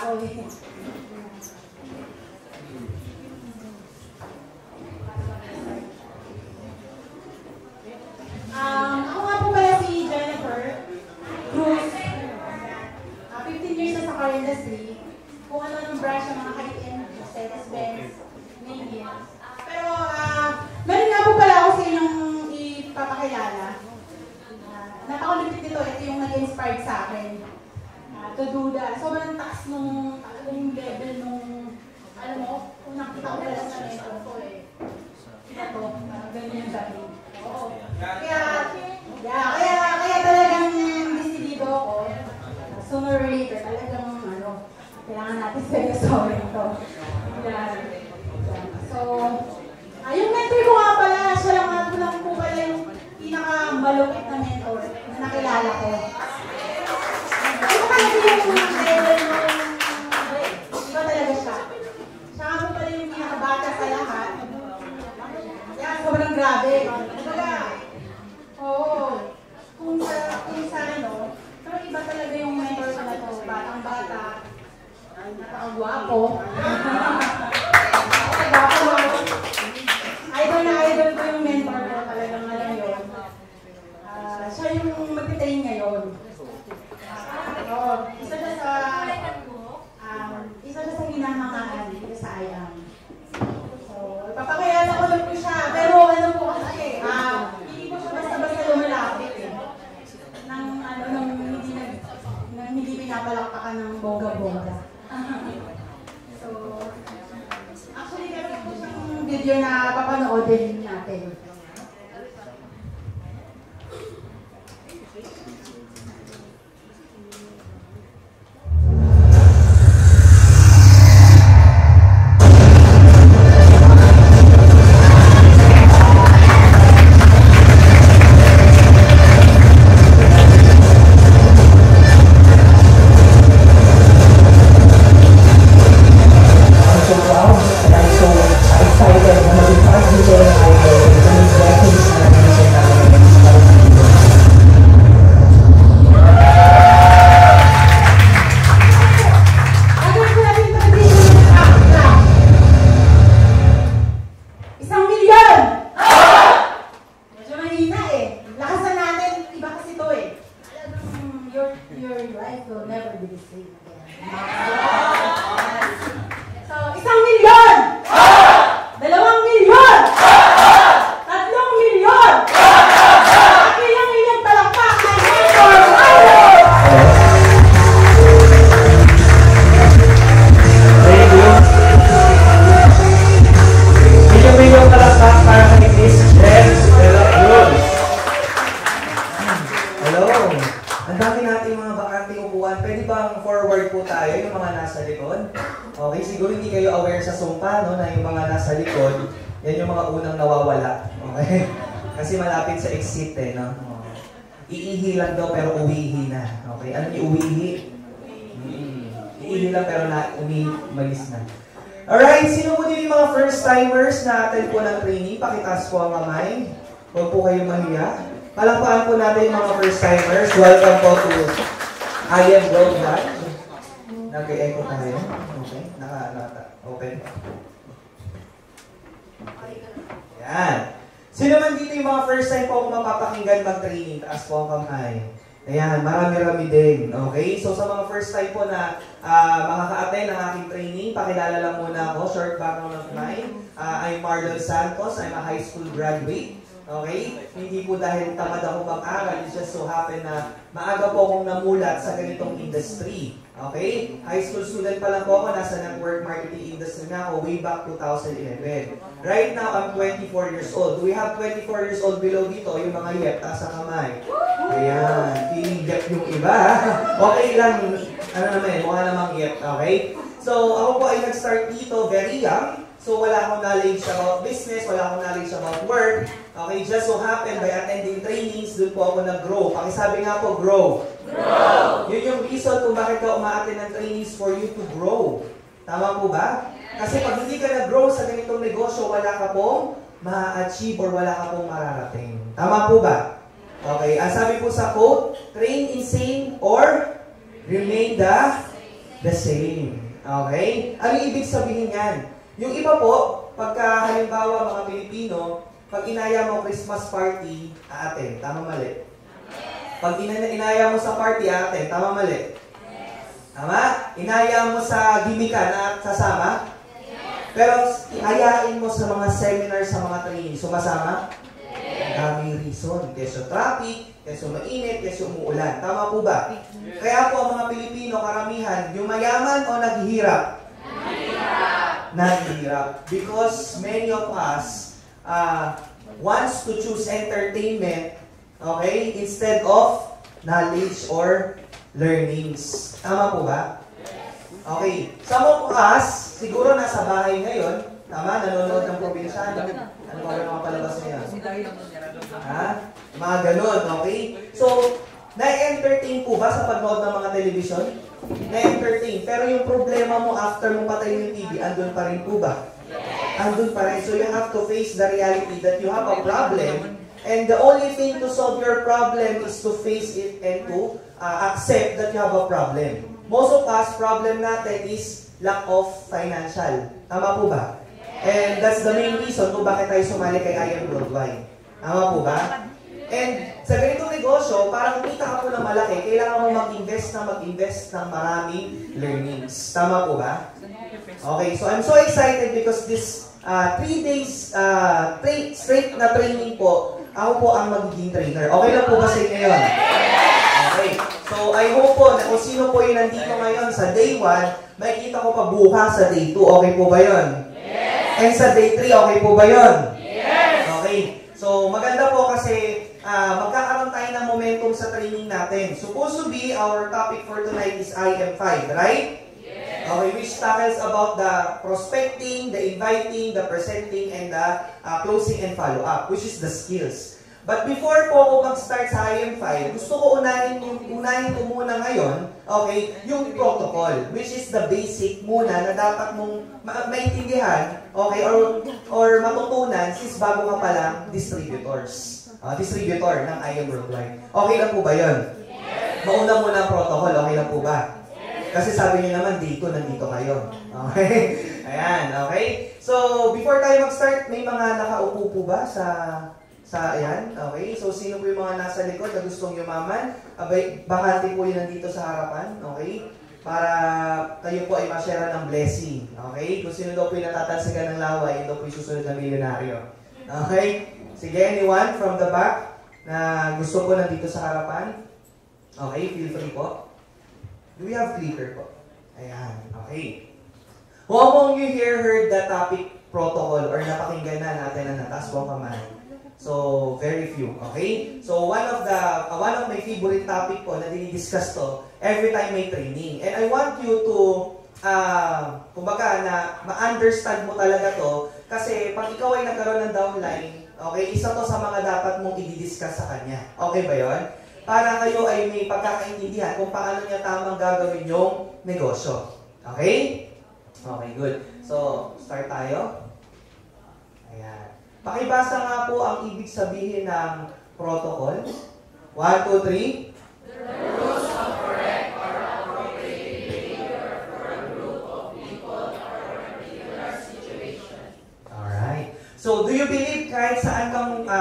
Okay. Ako nga po pala si Jennifer Cruz. 15 years na sa car industry. Kung ano ng branch ng mga IAM, Mercedes-Benz, maybe. Pero, meron nga po pala ako sa inyong ipapakilala. Napakalupit nito, ito yung nag-inspired sa akin. To do that. Sobrang taas nung level nung, alam mo, kung nakita ko pala sa neto ko eh. Ito, ganyan yung dati. Oo. Kaya talagang desidido ako. Sooner or later, talagang kailangan natin seryosohin ito. So, yung mentor ko nga pala, siya lang po pala yung pinakamalupit na mentor na nakilala ko. Ito talaga yung level nung, iba talaga siya. Siya nga po pala yung pinakabata sa lahat. Yan, sobrang grabe. Pero iba talaga yung mentor ko na to. Batang-bata. Napakagwapo. Idol na idol ko yung mentor ko talagang alam yun. Siya yung mag-train ngayon. Isa siya sa hinahangaan dito sa IAM. So, ipapakilala ko lang po siya. Pero ano po kasi, hindi po siya basta-basta lumalapit eh. Nang hindi pinapalakpakan ng bongga-bongga. So, actually, meron po siyang video na papanoodin natin. Iihi lang daw pero uwihi na. Okay? Ano yung uwihi? Iihi lang pero umalis na. Alright, sino po din yung mga first timers na attend po ng training? Pakitaas po ang kamay. Huwag po kayong mahiya. Palakpakan po natin yung mga first timers. Welcome po to IAM Worldwide. Nag-e-echo tayo. Okay? Naka-open. Yan. Sino man dito yung mga first time po ako mapapakinggan mag-training? Taas po ang kamay. Ayan, marami-rami din. Okay? So sa mga first time po na makaka-attend ng aking training, pakilala lang muna ako. Short background of mine. I'm Marlon Santos. I'm a high school graduate. Okay? Hindi po dahil tamad ako mag-aral. It just so happen na maaga po akong namulat sa ganitong industry. Okay? High school student pa lang po ako. Nasa network marketing industry na ako way back 2011. Right now, I'm 24 years old. Do we have 24 years old below dito? Yung mga yep, taas ang kamay. Ayan. Feeling yep yung iba. Okay lang. Ano naman, mukha namang yep. Okay? So, ako po ay nag-start dito very young. So, wala akong knowledge about business, wala akong knowledge about work. Okay, just so happened by attending trainings, doon po ako nag-grow. Pakisabi nga po, grow. Grow! Yun yung reason kung bakit ka umaattend ng trainings for you to grow. Tama po ba? Kasi pag hindi ka nag-grow sa ganitong negosyo, wala ka pong ma-achieve or wala ka pong mararating. Tama po ba? Okay, ang sabi po sa quote, train insane or remain the the same. Okay? Ano ibig sabihin yan? Yung iba po, pagka halimbawa mga Pilipino, pag inaya mo Christmas party, aaten. Tama mali? Pag inaya mo sa party, aaten. Tama mali? Tama? Inaya mo sa gimikan at sasama? Pero ayain mo sa mga seminar, sa mga training, sumasama? Daming reason. Keso traffic, keso mainit, keso umuulan. Tama po ba? Kaya po ang mga Pilipino, karamihan, yung mayaman o naghihirap? Naghihirap. Because many of us wants to choose entertainment, okay, instead of knowledge or learnings. Tama po ba? Okay. Some of us, siguro nasa bahay ngayon, tama, nanonood ng probinsya. Ano ba yung mga palabas ngayon? Ha? Mga ganun, okay? So, na-entertain po ba sa pagnood ng mga television? Na-entertain. Pero yung problema mo after mo patayin yung TV, andun pa rin po ba? Andun pa rin. So, you have to face the reality that you have a problem. And the only thing to solve your problem is to face it and to accept that you have a problem. Most of us, problem natin is lack of financial. Tama po ba? And that's the main reason kung bakit tayo sumali kay IAM Worldwide. Tama po ba? And sa ganitong negosyo, para kumita ka po ng malaki, kailangan mo mag-invest ng maraming learnings. Tama po ba? Okay, so I'm so excited because this 3 days straight na training po, ako po ang magiging trainer. Okay lang po ba sa inyo yun? Okay. So, I hope po na kung sino po yung nandito ngayon sa day 1, makikita ko pa bukas sa day 2. Okay po ba yun? Yes! And sa day 3, okay po ba yun? Yes! Okay. So, maganda po kasi magkakaroon tayo ng momentum sa training natin. Supposed to be, our topic for tonight is IAM 5, right? Yes! Okay, which tackles about the prospecting, the inviting, the presenting, and the closing and follow-up, which is the skills. But before po ako mag-start sa IAM 5, gusto ko unahin ko muna ngayon, okay, yung protocol, which is the basic muna na dapat mong maintindihan, okay, or matutunan since bago ka palang distributor ng IAM Worldwide. Okay lang po ba yun? Yes. Mauna muna ang protocol, okay lang po ba? Yes. Kasi sabi niyo naman, dito, nandito kayo. Okay? Ayan, okay? So, before tayo mag-start, may mga nakaupo po ba ayan, okay? So, sino po yung mga nasa likod na gustong yumaman? Abay, bakante po yun nandito sa harapan, okay? Para kayo po ay ma-share ng blessing, okay? Kung sino daw po yung natatansigan ng laway, yun daw po yung susunod na milyonaryo. Okay? Sige, anyone from the back na gusto po nandito sa harapan? Okay, feel free po. Do we have clicker po? Ayan, okay. Who among you here heard the topic protocol or napakinggan na natin na nataas po kamay? So, very few, okay? So, one of my favorite topic po na dinidiscuss to every time may training. And I want you to, kumbaga, na ma-understand mo talaga to kasi pag ikaw ay nagkaroon ng downline, okay, isa to sa mga dapat mong i-discuss sa kanya. Okay ba yon? Para kayo ay may pagkakaintindihan kung paano niya tamang gagawin yung negosyo. Okay? Okay, good. So, start tayo. Ayan. Pakibasa nga po ang ibig sabihin ng protocol. 1, 2, 3. The rules of correct or appropriate behavior for a group of people or a particular situation. Alright. So, do you believe kahit saan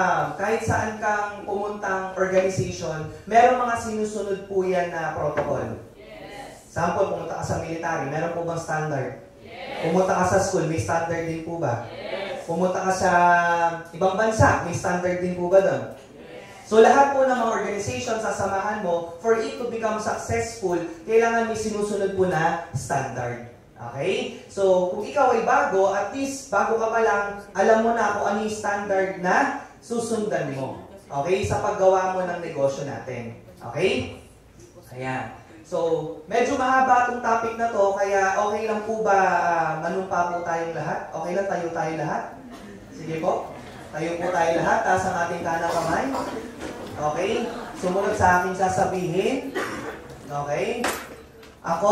kang pumuntang organization, meron mga sinusunod po yan na protocol? Yes. Sample, pumunta ka sa military, meron po bang standard? Yes. Pumunta ka sa school, may standard din po ba? Yes. Pumunta ka sa ibang bansa, may standard din po ba doon? Yes. So lahat po ng mga organization sasamahan mo, for it to become successful, kailangan may sinusunod po na standard. Okay? So kung ikaw ay bago, at least bago ka pa lang, alam mo na kung ano yung standard na susundan mo. Okay? Sa paggawa mo ng negosyo natin. Okay? Ayan. So, medyo mahaba itong topic na to, kaya okay lang po ba manumpa po tayong lahat? Okay lang tayo lahat? Sige po. Tayo po tayo lahat. Taas ang ating kanang kamay. Okay? Sumunod sa aking sasabihin. Okay? Ako?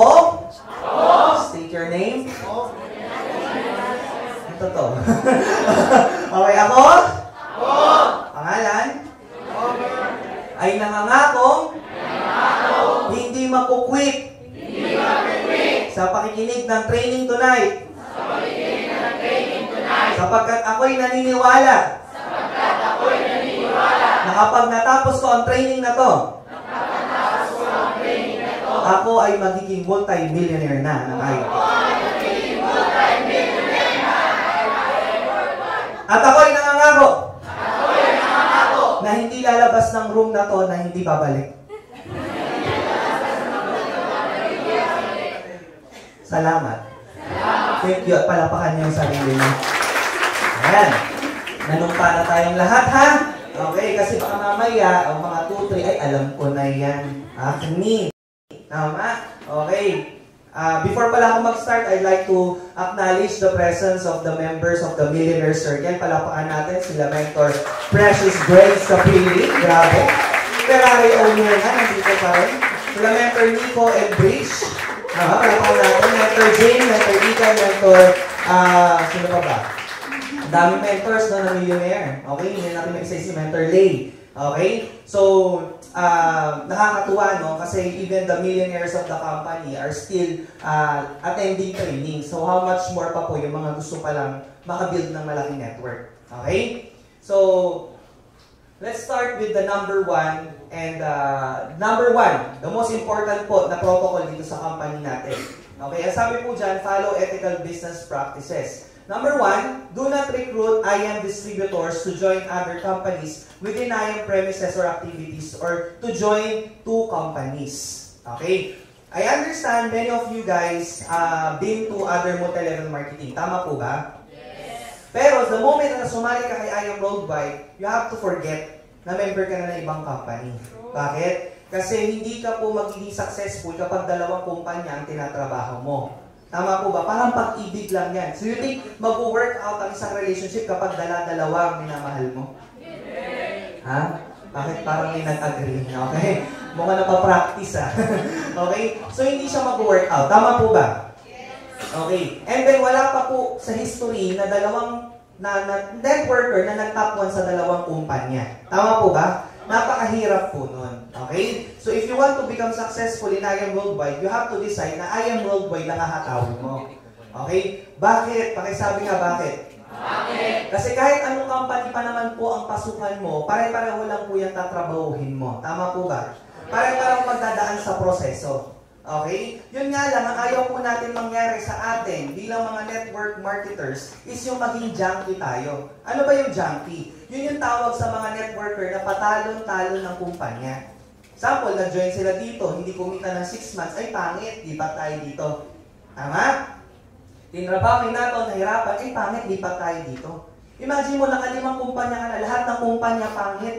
State your name. Ito to. Okay, ako? Pangalan? Ay nangangakong hindi makukwit sa pakikinig ng training tonight. Sapagkat ako'y naniniwala. Na kapag natapos ko ang training na to, ako ay magiging multi-millionaire na ng IAM. At ako'y nangangako na hindi lalabas ng room na to na hindi babalik. Salamat. Thank you at palapakan niyo yung sarili niyo. Ayan. Nanumpa na tayong lahat, ha? Okay, kasi baka mamaya, ang mga 2-3, ay alam ko na yan. Acne. Tama? Okay. Before pala ako mag-start, I'd like to acknowledge the presence of the members of the Millionaire Circle. Palapakan natin sila Mentor Precious Grace Capili. Grabe. Ferrari owner na, nandito pa rin. Sila Mentor Nico and Bridge. Palapakan natin. Mentor Jane, Mentor Ika, Mentor, sino pa ba? Ang daming mentors no, na millionaire. Okay, hindi natin mag-isa si Mentor Lay. Okay? So, nakakatuwa, no? Kasi even the millionaires of the company are still attending training. So, how much more pa po yung mga gusto palang makabuild ng malaking network. Okay? So, let's start with the number 1. And number 1, the most important po na protocol dito sa company natin. Okay? Ang sabi po dyan, follow ethical business practices. Number 1, do not recruit IAM distributors to join other companies within IAM premises or activities or to join 2 companies. Okay? I understand many of you guys been to other multi-level marketing. Tama po ba? Yes. Pero the moment na sumali ka kay IAM Worldwide, you have to forget na member ka na ng ibang company. Bakit? Kasi hindi ka po magiging successful kapag dalawang kumpanya ang tinatrabaho mo. Tama po ba? Parang pag-ibig lang yan. So you think mag-work out ang isang relationship kapag dala-dalawa ang minamahal mo? Ha? Bakit parang may nag-agree? Okay? Mukha na pa-practice, ha? Okay? So hindi siya mag-work out. Tama po ba? Okay. And then wala pa po sa history na dalawang networker na nag-top 1 sa dalawang kumpanya. Tama po ba? Napakahirap po nun. Okay? So if you want to become successful in IAM Worldwide, you have to decide na IAM Worldwide lang hahatawin mo. Okay? Bakit? Pakisabi nga bakit? Bakit? Kasi kahit anong company pa naman po ang pasukan mo, pare-pareho lang po yung tatrabahuhin mo. Tama po ba? Pare-pareho magdadaan sa proseso. Okay? Yun nga lang, ang ayaw po natin mangyari sa atin bilang mga network marketers is yung maging junkie tayo. Ano ba yung junkie? Yun yung tawag sa mga networker na patalon-talon ng kumpanya. Sample, nag-join sila dito, hindi kumita ng 6 months, ay pangit, lipat tayo dito. Tama? Tinrabaho nato, nahirapan, ay pangit, lipat tayo dito. Imagine mo, naka-5 kumpanya ka na, lahat ng kumpanya pangit.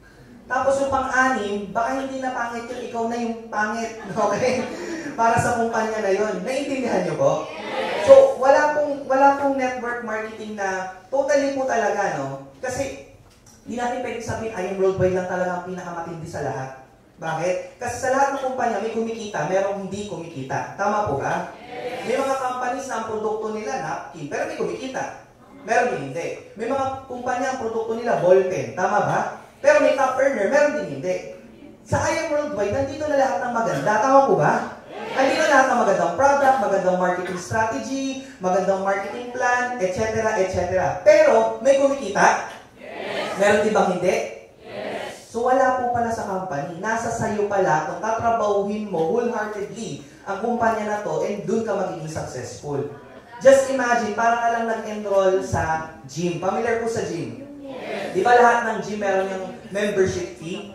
Tapos yung pang-anim, baka hindi na pangit yun, ikaw na yung pangit. Okay? Para sa kumpanya na yun. Naiintindihan nyo po? So, wala pong network marketing na totally po talaga, no? Kasi, hindi natin pwede sabihin, IAM Worldwide lang talaga ang pinakamatindi sa lahat. Bakit? Kasi sa lahat ng kumpanya, may kumikita, merong hindi kumikita. Tama po ba? May mga companies na ang produkto nila napkin, pero may kumikita. Meron din hindi. May mga kumpanya ang produkto nila ballpen. Tama ba? Pero may top earner, meron din hindi. Sa IAM Worldwide, nandito na lahat ng maganda. Tama po ba? Nandito na lahat ng magandang product, magandang marketing strategy, magandang marketing plan, etc. etc. Pero, may kumikita? Yes. Meron din bang hindi? Yes. So, wala po pala sa company. Nasa sayo pala kung tatrabahuhin mo wholeheartedly ang kumpanya na to and dun ka magiging successful. Just imagine, parang ka lang nag-enroll sa gym. Familiar po sa gym? Yes. Di ba lahat ng gym meron yung membership fee?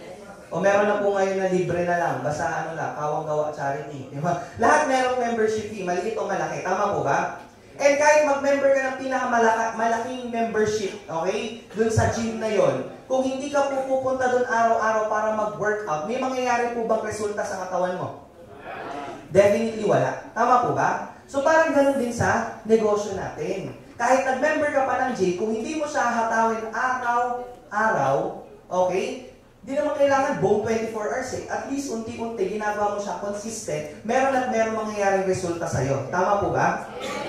O meron na po ngayon na libre na lang, basta ano lang, kawang gawa charity. Di ba? Lahat merong membership fee, maliit o malaki. Tama po ba? And kahit mag-member ka ng pinakamalaking membership, okay, dun sa gym na yon, kung hindi ka po pupunta dun araw-araw para mag-workout, may mangyayari po bang resulta sa katawan mo? Definitely wala. Tama po ba? So parang ganun din sa negosyo natin. Kahit nag-member ka pa ng gym, kung hindi mo siya hatawin araw-araw, okay, di naman kailangan buong 24 hours eh. At least unti-unti, ginagawa mo siya consistent, meron at meron mangyayaring resulta sa'yo. Tama po ba?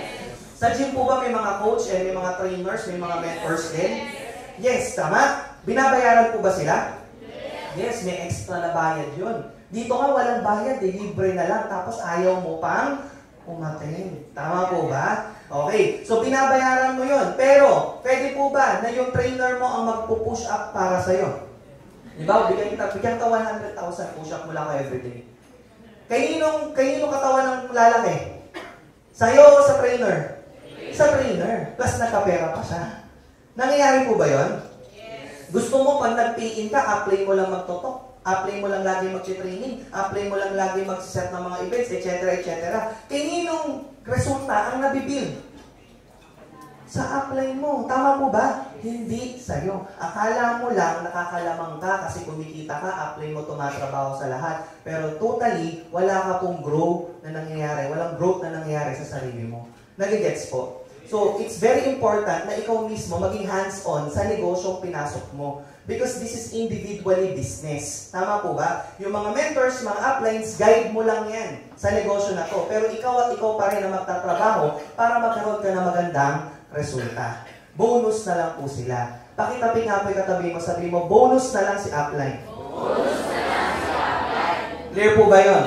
Sa gym po ba may mga coach and may mga trainers, may mga mentors din? Yes, tama? Binabayaran po ba sila? Yes, may extra na bayad yun. Dito nga walang bayad eh, libre na lang. Tapos ayaw mo pang umattend. Tama po ba? Okay, so binabayaran mo yun. Pero, pwede po ba na yung trainer mo ang magpo-push up para sa'yo? Diba? Bigyan ka 100,000 push up mula ka everyday. Kaninong katawan ng lalaki? Sa'yo o sa trainer? Sa trainer. Plus nagkapera pa siya. Nangyayari po ba yun? Yes. Gusto mo pag nag-pay in ka, apply mo lang magtotok. Apply mo lang lagi mag-training, apply mo lang lagi mag-set ng mga events, etc. etc. Kaninong resulta ang nabibuild? Sa apply mo. Tama po ba? Hindi sa'yo. Akala mo lang nakakalamang ka kasi kumikita ka, apply mo tumatrabaho sa lahat. Pero totally, wala ka pong growth na nangyayari. Walang growth na nangyayari sa sarili mo. Nagigets po? So, it's very important na ikaw mismo maging hands-on sa negosyong pinasok mo. Because this is individually business. Tama po ba? Yung mga mentors, mga uplines, guide mo lang yan sa negosyo na to. Pero ikaw at ikaw pa rin na magtatrabaho para magkaroon ka ng magandang resulta. Bonus na lang po sila. Pakitabi nga po yung katabi mo, sabi mo, bonus na lang si upline. Bonus na lang si upline. Clear po ba yun?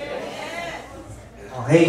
Okay.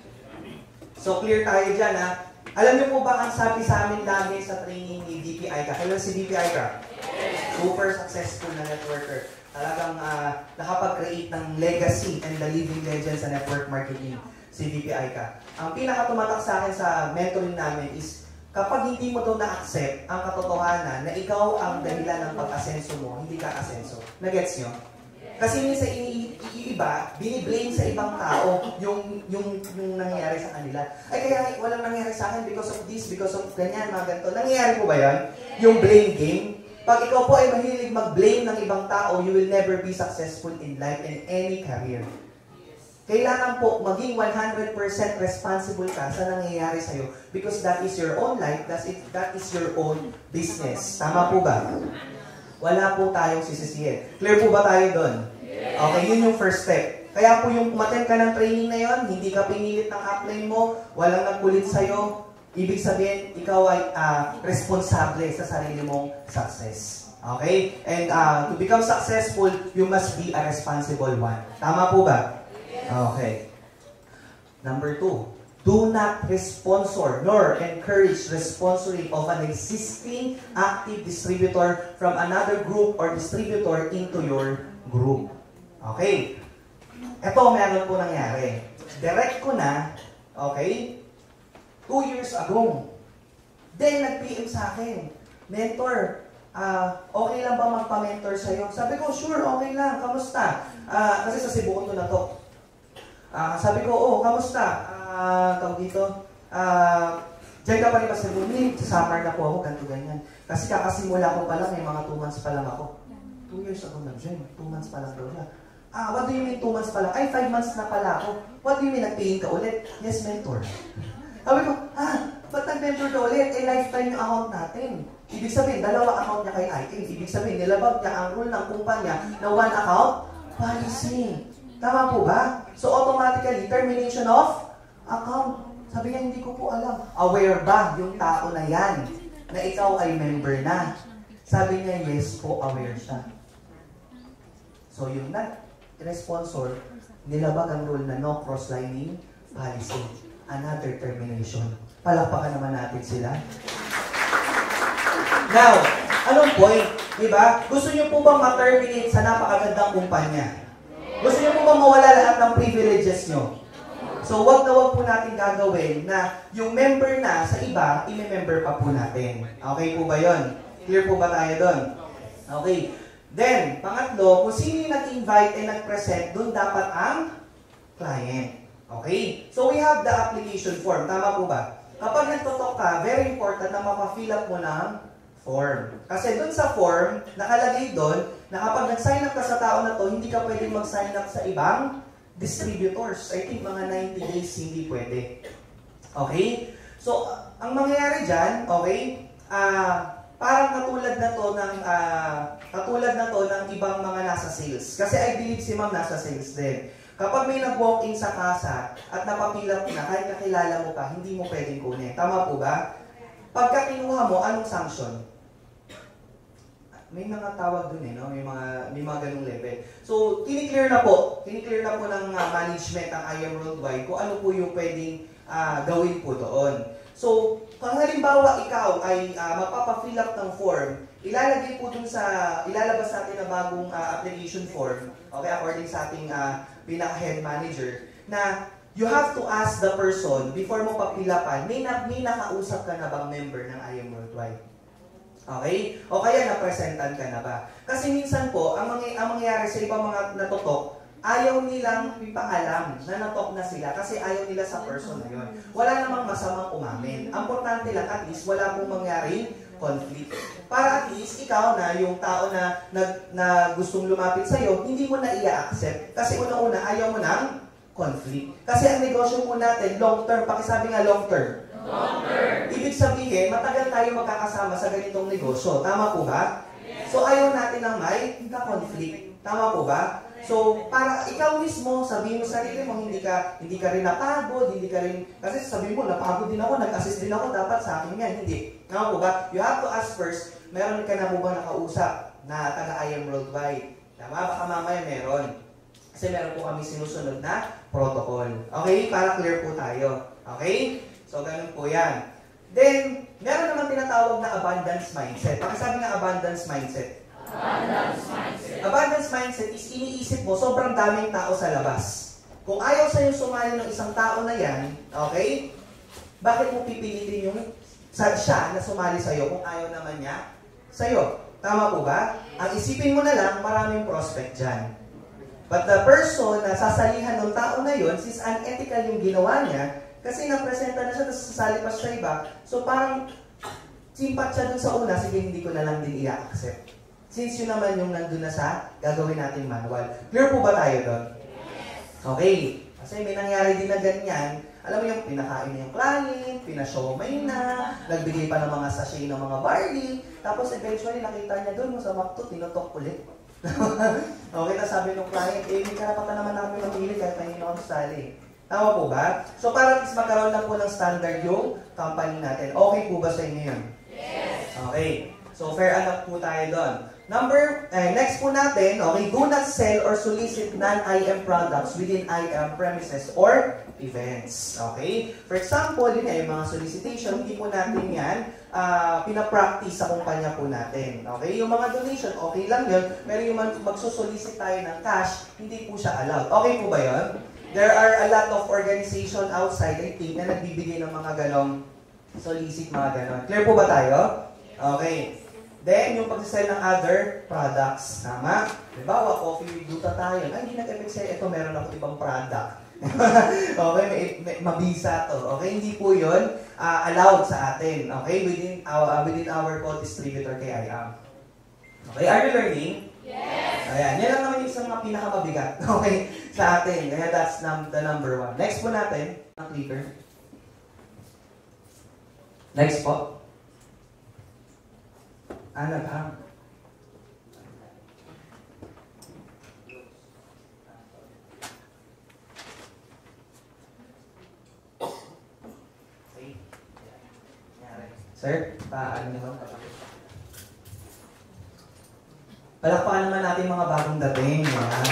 So clear tayo dyan ha. Alam niyo po ba ang sabi sa amin lagi sa training ni DPI ka? Kailan si DPI ka? Super successful na networker. Talagang nakapag-create ng legacy and the living legend sa network marketing si DPI ka. Ang pinakatumatak sa akin sa mentoring namin is kapag hindi mo daw na-accept ang katotohanan na ikaw ang dahilan ng pag-asenso mo, hindi ka asenso. Nagets nyo? Kasi minsan iiba, biniblame sa ibang tao yung nangyayari sa kanila. Ay kaya walang nangyayari sa akin because of this, because of ganyan, mga ganito. Nangyayari po ba yan? Yung blame game? Pag ikaw po ay mahilig mag-blame ng ibang tao, you will never be successful in life and any career. Kailangan po maging 100% responsible ka sa nangyayari sa'yo because that is your own life, that is your own business. Tama po ba? Wala po tayong sisisihin. Clear po ba tayo doon? Okay, yun yung first step. Kaya po yung umattend ka ng training na yon, hindi ka pinilit ng upline mo, walang nagkulit sa'yo, ibig sabihin, ikaw ay responsable sa sarili mong success. Okay? And to become successful, you must be a responsible one. Tama po ba? Okay. Number 2. Do not sponsor nor encourage the sponsoring of an existing active distributor from another group or distributor into your group. Okay? Ito, meron po nangyari. Direct ko na, okay, 2 years ago. Then, nag-PM sa akin, mentor, okay lang ba magpa-mentor sa'yo? Sabi ko, sure, okay lang. Kamusta? Kasi sa Cebu ko na to. Sabi ko, kamusta? Tawag dito, dyan ka pa rin ba sa Cebu? Sa summer na po ako, ganito ganyan. Kasi kakasimula ko pa lang, may mga 2 months pa lang ako. 2 years ago na dyan, 2 months pa lang daw siya. What do you mean 2 months pa lang? Ay, 5 months na pala ako. What do you mean, nag-paying ka ulit? Yes, mentor. Sabi ko, ba't nag-mentor ka ulit? Eh, lifetime yung account natin. Ibig sabihin, 2 account niya kay IAM. Ibig sabihin, nilabag niya ang rule ng kumpanya na 1 account policy. Tama po ba? So, automatically, termination of account. Sabi niya, hindi ko po alam. Aware ba yung tao na yan na ikaw ay member na? Sabi niya, yes po, aware siya. So, yung nag-responsor, nilabag ang rule na no cross-lining policy. Another termination. Palakpakan naman natin sila. Now, anong point? Diba? Gusto niyo po bang ma-terminate sa napakagandang kumpanya? Gusto niyo po bang mawala lahat ng privileges niyo? So, wag na wag po natin gagawin na yung member na sa iba, i-member pa po natin. Okay po ba yun? Clear po ba tayo doon? Okay. Then, pangatlo, kung sino yung nag-invite and nag-present, doon dapat ang client. Okay? So, we have the application form. Tama po ba? Kapag nagtotok ka, very important na mapa-fill up mo ng form. Kasi doon sa form, nakalagay doon na kapag nag-sign up ka sa tao na to, hindi ka pwedeng mag-sign up sa ibang distributors. I think mga 90 days hindi pwede. Okay? So, ang mangyayari dyan, okay, parang katulad na to ng ibang mga nasa sales. Kasi I believe si ma'am nasa sales din. Kapag may nag-walk in sa kasa at napapilap na, kahit kakilala mo pa, hindi mo pwedeng kunin. Tama po ba? Pagka kinuha mo, anong sanction? tawag dun no? May mga ganung level. So, tiniklear na po ng management ang IAM Worldwide kung ano po yung pwedeng gawin po doon. So, kung halimbawa ikaw ay magpapa-fill up ng form, ilalagay po dun ilalabas natin na bagong application form, okay, according sa ating pinaka-head manager, na you have to ask the person before mo papilapan, may nakausap ka na bang member ng IAM Worldwide? Okay? O kaya na-presentan ka na ba? Kasi minsan po, ang mangyayari sa ibang mga natutok, ayaw nilang ipaalam na natok na sila kasi ayaw nila sa person na yun. Wala namang masamang umamin. Ang importante lang, at least, wala pong mangyaring conflict. Para at least, ikaw na, yung tao na gustong lumapit sa'yo, hindi mo na i-accept. Kasi una-una, ayaw mo ng conflict. Kasi ang negosyo po natin, long term, pakisabi nga long term. Ibig sabihin, matagal tayo magkakasama sa ganitong negosyo. Tama po ba? Yes. So, ayaw natin ng may conflict. Tama po ba? So, para ikaw mismo, sabihin mo sa sarili mo, hindi ka rin napagod, kasi sabihin mo, napagod din ako, nag-assist din ako, dapat sa akin yan. Hindi. Tama po ba? You have to ask first, meron ka na po ba nakausap na taga-IAM Worldwide? Tama? Baka mamaya meron. Kasi meron po kami sinusunod na protocol. Okay? Para clear po tayo. Okay? So, ganun po yan. Then, meron naman tinatawag na abundance mindset. Pakisabi nga abundance mindset. Abundance mindset is iniisip mo, sobrang daming tao sa labas. Kung ayaw sa'yo sumali ng isang tao na yan, okay? Bakit mo pipilitin yung siya na sumali sa'yo kung ayaw naman niya sa'yo? Tama po ba? Ang isipin mo na lang, maraming prospect dyan. But the person na sasalihan ng tao na yun, since unethical yung ginawa niya, kasi napresenta na siya, tapos sasali pa siya iba. So parang simpat siya dun sa una, sige hindi ko na lang din i-accept. Since yun naman yung nandun na sa gagawin natin manual. Clear po ba tayo doon? Okay. Kasi may nangyari din na ganyan. Alam mo yung pinakain na yung client, pinashowmay na, nagbigay pa ng mga sachet ng mga barley, tapos eventually nakita niya doon sa map 2, tinotok ulit. Okay, tapos sabi ng client, may karapatan naman namin mamili kahit hindi na ako sasali. Tama po ba? So para at least magkaroon na po ng standard yung company natin. Okay po ba sa inyo yun? Yes! Okay. So fair enough po tayo doon. Next po natin, okay, do not sell or solicit non-IAM products within IAM premises or events. Okay? For example, yun yung mga solicitation, hindi po natin yan pinapractice sa kumpanya po natin. Okay? Yung mga donation, okay lang yun, pero yung magsusolicit tayo ng cash, hindi po siya allowed. Okay po ba yun? There are a lot of organization outside, I think, na nagbibigay ng mga ganong solicit, mga ganon. Clear po ba tayo? Okay. Then, yung pag-sell ng other products. Tama? Diba, coffee with gluta tayo. Ay, hindi nag-effect sa'yo. Ito, meron ako ibang product. Okay, may mabisa to. Okay, hindi po yun allowed sa atin. Okay, within our co-distributor kay IAM. Okay, are you learning? Yes! Ayan, yan lang naman yung isang mga pinakamabigat. Okay, sa atin. Kaya that's the number one. Next po natin, ang clicker. Next po. Naghang. Sir, paano naman? Palakpakan naman natin mga bagong dating. Yan.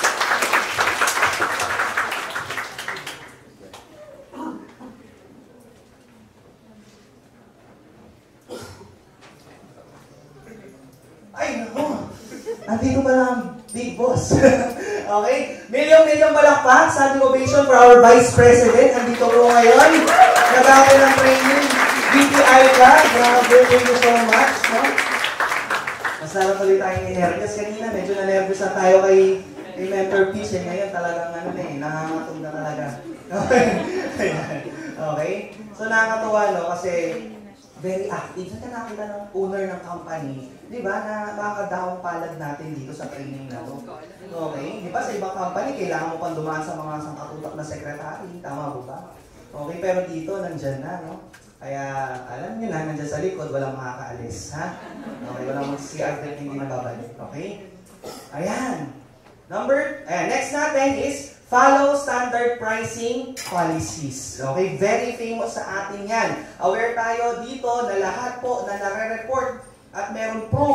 Nandito pa lang, big boss. Okay? Million palakpak, standing ovation for our Vice President. Nandito po ngayon. Nag-ako ng training. BPI ka. Grabe, thank you so much. No? Mas lalo tuloy tayong nervous. Kanina, medyo na-nervous na tayo kay Mentor Peace. Ngayon talagang nangangatong na talaga. Okay? Okay? So nakakatuwa, no? Kasi very active. Saan ka nakita ng owner ng company? Di ba, na makakadahong palad natin dito sa training na to. Okay? Di ba, sa ibang company, kailangan mo pang dumaan sa mga sangkatutak na sekretary. Tama po ba? Okay, pero dito, nandyan na, no? Kaya, alam nyo na, nandyan sa likod, walang makakaalis, ha? Okay, walang mag-CR trip, hindi nababalik. Okay? Ayan. Next natin is follow standard pricing policies. Okay, very famous sa atin yan. Aware tayo dito na lahat po na nare-report at meron proof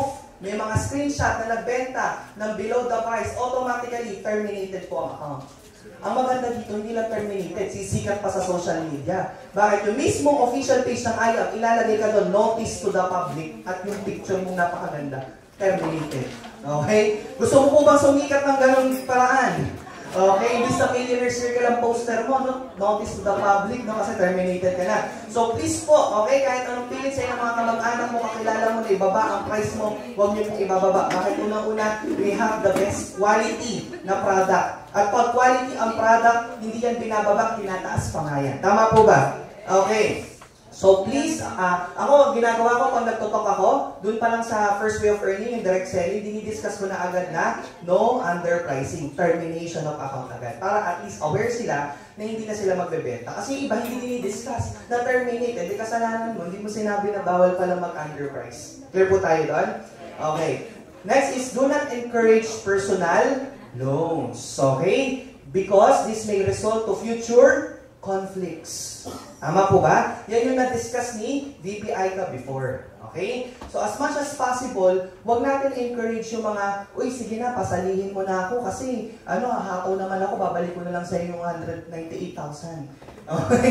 may mga screenshot na nagbenta ng below the price, automatically terminated po ang account. Ang maganda dito, hindi lang terminated, sisikat pa sa social media. Bakit? Yung mismong official page ng IAM, ilalagay ka doon, notice to the public, at yung picture mong napakaganda, terminated. Okay? Gusto mo po bang sumikat ng ganong paraan? Okay, imbis na millionaire circle ang poster mo, no? Notice to the public, no? Kasi terminated ka na. So please po, okay, kahit anong pilit sa ng mga kamag-anak mo, kakilala mo na ibaba ang price mo, huwag niyo pong ibababa. Bakit unang-una, we have the best quality na product. At pag quality ang product, hindi yan binababa, tinataas pa nga yan. Tama po ba? Okay. So please, ako, ginagawa ko pag nagtutok ako, dun pa lang sa first way of earning, yung direct selling, dinidiscuss ko na agad na no underpricing, termination of account agad. Para at least aware sila na hindi na sila magbebenta. Kasi iba hindi dinidiscuss na terminate. Hindi kasalanan mo, hindi mo sinabi na bawal pala mag-underprice. Clear po tayo doon? Okay. Next is do not encourage personal loans. Okay? Because this may result to future conflicts. Tama po ba? Yan yung na-discuss ni VP Aika before. Okay? So as much as possible, wag natin encourage yung mga, uy, sige na, pasalihin mo na ako kasi, hahataw naman ako, babalik ko na lang sa iyo yung 198,000. Okay?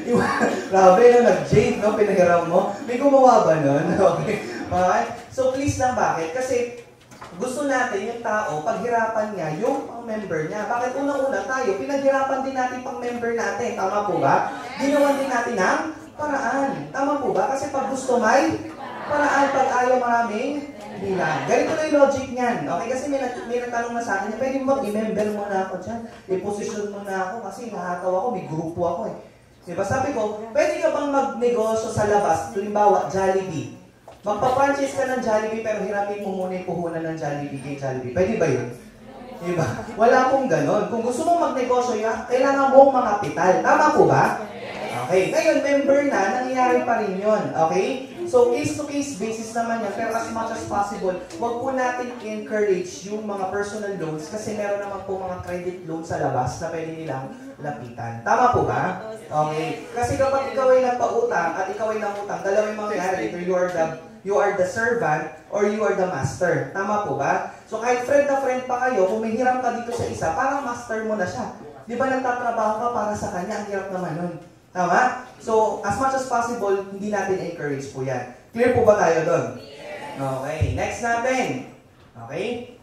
Grabe, nag-jade, pinahiram mo. May gumawa ba nun? Okay? So please lang, bakit? Kasi, gusto natin yung tao, paghirapan niya, yung pang-member niya. Bakit unang-una tayo, pinaghirapan din natin pang-member natin. Tama po ba? Ginawan din natin ng paraan. Tama po ba? Kasi pag gusto may paraan, pag ayaw maraming bilang. Ganito na yung logic niyan. Okay? Kasi may nagtanong na sa akin, pwede mo i-member mo na ako dyan. I-position mo na ako kasi hahataw ako, may grupo ako eh. Diba? Sabi ko, pwede ka bang magnegosyo sa labas? Halimbawa, Jollibee. Magpa-franchise ka ng Jollibee pero hiramin mo muna yung puhunan ng Jollibee kay Jollibee. Pwede ba yun? Diba? Wala pong ganon. Kung gusto mong magnegosyo yan, kailangan mong mga kapital. Tama po ba? Okay. Ngayon, member na, nangyayari pa rin yun. Okay? So, case-to-case basis naman yan. Pero as much as possible, wag po natin encourage yung mga personal loans kasi meron naman po mga credit loans sa labas na pwede nilang lapitan. Tama po ba? Okay. Kasi kapag ikaw ay nagpautang at ikaw ay nangutang, dalawa yung mangyayari. You are the servant or you are the master. Tama po ba? So kahit friend na friend pa kayo, kung may hiram ka dito sa isa, parang master mo na siya. Di ba nagtatrabaho ka para sa kanya? Ang hirap naman nun. Tama? So, as much as possible, hindi natin encourage po yan. Clear po ba tayo doon? Okay. Next natin. Okay?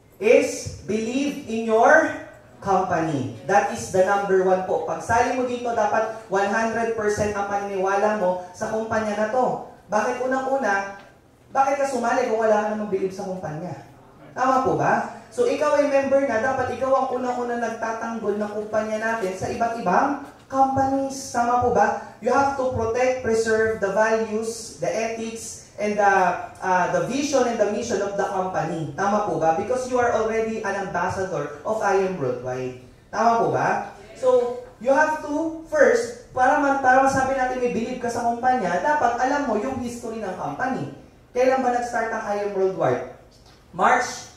Is believe in your company. That is the number 1 po. Pag sali mo dito, dapat 100% ang paniniwala mo sa kumpanya na to. Bakit unang-una, bakit ka sumali kung wala ka namang believe sa kumpanya? Tama po ba? So, ikaw ay member na, dapat ikaw ang unang-una nagtatanggol ng kumpanya natin sa iba't ibang companies. Tama po ba? You have to protect, preserve the values, the ethics, and the vision and the mission of the company. Tama po ba? Because you are already an ambassador of IAM Worldwide. Tama po ba? So, you have to, first, para masabi natin may believe ka sa kumpanya, dapat alam mo yung history ng company. Kailan ba nag-start ang IAM Worldwide? March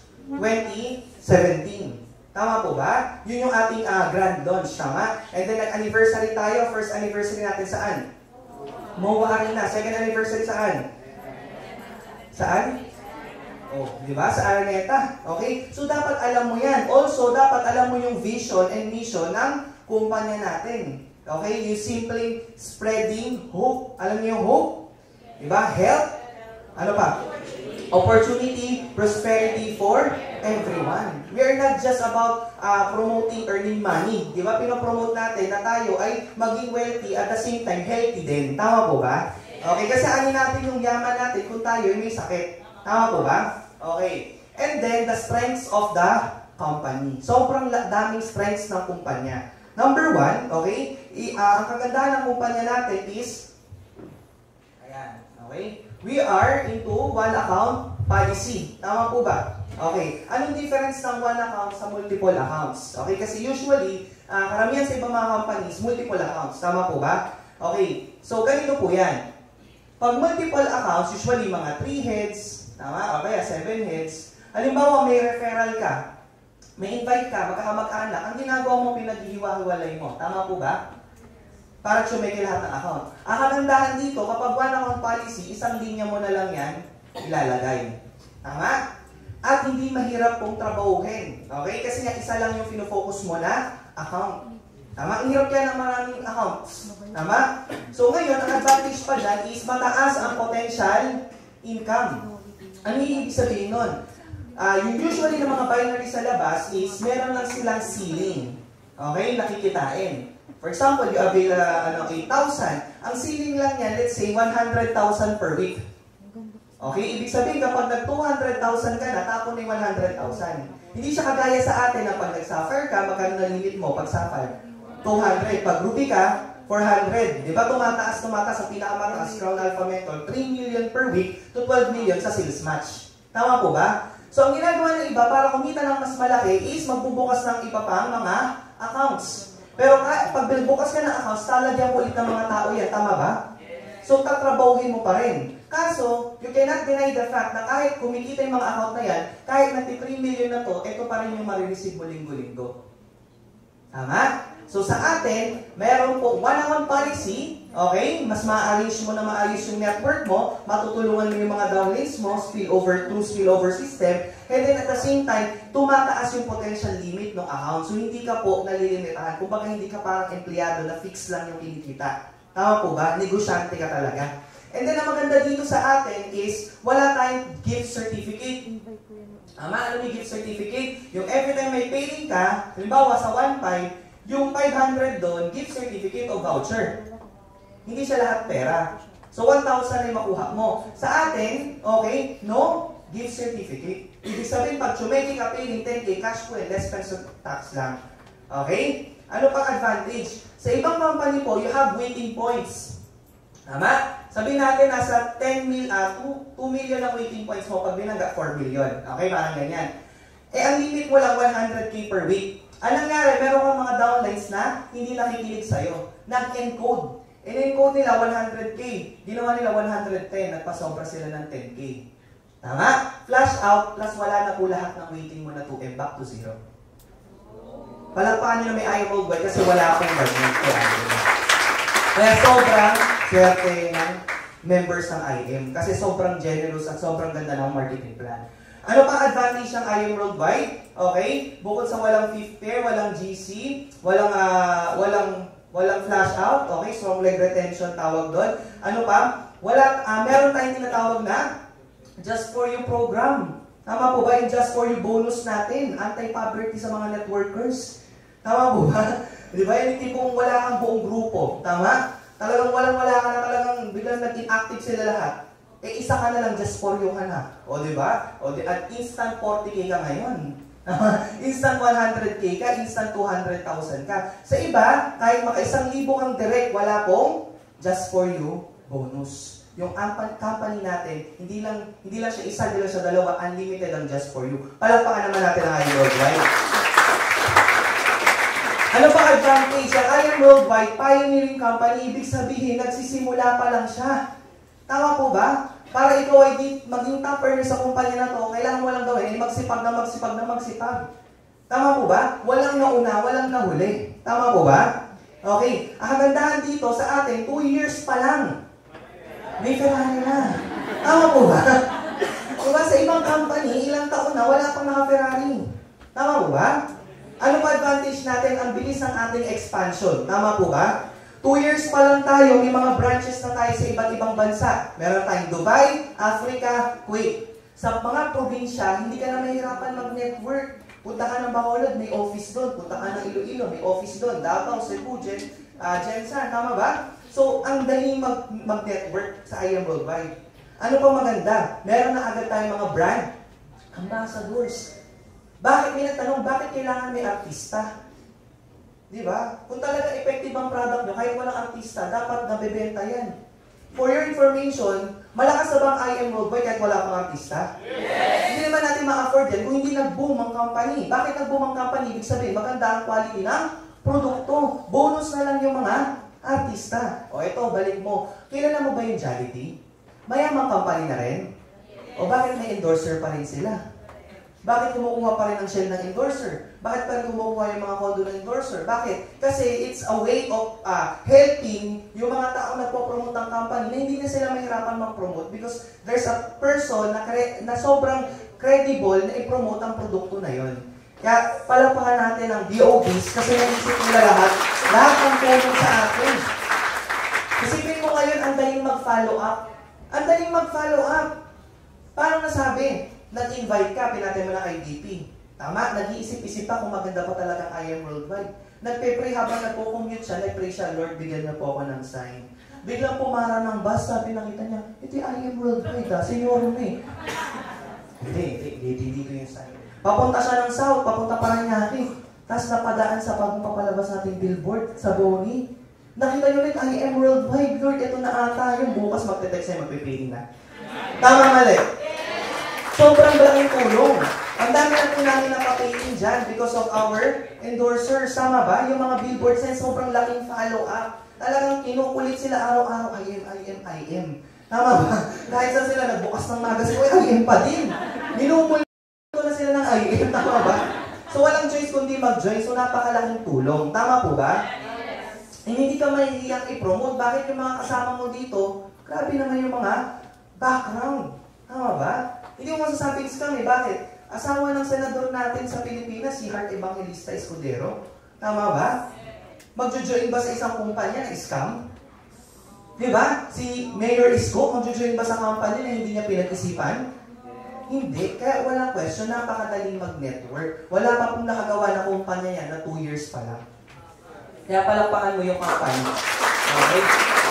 2017. Tama po ba? Yun yung ating grand launch, tama? And then nag-anniversary tayo. First anniversary natin saan? MOA Arena. Second anniversary saan? Saan? Oh, di ba? Sa Araneta. Okay? So dapat alam mo yan. Also, dapat alam mo yung vision and mission ng kumpanya natin. Okay? You simply spreading hope. Alam niyo yung hope? Di ba? Health. Ano pa? Opportunity, prosperity for everyone. We are not just about promoting earning money. Di ba? Pinopromote natin na tayo ay maging wealthy at the same time healthy din. Tama po ba? Okay, kasi ano natin yung yaman natin kung tayo ay may sakit. Tama po ba? Okay. And then, the strengths of the company. Sobrang daming strengths ng kumpanya. Number 1, okay? Ang kagandahan ng kumpanya natin is, ayan, okay? We are into one account policy. Tama po ba? Okay. Anong difference ng one account sa multiple accounts? Okay, kasi usually, karamihan sa ibang mga companies, multiple accounts. Tama po ba? Okay. So, ganito po yan. Pag multiple accounts, usually mga 3 heads, tama? O kaya 7 heads. Halimbawa, may referral ka. May invite ka, magkakamag-anak. Ang ginagawa mo, pinag-ihiwa-hiwalay mo. Tama po ba? Para tsumeke lahat ng account. Ang kagandahan dito, kapag one account policy, isang linya mo na lang yan ilalagay. Tama? At hindi mahirap pong trabahuhin. Okay? Kasi nga isa lang yung pinofocus mo na account. Tama? Ang hirap yan ng maraming accounts. Tama? So ngayon, ang advantage pa dyan is mataas ang potential income. Ano yung ibig sabihin nun? Yung usually ng mga binary sa labas is meron lang silang ceiling. Okay? Nakikitain. For example, you avail 8,000. Ang ceiling lang yan, let's say, 100,000 per week. Okay? Ibig sabihin, kapag nag-200,000 ka na, tapon na yung 100,000. Hindi siya kagaya sa atin na pag nag-suffer ka, magkano na limit mo pag suffer? 200. Pag ruby ka, 400. Di ba tumataas sa pinakamataas, Crown Alpha Mentor, 3 million per week to 12 million sa sales match. Tama po ba? So, ang ginagawa ng iba para kumita ng mas malaki is magbubukas ng iba pang mga accounts. Pero pag bukas ka ng accounts, talagyan mo ulit ng mga tao yan. Tama ba? So, tatrabahuhin mo pa rin. Kaso, you cannot deny the fact na kahit kumikita yung mga account na yan, kahit nagti 3 million na to, ito pa rin yung marireceive mo linggo-linggo. Tama? So sa atin, mayroon po one-on-one policy, okay? Mas ma-arrange mo na maayos yung network mo, matutulungan mo yung mga downlinks mo, spillover system, and then at the same time, tumataas yung potential limit ng account. So hindi ka po nalilimitahan. Kumbaga hindi ka parang empleyado na fix lang yung kinikita. Tama po ba? Negosyante ka talaga. And then ang maganda dito sa atin is, wala tayong gift certificate. Tama? Ano yung gift certificate? Yung every time may paying ka, halimbawa sa 1.5, yung 500 doon, gift certificate o voucher. Hindi siya lahat pera. So, 1,000 ay makuha mo. Sa atin, okay, no gift certificate. Ibig sabihin, pag chumeki ka paying 10K, cash po and less peso tax lang. Okay? Ano pang advantage? Sa ibang company po, you have waiting points. Tama? Sabihin natin, nasa 2 million ang waiting points mo. Pag binangga, 4 million. Okay, parang ganyan. Eh, ang limit mo lang 100K per week. Anong nangyari? Meron kang mga downlines na hindi nakikinig sa'yo. Nag-encode. In-encode nila 100K. Ginawa nila 110. Nagpasobra sila ng 10K. Tama? Flash out, plus wala na po lahat ng waiting mo na 2M back to 0. Palagpakan nyo na may IAM worldwide kasi wala akong budget. Kaya sobrang swerte ng members ng IAM. Kasi sobrang generous at sobrang ganda ng marketing plan. Ano pa advantage ng IAM worldwide? Okay? Bukod sa walang fifth pair, walang GC, walang flash out, okay? Strong leg retention tawag doon. Ano pa? Meron tayong tinatawag na Just For You program. Tama po ba yung Just For You bonus natin? Anti-poverty sa mga networkers. Tama po ba? Di ba? Yung tipong wala kang buong grupo. Tama? Talagang wala ka na, talagang biglang nag-inactive sila lahat. Eh, isa ka na lang, just for you ka na. O, di ba? At instant 40K ka ngayon. Instant 100K ka, instant 200,000 ka. Sa iba, kahit maka-1,000 kang direct, wala pong just for you bonus. Yung company natin, hindi lang siya isa, hindi lang siya dalawa, unlimited ang just for you. Palakpakan naman natin ang IAM worldwide. Ano pa advantage? Ang IAM worldwide, pioneering company, ibig sabihin, nagsisimula pa lang siya. Tama po ba? Para ikaw ay maging top earner sa kumpanya na to, kailangan mo lang gawin, magsipag na magsipag. Tama po ba? Walang nauna, walang nahuli. Tama po ba? Okay. Ang kagandahan dito sa atin, 2 years pa lang. May Ferrari na. Tama po ba? Diba sa ibang company, ilang taon na, wala pang naka-Ferrari. Tama po ba? Ano pa advantage natin? Ang bilis ng ating expansion. Tama po ba? 2 years pa lang tayo, may mga branches na tayo sa iba't ibang bansa. Meron tayong Dubai, Africa, Kuwait. Sa mga probinsya, hindi ka na mahirapan mag-network. Punta ka ng Bacolod, may office doon. Punta ka ng Iloilo, may office doon. Davao, Cebu, Jensan, tama ba? So, ang daling mag-network sa IAM worldwide. Ano pang maganda? Meron na agad tayong mga brand ambassadors. Bakit may nagtanong, bakit kailangan may artista? Di ba? Kung talaga effective ang product nyo, kahit walang artista, dapat nabebenta yan. For your information, malakas na ba ang IAM worldwide kahit wala pang artista? Yes! Hindi naman natin ma-afford yan kung hindi nag-boom ang company. Bakit nag-boom ang company? Ibig sabihin, maganda ang quality ng produkto. Bonus na lang yung mga artista. O ito, balik mo. Kilala mo ba yung Jollity? Mayamang company na rin? O bakit may endorser pa rin sila? Bakit kumukuha pa rin ang Shell ng endorser? Bakit pa rin kumukuha yung mga kondo ng endorser? Bakit? Kasi it's a way of helping yung mga tao na po-promote ng company na hindi na sila mahirapan mag-promote because there's a person na sobrang credible na i-promote ang produkto na yon. Kaya palapakan natin ang DOBs kasi naisip nila lahat ng tulong sa akin. Isipin mo ngayon, ang daling mag-follow up. Ang daling mag-follow up. Paano nasabi? Nag-invite ka, pinatay mo na kay DP. Tama? Nag-iisip-isip pa kung maganda pa talaga ang IAM Worldwide. Nagpe-pray habang nagpo-commute siya, nag-pray siya, Lord, bigyan na po ako ng sign. Biglang pumara ng bus, sabi nakita niya, ito yung IAM Worldwide, senyor mo eh. Hindi ko yung sign. Papunta siya ng south, papunta pa rin natin. Tapos napadaan sa pagpapalabas nating billboard sa Boni. Nakita nyo ulit, IAM Worldwide, Lord, ito na ata yung bukas magte-text ay magpipiling na. Tama mali? Sobrang laking tulong. Ang dami na po namin napapiling dyan because of our endorsers. Tama ba? Yung mga billboards na sobrang laking follow-up. Talagang kinukulit sila araw-araw, IAM. Tama ba? Kahit saan sila nagbukas ng magazine, IAM pa din. Minumul na sila ng IAM. Tama ba? So walang choice kundi mag-join. So napakalaking tulong. Tama po ba? Hindi ka mahihiyang i-promote. Bakit yung mga kasama mo dito? Grabe naman yung mga background. Tama ba? Hindi mo masasabing scam eh. Bakit? Asawa ng senador natin sa Pilipinas, si Heart Evangelista Escudero. Tama ba? Magjo-join ba sa isang kumpanya na scam? Di ba? Si Mayor Isko, magjo-join ba sa company na hindi niya pinag-isipan? Hindi. Kaya walang question. Napakadaling mag-network. Wala pa pong nakagawa na kumpanya yan na 2 years pa lang. Kaya palakpakan mo yung company. Okay?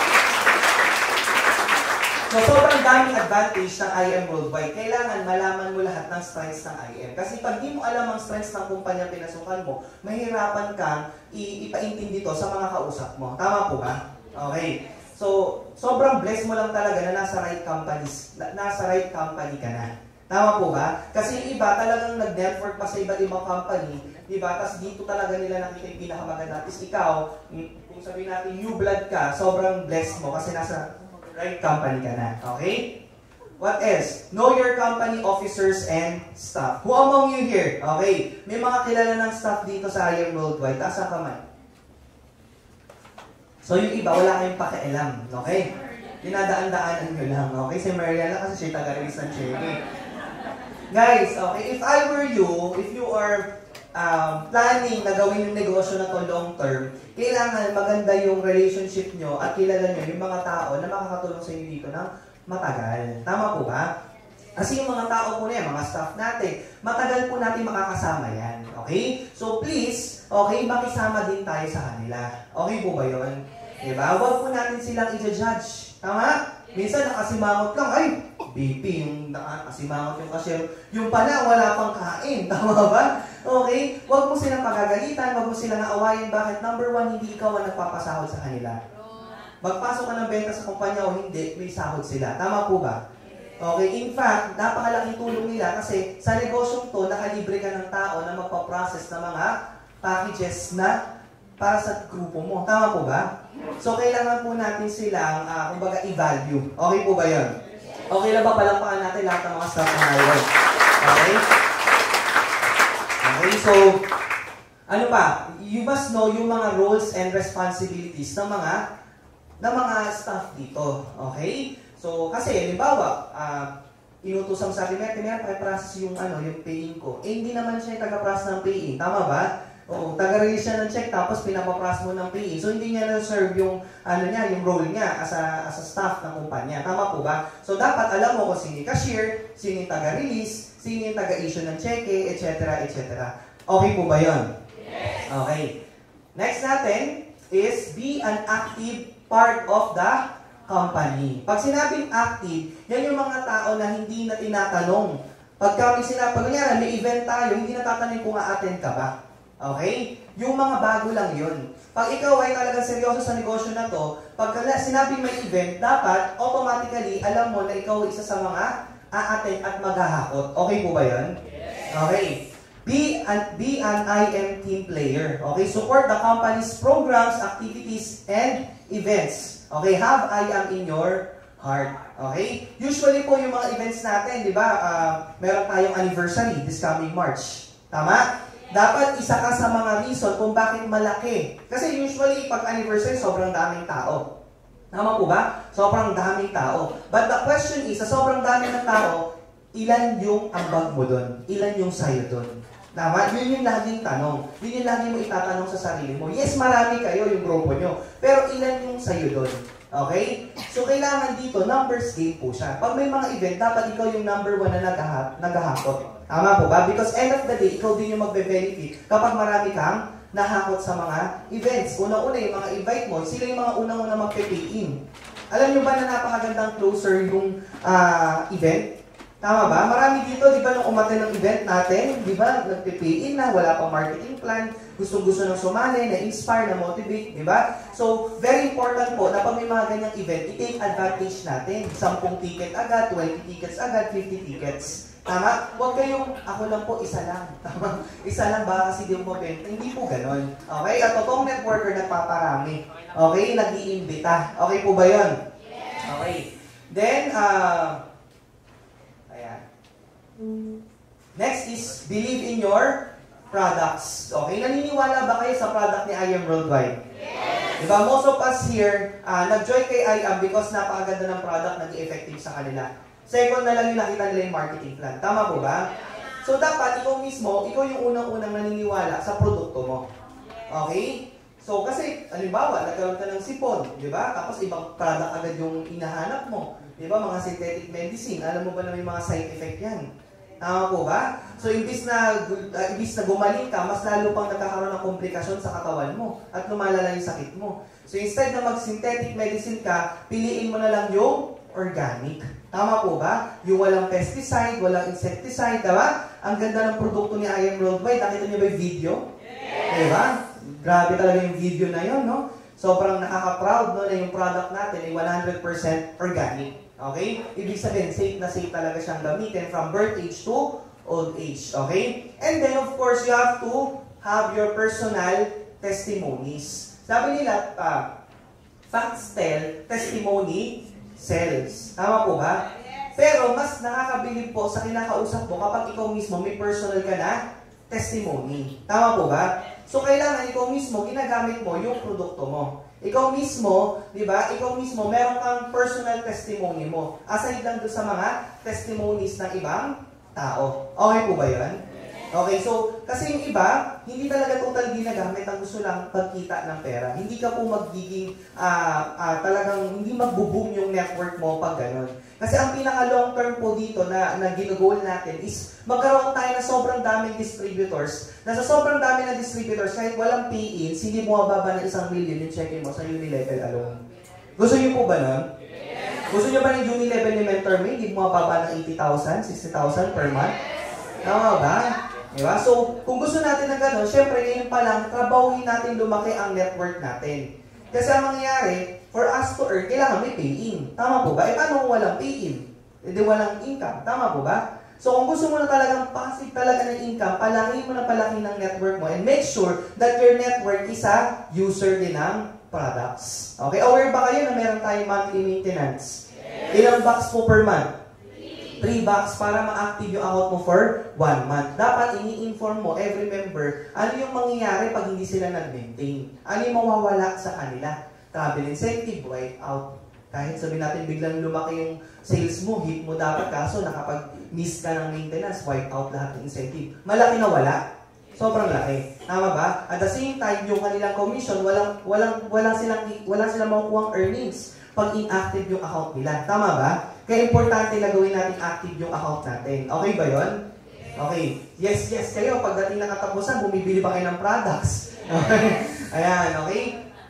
So, sobrang daming advantage ng IAM Worldwide. Kailangan malaman mo lahat ng strengths ng IAM. Kasi pag di mo alam ang strengths ng kumpanya pinasukan mo, mahirapan kang ipaintindi to sa mga kausap mo. Tama po ba? Okay. So, sobrang blessed mo lang talaga na nasa right company ka na. Tama po ba? Kasi yung iba talagang nag-network pa sa iba't ibang company, di ba? Tapos dito talaga nila nakita yung pinakamaganda. Tapos ikaw, kung sabihin natin new blood ka, sobrang blessed mo kasi nasa right company ka na. Okay? What else? Know your company officers and staff. Who among you here? Okay. May mga kilala ng staff dito sa IAM Worldwide. Taas ang kamay. So yung iba, wala kayong pakialam. Okay? Dinadaan-daanan nyo lang. Okay? Si Mariana kasi siya taga-release ng cheque. Guys, okay. If I were you, if you are planning na gawin yung negosyo na to long term, kailangan maganda yung relationship nyo at kilala nyo yung mga tao na makakatulong sa inyo dito ng matagal. Tama po ba? Kasi yung mga tao po na yan, mga staff natin, matagal po natin makakasama yan. Okay? So please, okay, makisama din tayo sa kanila. Okay po ba yun? Diba? Huwag po natin silang i-judge. Tama? Minsan nakasimangot lang, ay, BP, yung nakasimangot yung cashier. Yung pala, wala pang kain. Tama ba? Okay? Huwag mo silang pagagalitan, huwag mo silang aawayin. Bakit? Number 1, hindi ikaw ang nagpapasahod sa kanila. Magpasok ka ng benta sa kumpanya o hindi, may sahod sila. Tama po ba? Okay? In fact, napakalaking tulong nila kasi sa negosyong to, nakalibre ka ng tao na magpaprocess ng mga packages na para sa grupo mo. Tama po ba? So, kailangan po natin silang, kumbaga, i-value. Okay po ba yun? Okay lang ba palampakan natin lahat ng mga staff ng IAM? Okay? Okay, so, ano pa? You must know yung mga roles and responsibilities ng mga staff dito. Okay? So, kasi, halimbawa, inutusang sa akin, Mer, pakiprocess yung pay-in ko. Eh, hindi naman siya yung taga-process ng pay-in. Tama ba? Oo, taga-release siya ng check tapos pinapapras mo ng PE. So hindi niya na-serve yung yung role niya as a staff ng kumpanya. Tama po ba? So dapat alam mo kung sino yung cashier, sino yung taga-release, sino yung taga-issue ng cheque, etc. etc. Okay po ba 'yon? Yes. Okay. Next natin is be an active part of the company. Pag sinabing active, yan yung mga tao na hindi na tinatanong. Pag kunyari, may event tayo, hindi na tatanong kung a-attend ka ba. Okay? Yung mga bago lang yun. Pag ikaw ay talagang seryoso sa negosyo na to, pag sinabing may event, dapat automatically alam mo na ikaw isa sa mga a-attend at maghahakot. Okay po ba yun? Okay. Be an IAM team player. Okay? Support the company's programs, activities, and events. Okay? Have IAM in your heart. Okay? Usually po yung mga events natin, di ba, meron tayong anniversary this coming March. Tama? Dapat isa ka sa mga reason kung bakit malaki. Kasi usually, pag anniversary, sobrang daming tao. Tama po ba? Sobrang daming tao. But the question is, sa sobrang daming ng tao, ilan yung ambag mo doon? Ilan yung sayo doon? Tama? Yun yung laging tanong. Yun yung laging mo itatanong sa sarili mo. Yes, marami kayo yung grupo nyo. Pero ilan yung sayo doon? Okay? So, kailangan dito, numbers game po siya. Pag may mga event, dapat ikaw yung number 1 na naghahakot. Tama po ba? Because end of the day, ikaw din yung magbe-benefit kapag marami kang nahakot sa mga events. Una-una, yung mga invite mo, sila yung mga unang-una magpe-pay-in. Alam nyo ba na napakagandang closer yung event? Tama ba? Marami dito, di ba, nung umaten ng event natin, di ba, nagpe-pay-in na, wala pang marketing plan, gustong-gusto nang sumali, na-inspire, na-motivate, di ba? So, very important po na pag may mga ganyang event, i-take advantage natin. 10 ticket agad, 20 tickets agad, 50 tickets. Tama? Huwag kayong, ako lang po, isa lang. Tama? Isa lang ba kasi di mo benta? Hindi po ganon. Okay? At totoong networker nagpaparami. Okay? Nag-iimbita. Okay po ba yun? Okay. Then, ayan. Next is, believe in your products. Okay? Naniniwala ba kayo sa product ni IAM Worldwide? Yes! Diba? Most of us here, nag-join kay IAM because napakaganda ng product, naging effective sa kanila. Second na lang yung nakita nila yung marketing plan. Tama po ba? So, dapat ikaw mismo, ikaw yung unang-unang naniniwala sa produkto mo. Okay? So, kasi, halimbawa, nagkaroon ka ng sipon, di ba? Tapos, ibang product agad yung inahanap mo. Di ba? Mga synthetic medicine. Alam mo ba na may mga side effect yan? Tama po ba? So, imbis na gumaling ka, mas lalo pang nagkakaroon ng komplikasyon sa katawan mo at lumalala yung sakit mo. So, instead na mag-synthetic medicine ka, piliin mo na lang yung organic. Tama po ba? Yung walang pesticide, walang insecticide, diba? Ang ganda ng produkto ni IAM Worldwide. Nakita niyo ba yung video? Yes! Diba? Grabe talaga yung video na yun, no? Sobrang nakaka-proud, no, na yung product natin ay 100% organic. Okay? Ibig sabihin, safe na safe talaga siyang gamitin from birth age to old age. Okay? And then, of course, you have to have your personal testimonies. Sabi nila, facts tell, testimony sells. Tama po ba? Pero mas nakakabilib po sa kinakausap mo kapag ikaw mismo may personal ka na testimony. Tama po ba? So, kailangan ikaw mismo ginagamit mo yung produkto mo. Ikaw mismo, di ba? Ikaw mismo, meron kang personal testimony mo. Aside lang doon sa mga testimonies ng ibang tao. Okay po ba yun? Okay, so, kasi yung iba, hindi talaga total ginagamit, ang gusto lang pagkita ng pera. Hindi ka po magiging, talagang hindi magbo-boom yung network mo pag ganun. Kasi ang pinaka-long term po dito na ginugol natin is magkaroon tayo ng sobrang daming distributors. Na sa sobrang dami na distributors, kahit walang pay-ins, hindi mo mababa ng 1 million yung check-in mo sa Unilevel alone. Gusto niyo po ba nun? Yes. Gusto niyo ba ng Unilevel ni Mentor Me? Hindi mo mababa ng 80,000, 60,000 per month? Tama ba? Diba? So, kung gusto natin ng gano'n, syempre ngayon pa lang, trabahuin natin lumaki ang network natin. Kasi ang mangyayari, for us to earn, kailangan may pay-in. Tama po ba? Paano kung walang pay-in? Hindi walang income. Tama po ba? So, kung gusto mo na talagang passive talaga ng income, palaki mo na palaki ng network mo and make sure that your network is a user din ng products. Okay? Aware ba kayo na meron tayong monthly maintenance? Ilang bucks po per month? 3 bucks para ma-active yung account mo for 1 month. Dapat ini-inform mo every member ano yung mangyayari pag hindi sila nag-maintain. Ano yung mawawala sa kanila. Travel incentive, wipe out. Kahit sabihin natin biglang lumaki yung sales mo, hit mo dapat, kaso nakapag-miss ka ng maintenance, wipe out lahat ng incentive. Malaki na wala. Sobrang laki. Tama ba? At the same time, yung kanilang commission, walang silang makukuhang earnings pag inactive yung account nila. Tama ba? Kaya importante na gawin natin active yung account natin. Okay ba yun? Okay. Yes, yes kayo. Pagdating ng katapusan, bumibili ba kayo ng products? Okay. Ayan, okay?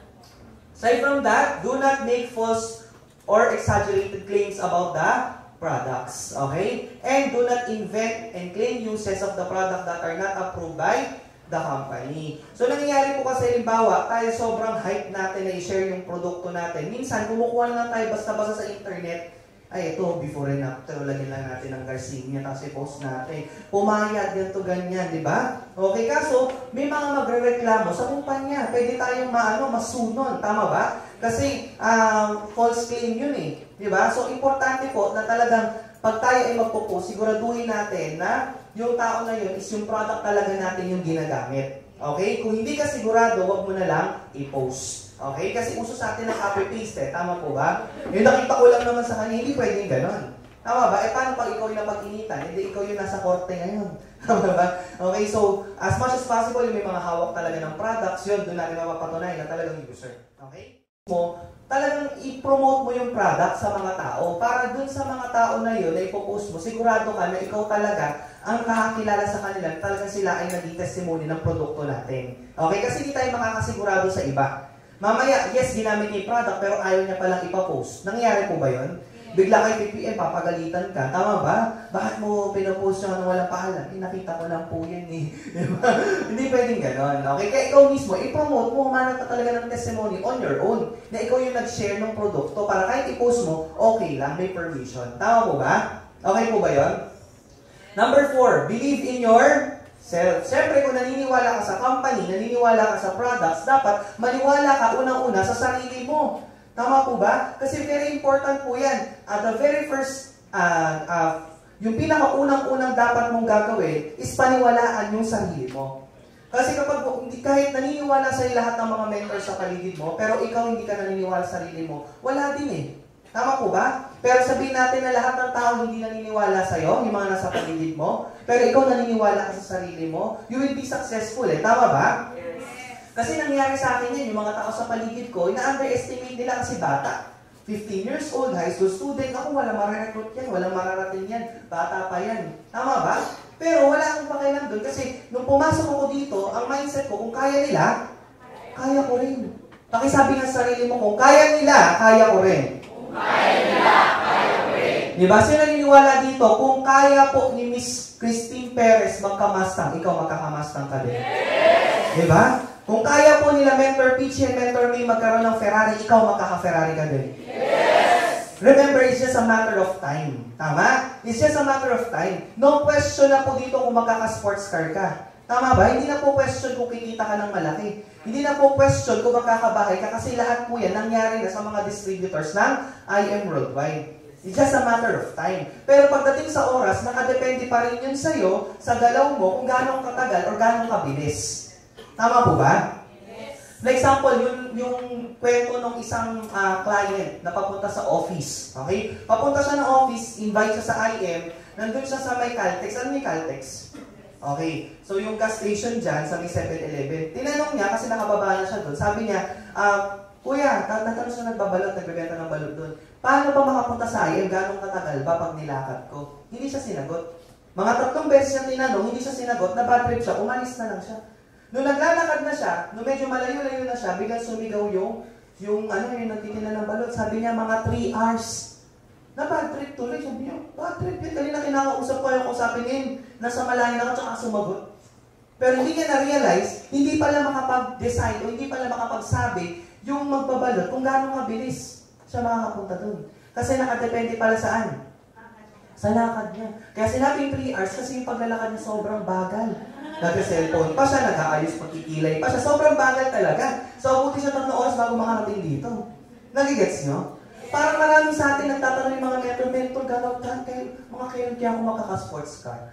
Aside from that, do not make false or exaggerated claims about the products. Okay? And do not invent and claim uses of the product that are not approved by the company. So, nangyayari po kasi, halimbawa, tayo sobrang hype natin na i-share yung produkto natin. Minsan, kumukuha na lang tayo basta-basta sa internet. Ay, ito, before and after, lagyan lang natin ng Garcinia, tapos i-post natin. Pumayag, ganito, ganyan, di ba? Okay, kaso, may mga magre-reklamo sa kumpanya. Pwede tayong masunon, tama ba? Kasi, false claim yun eh. Diba? So, importante po na talagang pag tayo ay magpo-post, siguraduhin natin na yung tao na yun is yung product talaga natin yung ginagamit. Okay? Kung hindi ka sigurado, wag mo na lang i-post. Okay? Kasi uso sa atin ng copy-paste eh. Tama po ba? Yung nakita ko lang naman sa kanya, hindi pwedeng ganon. Tama ba? Eh, paano pag ikaw yung napag-initan? Hindi ikaw yung nasa korte ngayon. Tama ba? Okay, so, as much as possible, yung may mga hawak talaga ng products, yun, doon natin mapapatunayan na talagang user. Okay? Mo, talagang i-promote mo yung product sa mga tao para dun sa mga tao na yun na ipopost mo, sigurado ka na ikaw talaga ang nakakilala sa kanila, talagang sila ay nag-testimony ng produkto natin. Okay? Kasi hindi tayo makakasigurado sa iba. Mamaya, yes, ginamit niya yung product, pero ayaw niya palang ipapost. Nangyayari po ba yun? Bigla kay PPM, papagalitan ka. Tama ba? Bakit mo pinopost yung walang paalam? Nakita ko lang po yan eh. Diba? Hindi pwedeng ganon. Okay? Kaya ikaw mismo, i-promote mo, humanap ka talaga ng testimony on your own. Na ikaw yung nag-share ng produkto para kahit i-post mo, okay lang, may permission. Tama po ba? Okay po ba yun? Number 4, believe in yourself. Siyempre, kung naniniwala ka sa company, naniniwala ka sa products, dapat maniwala ka unang-una sa sarili mo. Tama po ba? Kasi very important po yan. At the very first, yung pinakaunang-unang dapat mong gagawin is paniwalaan yung sarili mo. Kasi kapag kahit naniniwala sa'yo lahat ng mga mentors sa paligid mo, pero ikaw hindi ka naniniwala sa sarili mo, wala din eh. Tama po ba? Pero sabihin natin na lahat ng tao hindi naniniwala sa'yo, yung mga nasa paligid mo, pero ikaw naniniwala ka sa sarili mo, you will be successful eh. Tama ba? Kasi nangyari sa akin yan, yung mga tao sa paligid ko, ina-underestimate nila kasi bata. 15 years old, high school student, ako walang marirecruit yan, walang mararating yan, bata pa yan. Tama ba? Pero wala akong pakialam doon kasi nung pumasok ako dito, ang mindset ko, kung kaya nila, kaya ko rin. Pakisabi nga sa sarili mo, kung kaya nila, kaya ko rin. Kung kaya nila, kaya ko rin. Diba? Sino naniniwala dito, kung kaya po ni Miss Christine Perez magkamastang, ikaw magkakamastang ka din. Yes! Diba? Kung kaya po nila Mentor Peachy and Mentor May magkaroon ng Ferrari, ikaw magkaka-Ferrari ka din. Yes! Remember, it's just a matter of time. Tama? It's just a matter of time. No question na po dito kung magkaka-sports car ka. Tama ba? Hindi na po question kung kikita ka ng malaki. Hindi na po question kung magkakabahay ka kasi lahat po yan nangyari na sa mga distributors ng IAM worldwide. It's just a matter of time. Pero pagdating sa oras, nakadepende pa rin yun sa'yo, sa galaw mo, kung gano'ng katagal o gano'ng kabilis. Tama po ba? Yes. For example, yung kwento ng isang client na papunta sa office. Okay? Papunta siya ng office, invite siya sa IM, nandun siya sa may Caltex. Ano may Caltex? Okay. So yung gas station dyan sa may 7-Eleven. Tinanong niya kasi nakababa na siya doon. Sabi niya, Kuya, natanong siya nagbabalot, nagbebenta ng balot doon. Paano ba makapunta sa IM? Ganong katagal ba pag nilakad ko? Hindi siya sinagot. Mga 3 beses niya tinanong, hindi siya sinagot, na bad trip siya, umalis na lang siya. Nung naglalakad na siya, nung medyo malayo-layo na siya, biglang sumigaw yung nagtitinda ng balot. Sabi niya, mga 3 hours. Na bad trip tuloy. Sabi niya, bad trip yun. Kanina kinakausap ko yung kusapin yun. Nasa malayo na ka, tsaka sumagot. Pero hindi niya na-realize, hindi pala makapag-decide o hindi pala makapagsabi yung magbabalot kung gano'ng kabilis siya makakapunta dun. Kasi nakadepende pala saan? Sa lakad niya. Kaya sinabing 3 hours kasi yung paglalakad niya sobrang bagal. Nag-cellphone pa siya, nag-aayos pagkikilay pa siya. Sobrang bagal talaga. So, abuti siya 3 oras bago makarating dito. Nagigets nyo? Parang marami sa atin nagtatanong yung mga mentor, gano'n, mga kailan kaya ako makaka-sports car?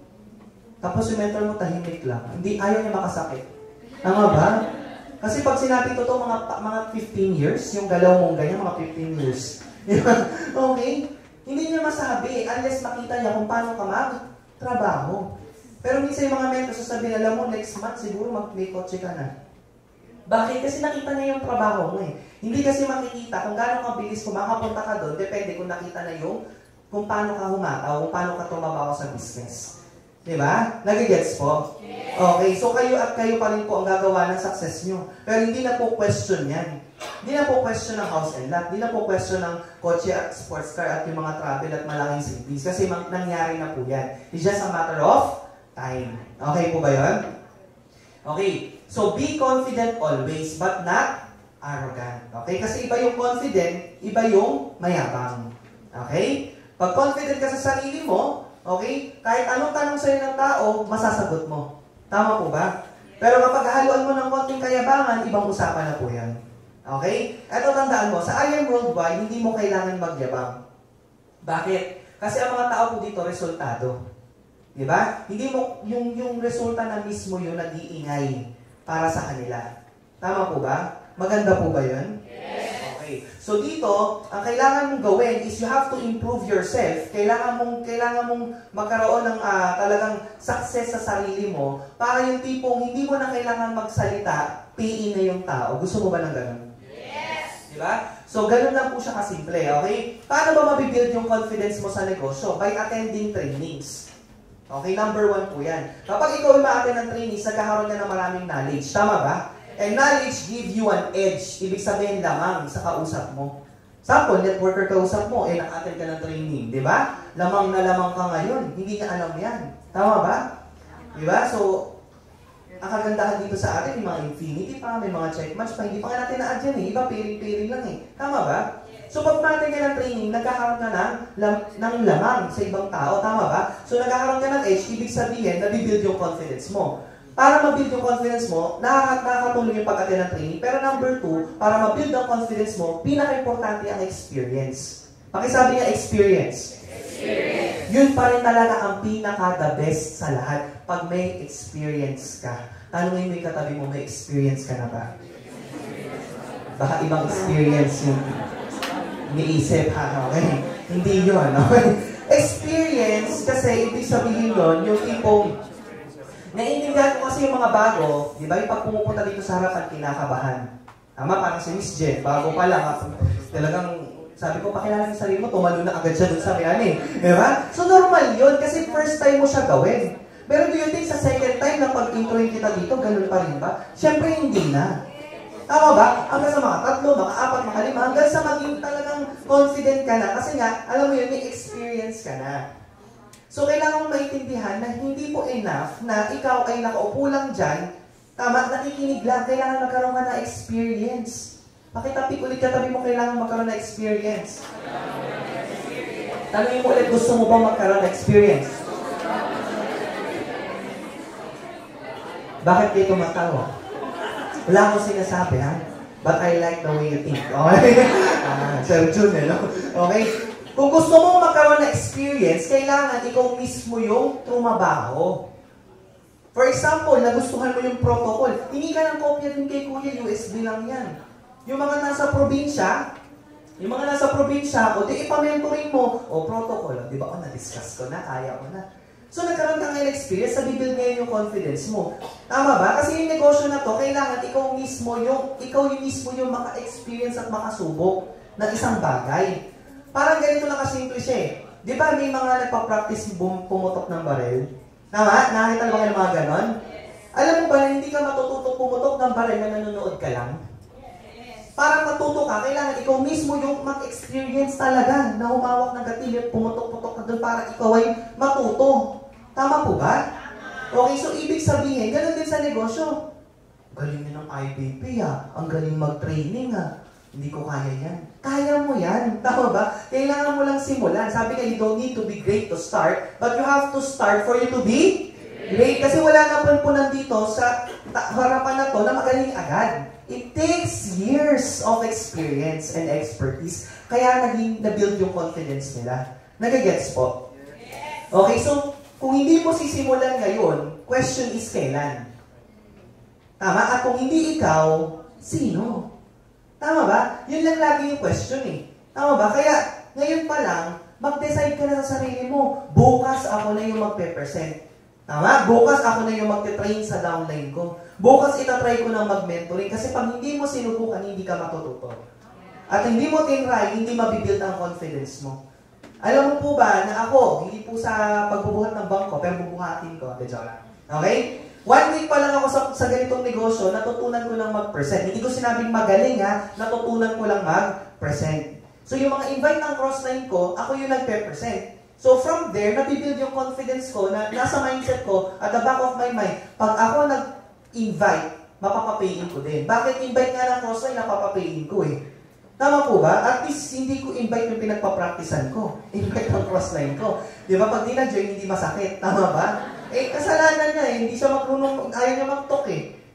Tapos yung mentor mo tahimik lang. Hindi, ayaw niya makasakit. Tama ba? Kasi pag sinabi totoo, mga 15 years, yung galaw mong ganyan, mga 15 years. Okay? Hindi niya masabi unless makita niya kung paano ka mag-trabaho. Pero minsan yung mga mentors sasabihin, alam mo, next month siguro may kotse ka na. Bakit? Kasi nakita niya yung trabaho mo eh. Hindi kasi makikita kung gaano kabilis kung makapunta ka doon, depende kung nakita na yung kung paano ka humataw, kung paano ka tumabaw sa business. Diba? Nagigets po? Okay, so kayo at kayo pa rin po ang gagawa ng success nyo. Pero hindi na po question yan. Hindi na po question ng house and lot. Hindi na po question ng kotse at sports car at yung mga travel at malaking cities. Kasi nangyari na po yan. It's just a matter of time. Okay po ba yun? Okay. So, be confident always, but not arrogant. Okay? Kasi iba yung confident, iba yung mayabang. Okay? Pag confident ka sa sarili mo, okay? Kahit anong tanong sa'yo ng tao, masasagot mo. Tama po ba? Pero kapag haluan mo ng konting kayabangan, ibang usapan na po yan. Okay? Eto tandaan mo, sa IAM Worldwide, hindi mo kailangan magyabang. Bakit? Kasi ang mga tao po dito, resultado. Diba? Hindi mo, yung resulta na mismo yun, nag-iingay para sa kanila. Tama po ba? Maganda po ba yun? Yes. Okay. So dito, ang kailangan mong gawin is you have to improve yourself. Kailangan mong magkaroon ng talagang success sa sarili mo para yung tipong hindi mo na kailangan magsalita, PE na yung tao. Gusto mo ba ng ganun? Yes. Diba? So, ganun lang po siya kasimple, okay? Paano ba mabibuild yung confidence mo sa negosyo? By attending trainings. Okay, number 1 po yan. Kapag ikaw ay ma-attend ng trainings, nagkakaroon ka ng maraming knowledge. Tama ba? And knowledge give you an edge. Ibig sabihin lamang sa kausap mo. Sample, networker kausap mo, naka-attend ka ng training. Di ba? Lamang na lamang ka ngayon. Hindi niya alam yan. Tama ba? Di ba? So, ang kagandahan dito sa atin, may mga infinity pa, may mga check match pa, hindi pa nga natin na-add yan eh. Iba, pairing-pairing lang eh. Tama ba? So, pag natin ka ng training, nagkakaroon ka ng lamang sa ibang tao. Tama ba? So, nagkakaroon ka ng edge, ibig sabihin, nabibuild yung confidence mo. Para mabuild yung confidence mo, nakakatulong yung pag-attend ng training. Pero number 2, para mabuild ang confidence mo, pinaka-importante ang experience. Pakisabi niya, experience. Experience. Yun pa rin talaga ang pinaka-the best sa lahat. Pag may experience ka. Tanungin mo yung katabi mo, may experience ka na ba? Baka ibang experience yung iniisip, ha? Okay? Hindi yun, okay? Experience, kasi ibig sabihin yun, yung tipong naiintindihan ko kasi yung mga bago, di ba, yung pag pumupunta dito sa harapan, kinakabahan. Tama, parang si Miss Jen, bago pa lang, talagang, sabi ko, pakilala yung sarili mo, tumalo na agad siya dun sa yan eh. Di ba? So, normal yun, kasi first time mo siya gawin. Pero do you think sa second time na pag-introin kita dito, ganun pa rin ba? Siyempre, hindi na. Tama ba? Hanggang sa mga 3, mga 4, mga 5, hanggang sa maging talagang confident ka na. Kasi nga, alam mo yun, may experience ka na. So, kailangan mong maintindihan na hindi po enough na ikaw ay nakaupo lang dyan, tama, nakikinig lang, kailangan magkaroon ka ng experience. Pakitapik ulit katabi mo, kailangan magkaroon ng experience. Tanungin mo ulit, gusto mo bang magkaroon ng experience? Bakit kayo tumatawa? Wala akong sinasabi, ha? But I like the way you think. Okay? Sir Jun, no? Okay? Kung gusto mo magkaroon ng experience, kailangan ikaw mismo yung trumabaho. For example, nagustuhan mo yung protocol. Hingi ka ng kopya din kay Kuya, USB lang yan. Yung mga nasa probinsya, o di ipamentoring mo, o protocol, di ba, na-discuss ko na, kaya ko na. So, nagkaroon ka ngayon experience, nabibuild ngayon yung confidence mo. Tama ba? Kasi yung negosyo na to, kailangan ikaw yung mismo yung maka-experience at makasubok ng isang bagay. Parang ganito lang kasimple siya eh. Di ba may mga nagpa-practice pumutok ng baril? Tama? Nakita na ba kayo mga ganon? Alam mo ba na hindi ka matututo pumutok ng baril na nanonood ka lang? Para matuto ka, kailangan ikaw mismo yung mag-experience talaga na humawak ng gatilyo, pumutok-putok ka doon para ikaw ay matuto. Tama po ba? Okay, so ibig sabihin, ganun din sa negosyo. Galing nyo ng IBP ang galing mag-training Hindi ko kaya yan. Kaya mo yan. Tama ba? Kailangan mo lang simulan. Sabi nga, you don't need to be great to start, but you have to start for you to be great. Kasi wala na po nandito sa harapan na to na magaling agad. It takes years of experience and expertise. Kaya na-build yung confidence nila. Nagagets po? Okay, so kung hindi mo sisimulan ngayon, question is kailan? Tama? At kung hindi ikaw, sino? Tama ba? Yun lang lagi yung question eh. Tama ba? Kaya ngayon pa lang, mag-decide ka na sa sarili mo. Bukas ako na yung magpe-present. Tama? Bukas ako na yung magte-train sa downline ko. Bukas itatry ko ng mag-mentoring kasi pag hindi mo sinubukan, hindi ka matututo. At hindi mo tinry, hindi mabibuild ang confidence mo. Alam mo po ba na ako, hindi po sa pagbubuhat ng bangko, pero bubuhatin ko. Okay? 1 week pa lang ako sa ganitong negosyo, natutunan ko lang mag-present. Hindi ko sinabing magaling natutunan ko lang mag-present. So yung mga invite ng crossline ko, ako yung nagpe-present. So from there, nabibuild yung confidence ko na nasa mindset ko, at the back of my mind, pag ako nag-invite, mapapapayin ko din. Bakit invite nga ng crossline, napapapayin ko eh. Tama po ba? At least hindi ko invite yung pinagpa-practicean ko. Invite ang crossline ko. Di ba? Pag di-na-join, hindi masakit. Tama ba? Eh, kasalanan niya eh. Hindi siya ayaw niya mag-talk eh.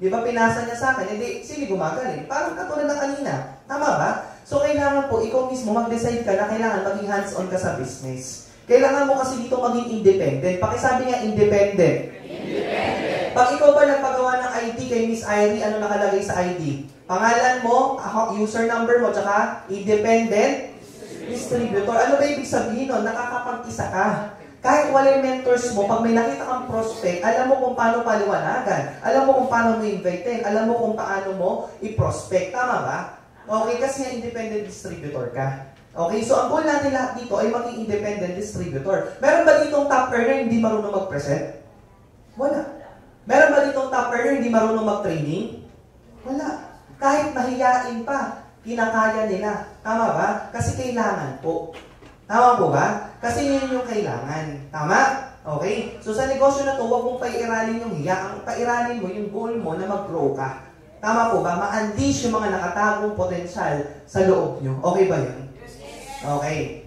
Di ba pinasa niya sa akin? Hindi, sino gumagaling? Parang katulad na kanina. Tama ba? So, kailangan po, ikaw mismo mag-decide ka na kailangan maging hands-on ka sa business. Kailangan mo kasi dito maging independent. Pakisabi nga, independent. Independent. Pag ikaw ba nagpagawa ng ID kay Miss Irie, ano nakalagay sa ID? Pangalan mo, user number mo, tsaka independent distributor. Ano ba ibig sabihin nun? Nakakapag-isa ka. Kahit wala yung mentors mo, pag may nakita kang prospect, alam mo kung paano paliwanagan. Alam mo kung paano mo invitein. Alam mo kung paano mo i-prospect. Tama ba? Okay, kasi nga independent distributor ka. Okay, so ang goal natin lahat dito ay maging independent distributor. Meron ba ditong top earner hindi marunong mag-present? Wala. Meron ba ditong top earner hindi marunong mag-training? Wala. Kahit mahiyain pa, kinakaya nila. Tama ba? Kasi kailangan po. Tama po ba? Kasi yun yung kailangan. Tama? Okay? So sa negosyo na to, huwag mong pairalin yung hiya. Ang pairalin mo, yung goal mo na mag-grow ka. Tama po ba? Ma-unleash yung mga nakatagong potensyal sa loob nyo. Okay ba yun? Okay.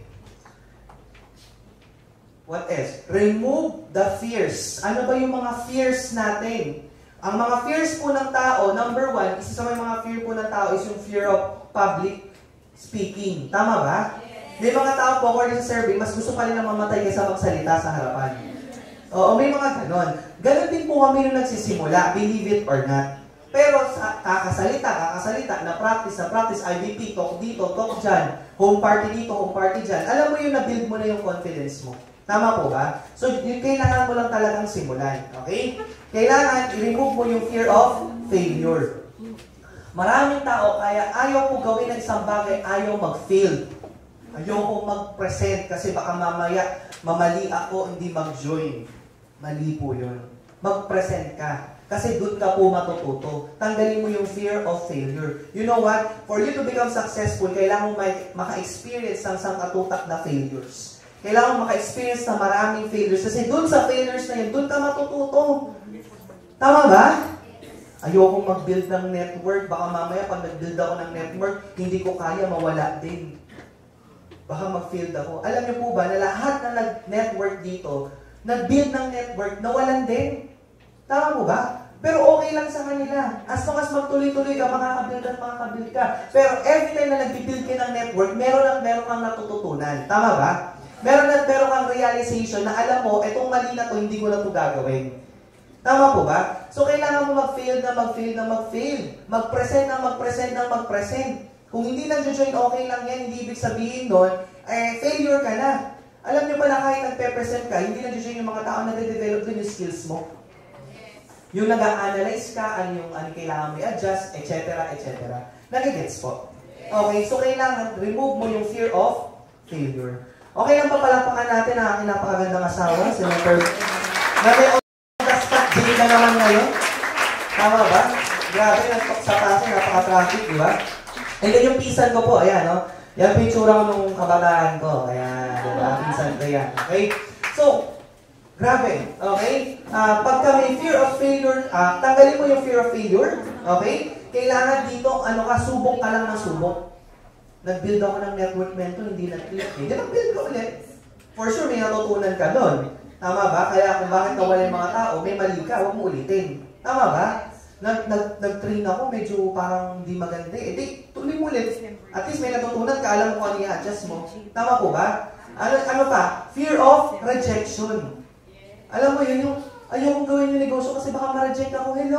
What else? Remove the fears. Ano ba yung mga fears natin? Ang mga fears po ng tao, number one, isa sa mga fear po ng tao is yung fear of public speaking. Tama ba? May mga tao po, according sa survey, mas gusto pa rin na mamatay kaysa magsalita sa harapan. Oo, may mga ganon. Ganon din po kami nung nagsisimula, believe it or not. Pero kakasalita, na practice, IBP, talk dito, talk dyan, home party dito, home party dyan. Alam mo yung na-build mo na yung confidence mo. Tama po ba? So, yung kailangan mo lang talagang simulan. Okay? Kailangan i-remove mo yung fear of failure. Maraming tao, kaya ayaw po gawin ng isang bagay, ayaw mag-fail. Ayaw ko mag-present kasi baka mamaya mamali ako, hindi mag-join. Mali po yun. Mag-present ka. Kasi doon ka po matututo. Tanggalin mo yung fear of failure. You know what? For you to become successful, kailangan mo maka-experience ng katutak na failures. Kailangan mo maka-experience na maraming failures. Kasi doon sa failures na yun, doon ka matututo. Tama ba? Ayokong mag-build ng network. Baka mamaya pag nag-build ako ng network, hindi ko kaya, mawala din. Baka mag-failed ako. Alam niyo po ba na lahat na nag-network dito, nag-build ng network, nawalan din? Tama po ba? Pero okay lang sa kanila. As long as magtuloy-tuloy ka, makakabuild at makakabuild ka. Pero every time na nag-build ka ng network, meron at meron kang natututunan. Tama ba? Meron at meron kang realization na alam mo, etong mali na to, hindi ko na to gagawin. Tama po ba? So kailangan mo mag-fail na mag-fail na mag-fail. Mag-present na mag-present na mag-present. Kung hindi nag-join, okay lang yan. Hindi ibig sabihin nun, failure ka na. Alam niyo pala kahit nag-present ka, hindi nag-join yung mga tao na nade-develop din yung skills mo. Yung nag-a-analyze ka, ano kailangan mo i-adjust, etc., etc. Nag-gets po. Okay, so kailangan remove mo yung fear of failure. Okay lang pa palakpakan natin ang aking napakagandang asawa, Senator. Na may on-the-spot day na naman ngayon. Tama ba? Grabe, nag-talk sa taso, napaka-traffic, di ba? And then yung pisan ko po, ayan, no? Yan po yung tsura ko nung kabataan ko. Ayan, diba? Pisan ko yan. Okay? So, grabe. Okay? Pagka may fear of failure, tanggalin mo yung fear of failure. Okay? Kailangan dito, subok ka lang ng subok. Nag-build ako ng network mentor, hindi nag-click. Hindi nag-build ko ulit. For sure, may natutunan ka doon. Tama ba? Kaya kung bakit nawala yung mga tao, may mali ka, huwag mo ulitin. Tama ba? Nag-train ako, medyo parang hindi maganda. Di, tuloy mo ulit. At least may natutunan ka, alam mo kung ano i-adjust mo. Tama po ba? Ano pa? Fear of rejection. Alam mo yun, yung ayokong gawin yung negosyo kasi baka ma-reject ako. Hello!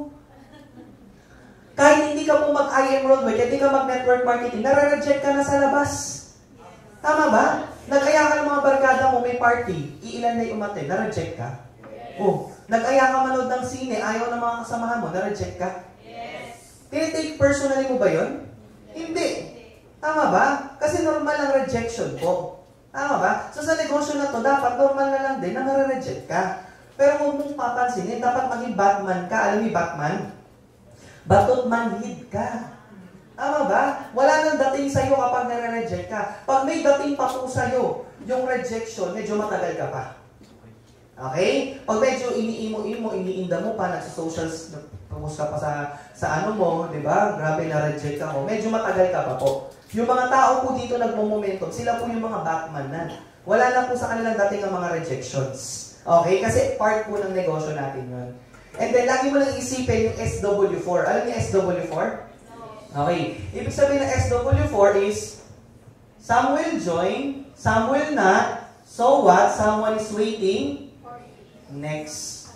Kahit hindi ka po mag-IAM roadway, hindi ka mag-network marketing, nare-reject ka na sa labas. Tama ba? Nag-aya ka ng mga barkada mo, may party, iilan na yung umate, na-reject ka? Oh, nag-aya ka manood ng sine, ayaw ng mga kasamahan mo, na-reject ka? Yes. Tinitake personally mo ba yun? Hindi. Tama ba? Kasi normal ang rejection po. Tama ba? So sa negosyo na to, dapat normal na lang din na nare-reject ka. Pero huwag mong papansinin, dapat maging Batman ka. Alam mo Batman? Batot manhid ka. Tama ba? Wala nang dating sa'yo kapag nare-reject ka. Pag may dating pa po sa'yo, yung rejection, medyo matagal ka pa. Okay? Pag medyo iniinda mo pa, nagsasocials, nag-post ka pa sa ano mo, di ba? Grabe na-reject ka mo. Medyo matagal ka pa po. Yung mga tao po dito nagmo-momentum, sila po yung mga Batman na. Wala lang po sa kanilang dating ang mga rejections. Okay? Kasi part po ng negosyo natin yun. And then, lagi mo lang isipin yung SW4. Alam niyo SW4? Okay. Ibig sabihin ng SW4 is, some will join, some will not, so what? Someone is waiting. Next.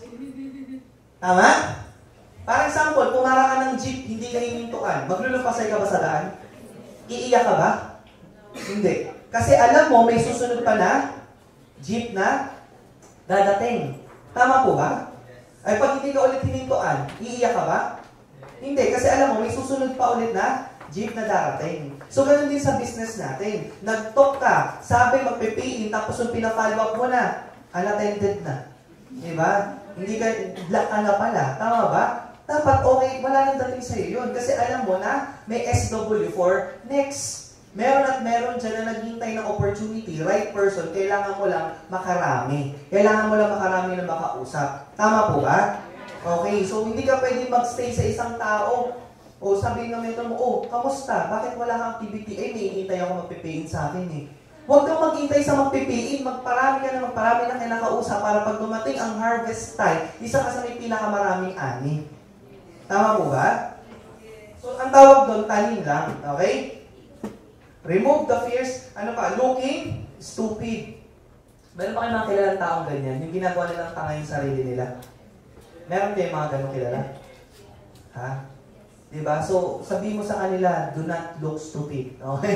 Tama? Para example, pumara ka ng jeep, hindi ka hinintuan, maglulupasay ka ba sa daan? Iiyak ka ba? Hindi. Kasi alam mo, may susunod pa na jeep na dadating. Tama po ba? Ay pag hindi ka ulit hinintuan, iiyak ka ba? Hindi. Kasi alam mo, may susunod pa ulit na jeep na darating. So, ganun din sa business natin. Nag-talk ka, sabi magpe-pay in, tapos yung pina-follow up mo na, unattended na. Diba? Hindi ka, black ka na pala. Tama ba? Dapat okay, wala nang dating sa'yo yun. Kasi alam mo na may SW4 next. Meron at meron dyan na naghintay ng opportunity, right person, kailangan mo lang makarami. Kailangan mo lang makarami na makausap. Tama po ba? Okay, so hindi ka pwede magstay sa isang tao. O sabihin ng mentor mo, oh, kamusta? Bakit wala kang activity? Eh, may ako magpipayin sa akin eh. Huwag kang maghintay sa magpipayin, magparami ka na kinakausap para pag dumating ang harvest time, isa ka sa may pinakamaraming ani. Tama po ba? So, ang tawag doon, tanim lang. Okay? Remove the fears. Ano pa? Looking stupid. Meron pa kayo mga kilalang taong ganyan? Yung ginagawa nilang tanga yung sarili nila. Meron kayo mga ganong kilala? Ha? Diba? So, sabihin mo sa kanila, do not look stupid. Okay?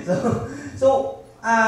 So,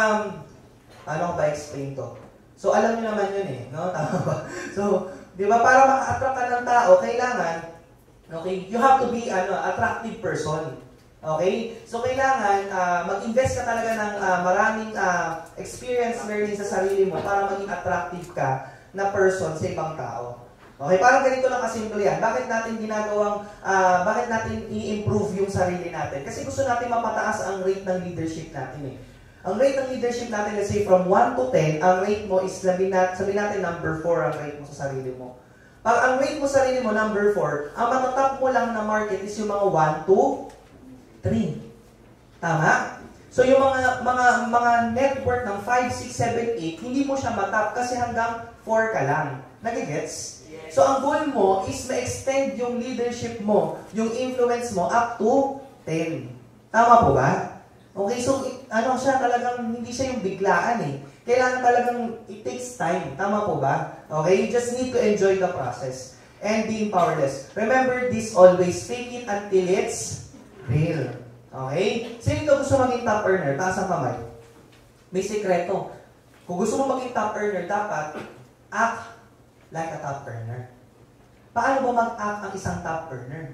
ano ko ba explain to? So, alam niyo naman yun eh. No? Tama ba? So, diba, para maka-attract ka ng tao, kailangan, okay, you have to be attractive person. Okay? So, kailangan mag-invest ka talaga ng maraming experience learning sa sarili mo para maging attractive ka na person sa ibang tao. Okay? Parang ganito lang kasimple yan. Bakit natin bakit natin i-improve yung sarili natin? Kasi gusto natin mapataas ang rate ng leadership natin eh. Ang rate ng leadership natin, let's say from 1 to 10, ang rate mo is, sabihin natin number 4 ang rate mo sa sarili mo. Pag ang rate mo sa sarili mo, number 4, ang matatap mo lang na market is yung mga 1 to 3. Tama? So yung mga network ng 5, 6, 7, 8, hindi mo siya matap kasi hanggang 4 ka lang. Nagigets? So ang goal mo is ma-extend yung leadership mo, yung influence mo up to 10. Tama po ba? Okay, so siya talagang, hindi siya yung biglaan eh. Kailangan talagang it takes time. Tama po ba? Okay, you just need to enjoy the process and being powerless. Remember this always, fake it until it's real. Okay? Sino ito gusto maging top earner? Taas ang kamay. May sekreto. Kung gusto mo maging top earner, dapat act like a top earner. Paano ba mag-act ang isang top earner?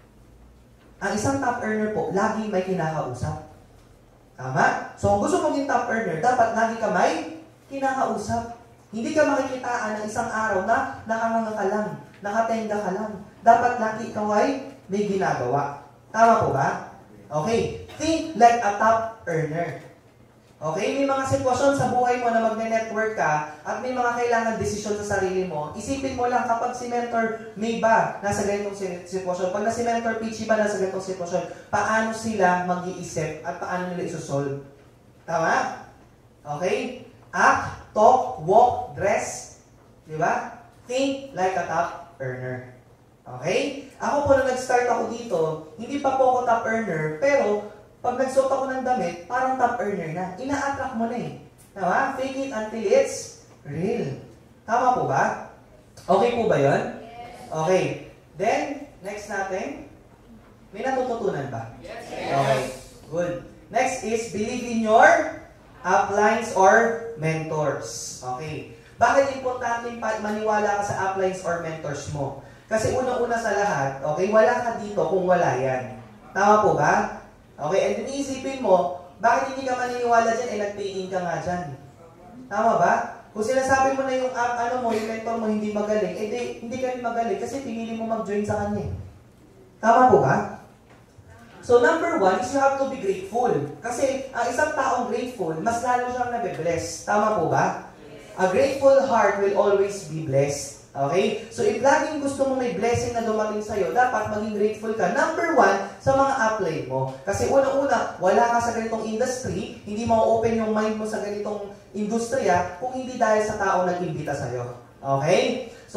Ang isang top earner po, lagi may kinakausap. Tama? So, kung gusto mong maging top earner, dapat lagi ka may kinakausap. Hindi ka makikitaan ng isang araw na nakanganga ka lang, nakatenga ka lang. Dapat lagi ikaw ay may ginagawa. Tama po ba? Okay. Think like a top earner. Okay? May mga sitwasyon sa buhay mo na magne-network ka at may mga kailangan desisyon sa sarili mo. Isipin mo lang kapag si Mentor May ba nasa ganitong sitwasyon, pag na si Mentor Peachy ba nasa ganitong sitwasyon, paano sila mag-iisip at paano nila isosolve? Tama? Okay? Act, talk, walk, dress. Diba? Think like a top earner. Okay? Ako po nung nag-start ako dito, hindi pa po ako top earner, pero pag nagsuot ako ng damit, parang top earner na. Ina-attract mo na eh. Tama? Fake it until it's real. Tama po ba? Okay po ba yun? Yes. Okay. Then, next natin. May natututunan ba? Yes. Okay. Good. Next is, believe in your uplines or mentors. Okay. Bakit importante maniwala ka sa uplines or mentors mo? Kasi unang-una sa lahat, okay, wala ka dito kung wala yan. Tama po ba? Okay, and iniisipin mo, bakit hindi ka maniniwala dyan, eh nag-pay-in ka nga dyan. Tama ba? Kung sinasabi mo na yung yung mentor mo hindi magaling, eh hindi ka rin magaling kasi pinili mo mag-join sa kanya. Tama po ba? So number 1 is you have to be grateful. Kasi ang isang taong grateful, mas lalo siyang nabe-bless. Tama po ba? A grateful heart will always be blessed. Okay? So, if laging gusto mo may blessing na dumating sa'yo, dapat maging grateful ka. Number 1, sa mga upline mo. Kasi unang-una, wala ka sa ganitong industry, hindi mo open yung mind mo sa ganitong industriya kung hindi dahil sa tao nag-imbita sa'yo. Okay? So,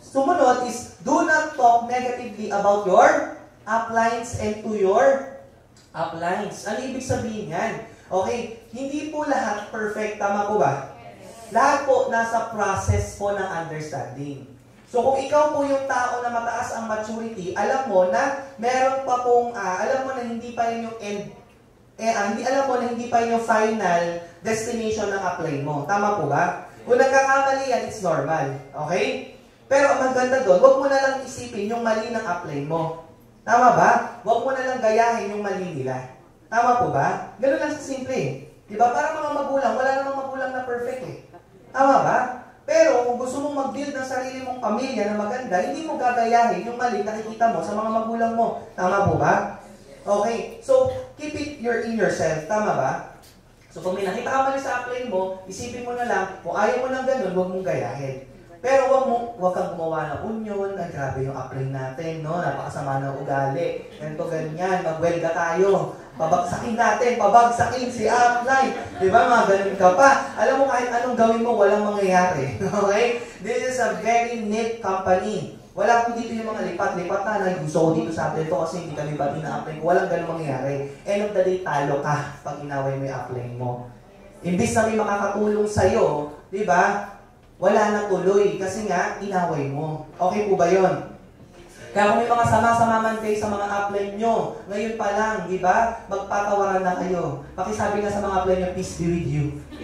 Sumunod is, do not talk negatively about your uplines and to your uplines. Ano ibig sabihin yan? Okay, hindi po lahat perfect. Tama po ba? Lahat po nasa process po ng understanding. So kung ikaw po yung tao na mataas ang maturity, alam mo na meron pa pong, alam mo na hindi pa yun yung end, alam mo na hindi pa yun yung final destination ng apply mo. Tama po ba? Kung nagkakamali yan, it's normal. Okay? Pero ang maganda doon, huwag mo na lang isipin yung mali ng apply mo. Tama ba? Huwag mo na lang gayahin yung mali nila. Tama po ba? Ganun lang sa simple. Diba? Para mga magulang, wala namang magulang na perfect eh. Tama ba? Pero kung gusto mong mag-build ng sarili mong pamilya na maganda, hindi mo gagayahin yung mali nakikita mo sa mga magulang mo. Tama po ba? Okay. So, keep it in yourself. Tama ba? So, kung may nakita ka mali sa apply mo, isipin mo na lang, kung ayaw mo ng ganun, huwag mong gayahin. Pero huwag kang gumawa ng union, ay grabe yung apply natin, no? Napakasama ng ugali. Ganito, ganyan, mag-welga tayo. Pabagsakin natin, pabagsakin si apply. Diba, mga ganun ka pa. Alam mo, kahit anong gawin mo, walang mangyayari. Okay? This is a very neat company. Wala po dito yung mga lipat-lipat na gusto ko dito sa apply ko kasi hindi kami pati na apply ko. Walang ganun mangyayari. End of the day, talo ka pag inaway mo yung apply mo. Imbis na may makakatulong sa'yo, diba? Wala na tuloy kasi nga, inaway mo. Okay po ba yun? Kaya kung may mga sama-sama man kayo sa mga upline nyo, ngayon pa lang, di ba? Magpatawaran na kayo. Pakisabi nga sa mga upline nyo, peace be with you.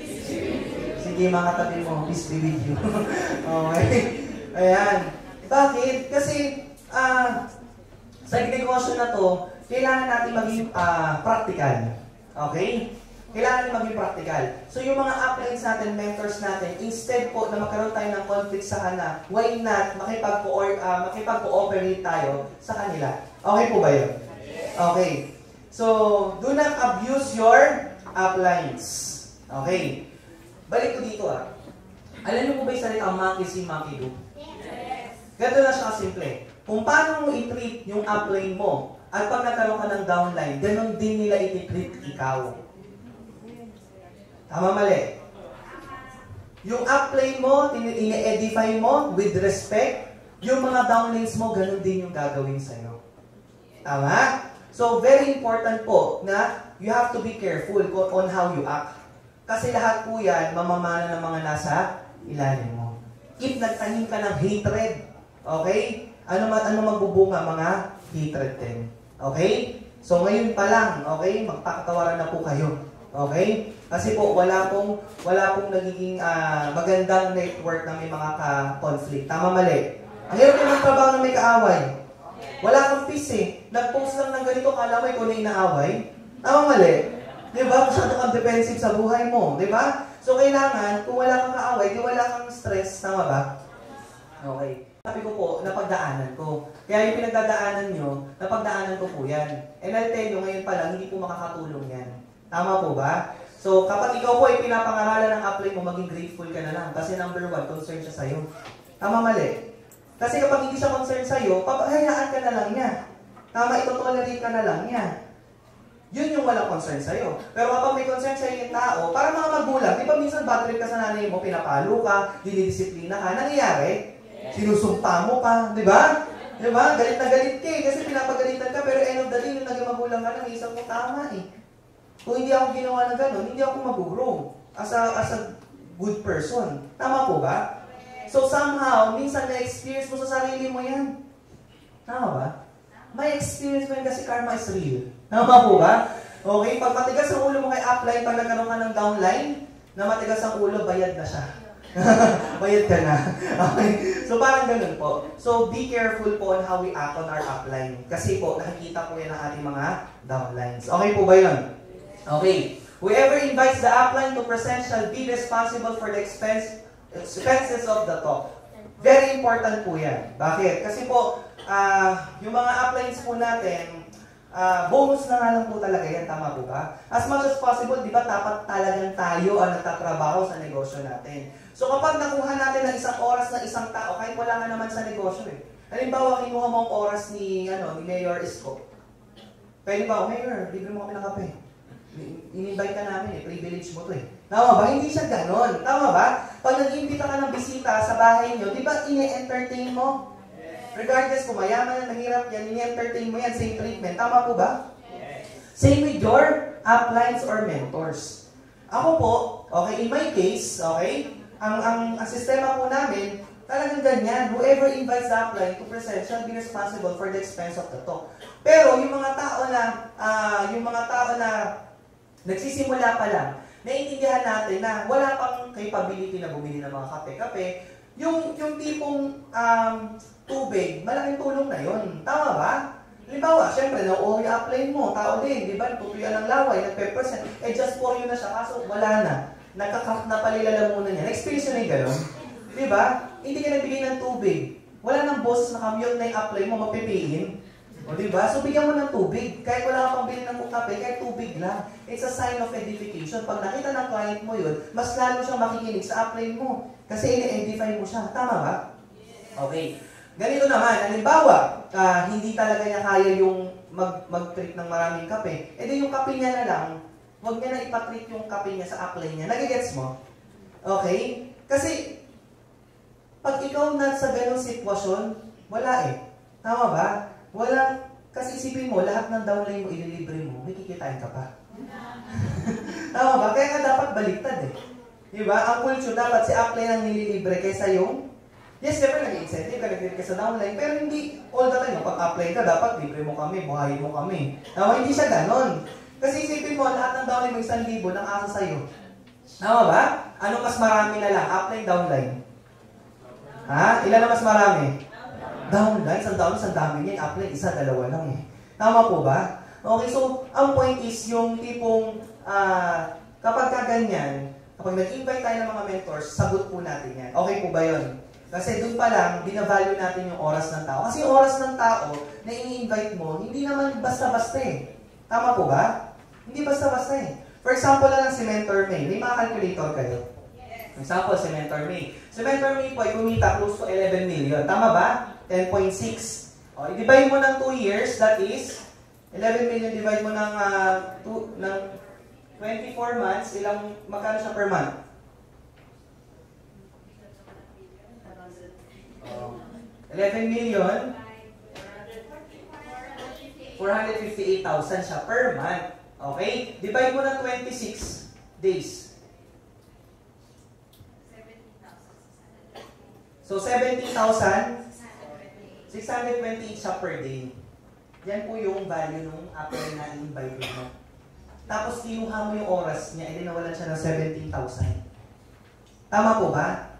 Sige, mga tabi mo, peace be with you. Okay? Ayan. Bakit? Kasi, sa negosyo na to, kailangan natin maging practical. Okay? Kailangan natin maging practical. So yung mga uplines natin, mentors natin, instead po na magkaroon tayo ng conflict sa kanila, why not makipag-cooperate tayo sa kanila? Okay po ba yun? Okay. So, do not abuse your uplines. Okay. Balik ko dito Alam niyo po ba yung salita monkey see, monkey do? Yes. Ganito na siya kasimple. Kung paano mo i-treat yung upline mo, at pag nagkaroon ka ng downline, ganun din nila i-treat ikaw. Tama mali. Yung upline mo, ini-edify mo with respect, yung mga downlines mo, ganun din yung gagawin sa'yo. Tama? So, very important po na you have to be careful on how you act. Kasi lahat po yan, mamamana ng mga nasa ilalim mo. If nagtanim ka ng hatred, okay? Ano magbubunga? Mga hatred din. Okay? So, ngayon pa lang, okay? Magpakatawaran na po kayo. Okay? Kasi po, wala pong nagiging magandang network na may mga ka-conflict. Tama mali. Ang hirap yung magtrabaho na may kaaway. Wala kang peace eh. Nag-post lang ng ganito, kala mo ikaw na inaaway. Tama mali. Diba? Masyado kang defensive sa buhay mo. Diba? So, kailangan, kung wala kang kaaway, di wala kang stress. Tama ba? Okay. Sabi ko po, napagdaanan ko. Kaya yung pinagdadaanan nyo, napagdaanan ko po yan. And I'll tell you, ngayon pa lang, hindi po makakatulong yan. Tama po ba? So, kapag ikaw po ay pinapangaralan ng apply mo, maging grateful ka na lang. Kasi number 1, concern siya sa'yo. Tama mali. Kasi kapag hindi siya concern sa'yo, papahayaan ka na lang niya. Tama, ito-tolerate ka na lang niya. Yun yung walang concern sa'yo. Pero kapag may concern sa'yo yung tao, para mga magulang, di ba minsan bad trip ka sa nanay mo, pinapalo ka, dinidisiplina ka, nangyayari? Sinusumpa mo pa, di ba? Di ba? Galit na galit ka kasi pinapagalitan ka, pero end of the day, yung naging magulang ka lang, isang mo tama Kung hindi ako ginawa ng gano'n, hindi ako mag-grow as a good person. Tama po ba? So somehow, minsan na-experience mo sa sarili mo yan. Tama ba? May experience mo yan kasi karma is real. Tama po ba? Okay, pag matigas ang ulo mo kay upline, pag nagkaroon ka ng downline, na matigas ang ulo, bayad na siya. Bayad ka na. Okay? So parang ganun po. So be careful po on how we act on our upline. Kasi po, nakikita po yan ang ating mga downlines. Okay po ba yun? Okay. Whoever invites the upline to present shall be responsible for the expenses of the talk. Very important po yan. Bakit? Kasi po, yung mga uplines po natin, bonus na nga lang po talaga yan. Tama po ba? As much as possible, di ba, dapat talagang tayo ang nagtatrabaho sa negosyo natin. So kapag nakuha natin ng isang oras ng isang tao, kahit wala nga naman sa negosyo Halimbawa, kinuha mo ang oras ni Mayor Isko. Pwede ba, Mayor, libre mo kami ng kape. In-invite ka namin privilege mo to Tama ba? Hindi siya ganon. Tama ba? Pag nag-iimbita ka ng bisita sa bahay nyo, di ba ini-entertain mo? Regardless kung mayaman na mahirap yan, ini-entertain mo yan, same treatment. Tama po ba? Same with your uplines or mentors. Ako po, okay, in my case, okay, ang sistema po namin, talagang ganyan. Whoever invites the upline to present shall be responsible for the expense of the talk. Pero yung mga tao na nagsisimula pa lang, naiintindihan natin na wala pang capability na bumili ng mga kape-kape, yung tipong tubig, malaking tulong na yun. Tama ba? Halimbawa, syempre, nauuwi upline mo, tao din, di ba? Tutuyan ng laway, nagpe-present, just for you na siya, kaso wala na. Nakakak na palilalamunan niya. Na-experience nyo na yung gano'n? Di ba? Hindi ka nagbigay ng tubig. Wala nang boses na kamyon na yung upline mo, mapipiin. O di ba? So, bigyan mo ng tubig. Kahit wala ka pang bilhin ng kape, kahit tubig lang. It's a sign of edification. Pag nakita ng client mo yun, mas lalo siyang makikinig sa upline mo. Kasi ini-edify mo siya. Tama ba? Okay. Ganito naman, halimbawa, hindi talaga niya kaya yung mag-treat ng maraming kape. E di yung kape niya na lang, huwag niya na ipatreat yung kape niya sa upline niya. Nagigets mo? Okay? Kasi, pag ikaw na sa ganong sitwasyon, wala eh. Tama ba? Wala. Kasi isipin mo, lahat ng downline mo, ililibre mo, may kikitain ka pa. Tama ba? Kaya nga dapat baliktad eh. Diba? Ang culture dapat si upline ang nililibre kaysa yung yes, siyempre nag-incentive ka, nag-libre ka sa downline, pero hindi all the time. Pag upline ka, dapat libre mo kami, buhayin mo kami. Tama, hindi siya ganon. Kasi isipin mo, lahat ng downline mo 1,000 nang asa sa'yo. Tama ba? Ano mas marami na lang? Upline, downline? Ha? Ilan na mas marami? Downline, sa downline, sa dami niya. Upline, 1, 2 lang eh. Tama po ba? Okay, so, ang point is yung tipong, kapag kaganyan, kapag nag-invite tayo ng mga mentors, sagot po natin yan. Okay po ba yun? Kasi doon pa lang, binavalue natin yung oras ng tao. Kasi yung oras ng tao na ini-invite mo, hindi naman basta-basta eh. Tama po ba? Hindi basta-basta eh. For example lang si Mentor May. May mga calculator kayo? For example, si Mentor May. Si Mentor May po ay kumita close to 11 million. Tama ba? 10.6. O, i-divide mo ng 2 years, that is 11 million divide mo ng 24 months, magkano siya per month? 11,458,000 siya per month. Okay? Divide mo ng 26 days. So, 17,628 siya per day. Yan po yung value nung upline na invite mo. Tapos, kinuha mo yung oras niya, edi nawalan siya ng 17,000. Tama po ba?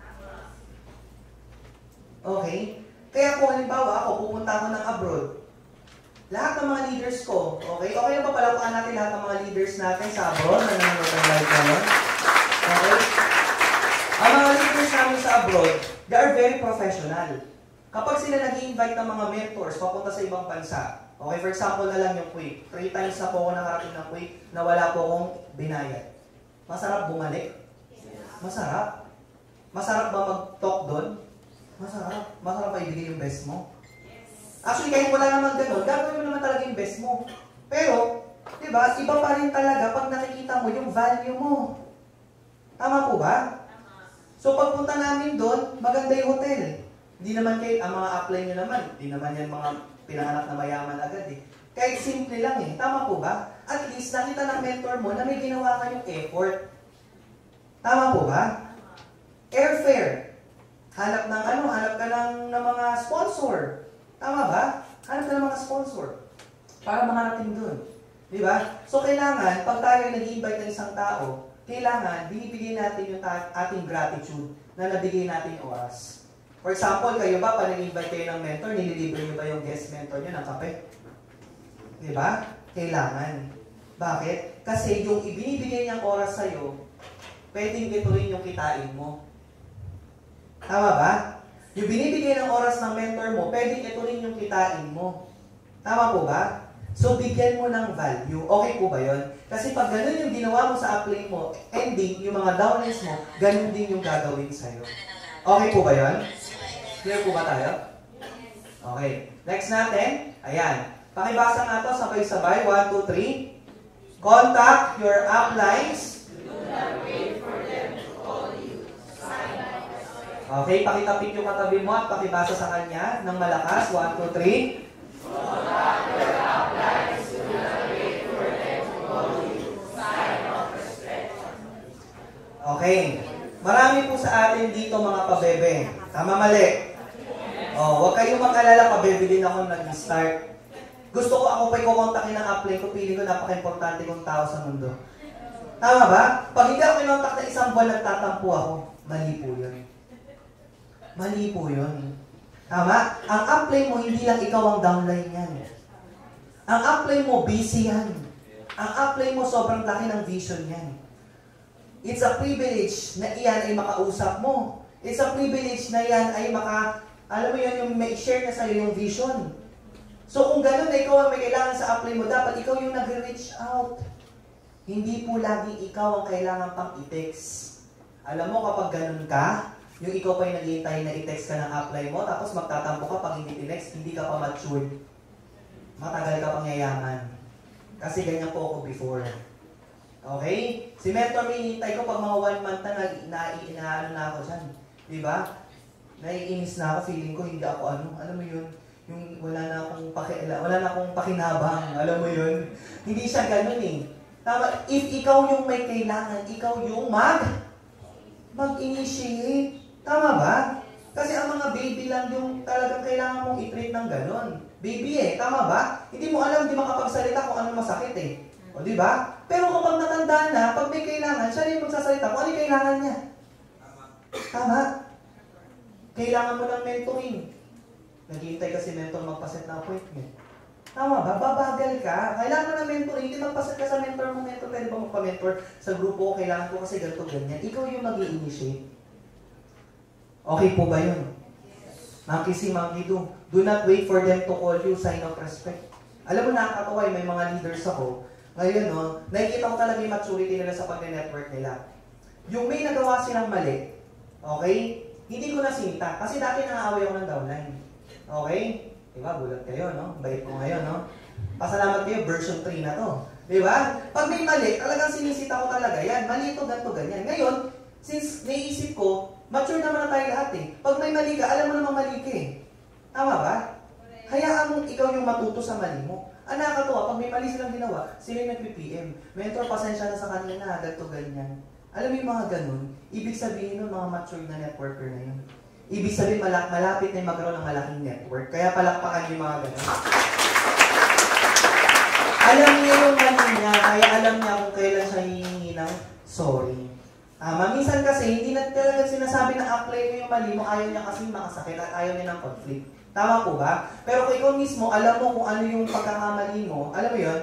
Okay? Kaya kung halimbawa ako, pupunta ako ng abroad, lahat ng mga leaders ko, okay? Okay na ba palapakan natin lahat ng mga leaders natin sa abroad na nanonood ng live namin? Okay? Ang mga leaders namin sa abroad, they are very professional. Kapag sila nag-i-invite ng mga mentors papunta sa ibang bansa, okay, for example na lang yung Kuwait. 3 times na po ako nakarating ng Kuwait na wala po akong binayad. Masarap bumalik? Masarap. Masarap ba mag-talk doon? Masarap. Masarap ba ibigay yung best mo? Actually, kahit wala naman gano'n, gagawin mo naman talaga yung best mo. Pero, di ba, iba pa rin talaga pag nakikita mo yung value mo. Tama po ba? So, pagpunta namin doon, maganda yung hotel. Hindi naman kayo, ang mga upline nyo naman, hindi naman yan mga pinanganak na mayaman agad eh. Kahit simple lang eh. Tama po ba? At least, nakita ng mentor mo na may ginawa kayong effort. Tama po ba? Airfare. Hanap ka ng mga sponsor. Tama ba? Hanap ka ng mga sponsor. Para makarating doon. Di ba? So, kailangan, pag tayo nag-i-invite ng isang tao, kailangan, binibigay natin yung ating gratitude na nabigay natin oras. For example, kayo ba, pag nag-invite kayo ng mentor, nililibre nyo ba yung guest mentor nyo ng kape? Di ba? Kailangan. Bakit? Kasi yung ibinibigay niyang oras sa'yo, pwedeng ito rin yung kitain mo. Tama ba? Yung binibigay ng oras ng mentor mo, pwedeng ito rin yung kitain mo. Tama po ba? So, bigyan mo ng value. Okay po ba yun? Kasi pag ganun yung ginawa mo sa upline mo, ending, yung mga downlines mo, ganun din yung gagawin sa'yo. Okay po ba yun? Clear po ba tayo? Okay. Next natin. Ayan. Pakibasa nga ito, sabay-sabay. 1, 2, 3. Contact your uplines. Do not wait for Okay, pakitapik yung katabi mo at pakibasa sa kanya ng malakas. 1, 2, 3. Okay. Marami po sa atin dito mga pabebe. Tama, mali? Huwag kayong mag-alala, pabebe din ako nag-start. Gusto ko ako pa'y kukontakin ng upline ko, pili ko napaka-importante kong tao sa mundo. Tama ba? Pag hindi ako kinontak na isang buwan, nagtatampo ako. Mali po yun. Mali po yun. Tama? Ang upline mo, hindi lang ikaw ang downline yan. Ang upline mo, busy yan. Ang upline mo, sobrang laki ng vision yan. It's a privilege na iyan ay makausap mo. It's a privilege na iyan ay alam mo yun, yung may share na sa'yo yung vision. So kung gano'n na ikaw ang may kailangan sa upline mo, dapat ikaw yung nag-reach out. Hindi po lagi ikaw ang kailangan pang i-text. Alam mo kapag gano'n ka, yung ikaw pa yung naghihintay na i-text ka ng upline mo, tapos magtatampo ka pag hindi i-text, hindi ka pa matured. Matagal ka pang yayaman. Kasi ganyan po ako before. Okay? Si mentor, may hinihintay ko pag mga 1 month na ako dyan. Diba? Naiinis na ako, feeling ko hindi ako alam mo yun, yung wala na akong pakinabang, alam mo yun. Hindi siya ganun eh. Tama, if ikaw yung may kailangan, ikaw yung mag-initiate. Tama ba? Kasi ang mga baby lang yung talagang kailangan mong i-treat ng ganun. Baby eh, tama ba? Hindi mo alam, hindi makapagsalita kung ano masakit eh. O di ba? Pero kapag natanda na, pag may kailangan, siya rin magsasalita kung ano yung kailangan niya. Tama? Kailangan mo ng mentoring. Naghihintay kasi mentor magpaset na appointment. Tama ba? Babagal ka. Kailangan mo ng mentoring. Hindi magpaset ka sa mentor mo. Mentor, pwede ba magpa-mentor sa grupo? Kailangan ko kasi ganito, ganyan. Ikaw yung mag-i-initiate. Okay po ba yun? Monkey see, monkey do. Do not wait for them to call you. Sign of respect. Alam mo, nakakatawa, may mga leaders ako. Ngayon, nakikita ko talaga yung maturity nila sa pag-network nila. Yung may nagawa silang mali, okay? Hindi ko na sinita. Kasi dati nangaaway ako ng downline. Okay? Diba? Bulat kayo, no? Bait ko ngayon, no? Pasalamat kayo, version 3 na to. Diba? Pag may mali, talagang sinisita ko talaga yan. Mali ito, ganito, ganyan. Ngayon, since naisip ko, mature naman na tayo lahat eh. Pag may mali ka, alam mo namang mali ka eh. Tama ba? Hayaan mong ikaw yung matuto sa mali mo. Ang nakakatuwa, pag may mali silang ginawa, sila yung nag-PPM. Mentor, pasensya na sa kanila, ganito, ganyan. Alam mo yung mga ganun, ibig sabihin nun mga mature na networker na yun. Ibig sabihin malapit na yung magkaroon ng malaking network. Kaya palakpakan yung mga ganun. Alam niya yung mali niya, kaya alam niya kung kailan siya hihingi ng sorry. Minsan kasi, hindi na talaga sinasabi na apply mo yung mali mo, ayaw niya kasi makasakit at ayaw niya ng conflict. Tama po ba? Pero kung ikaw mismo, alam mo kung ano yung pagkakamali mo, alam mo yun?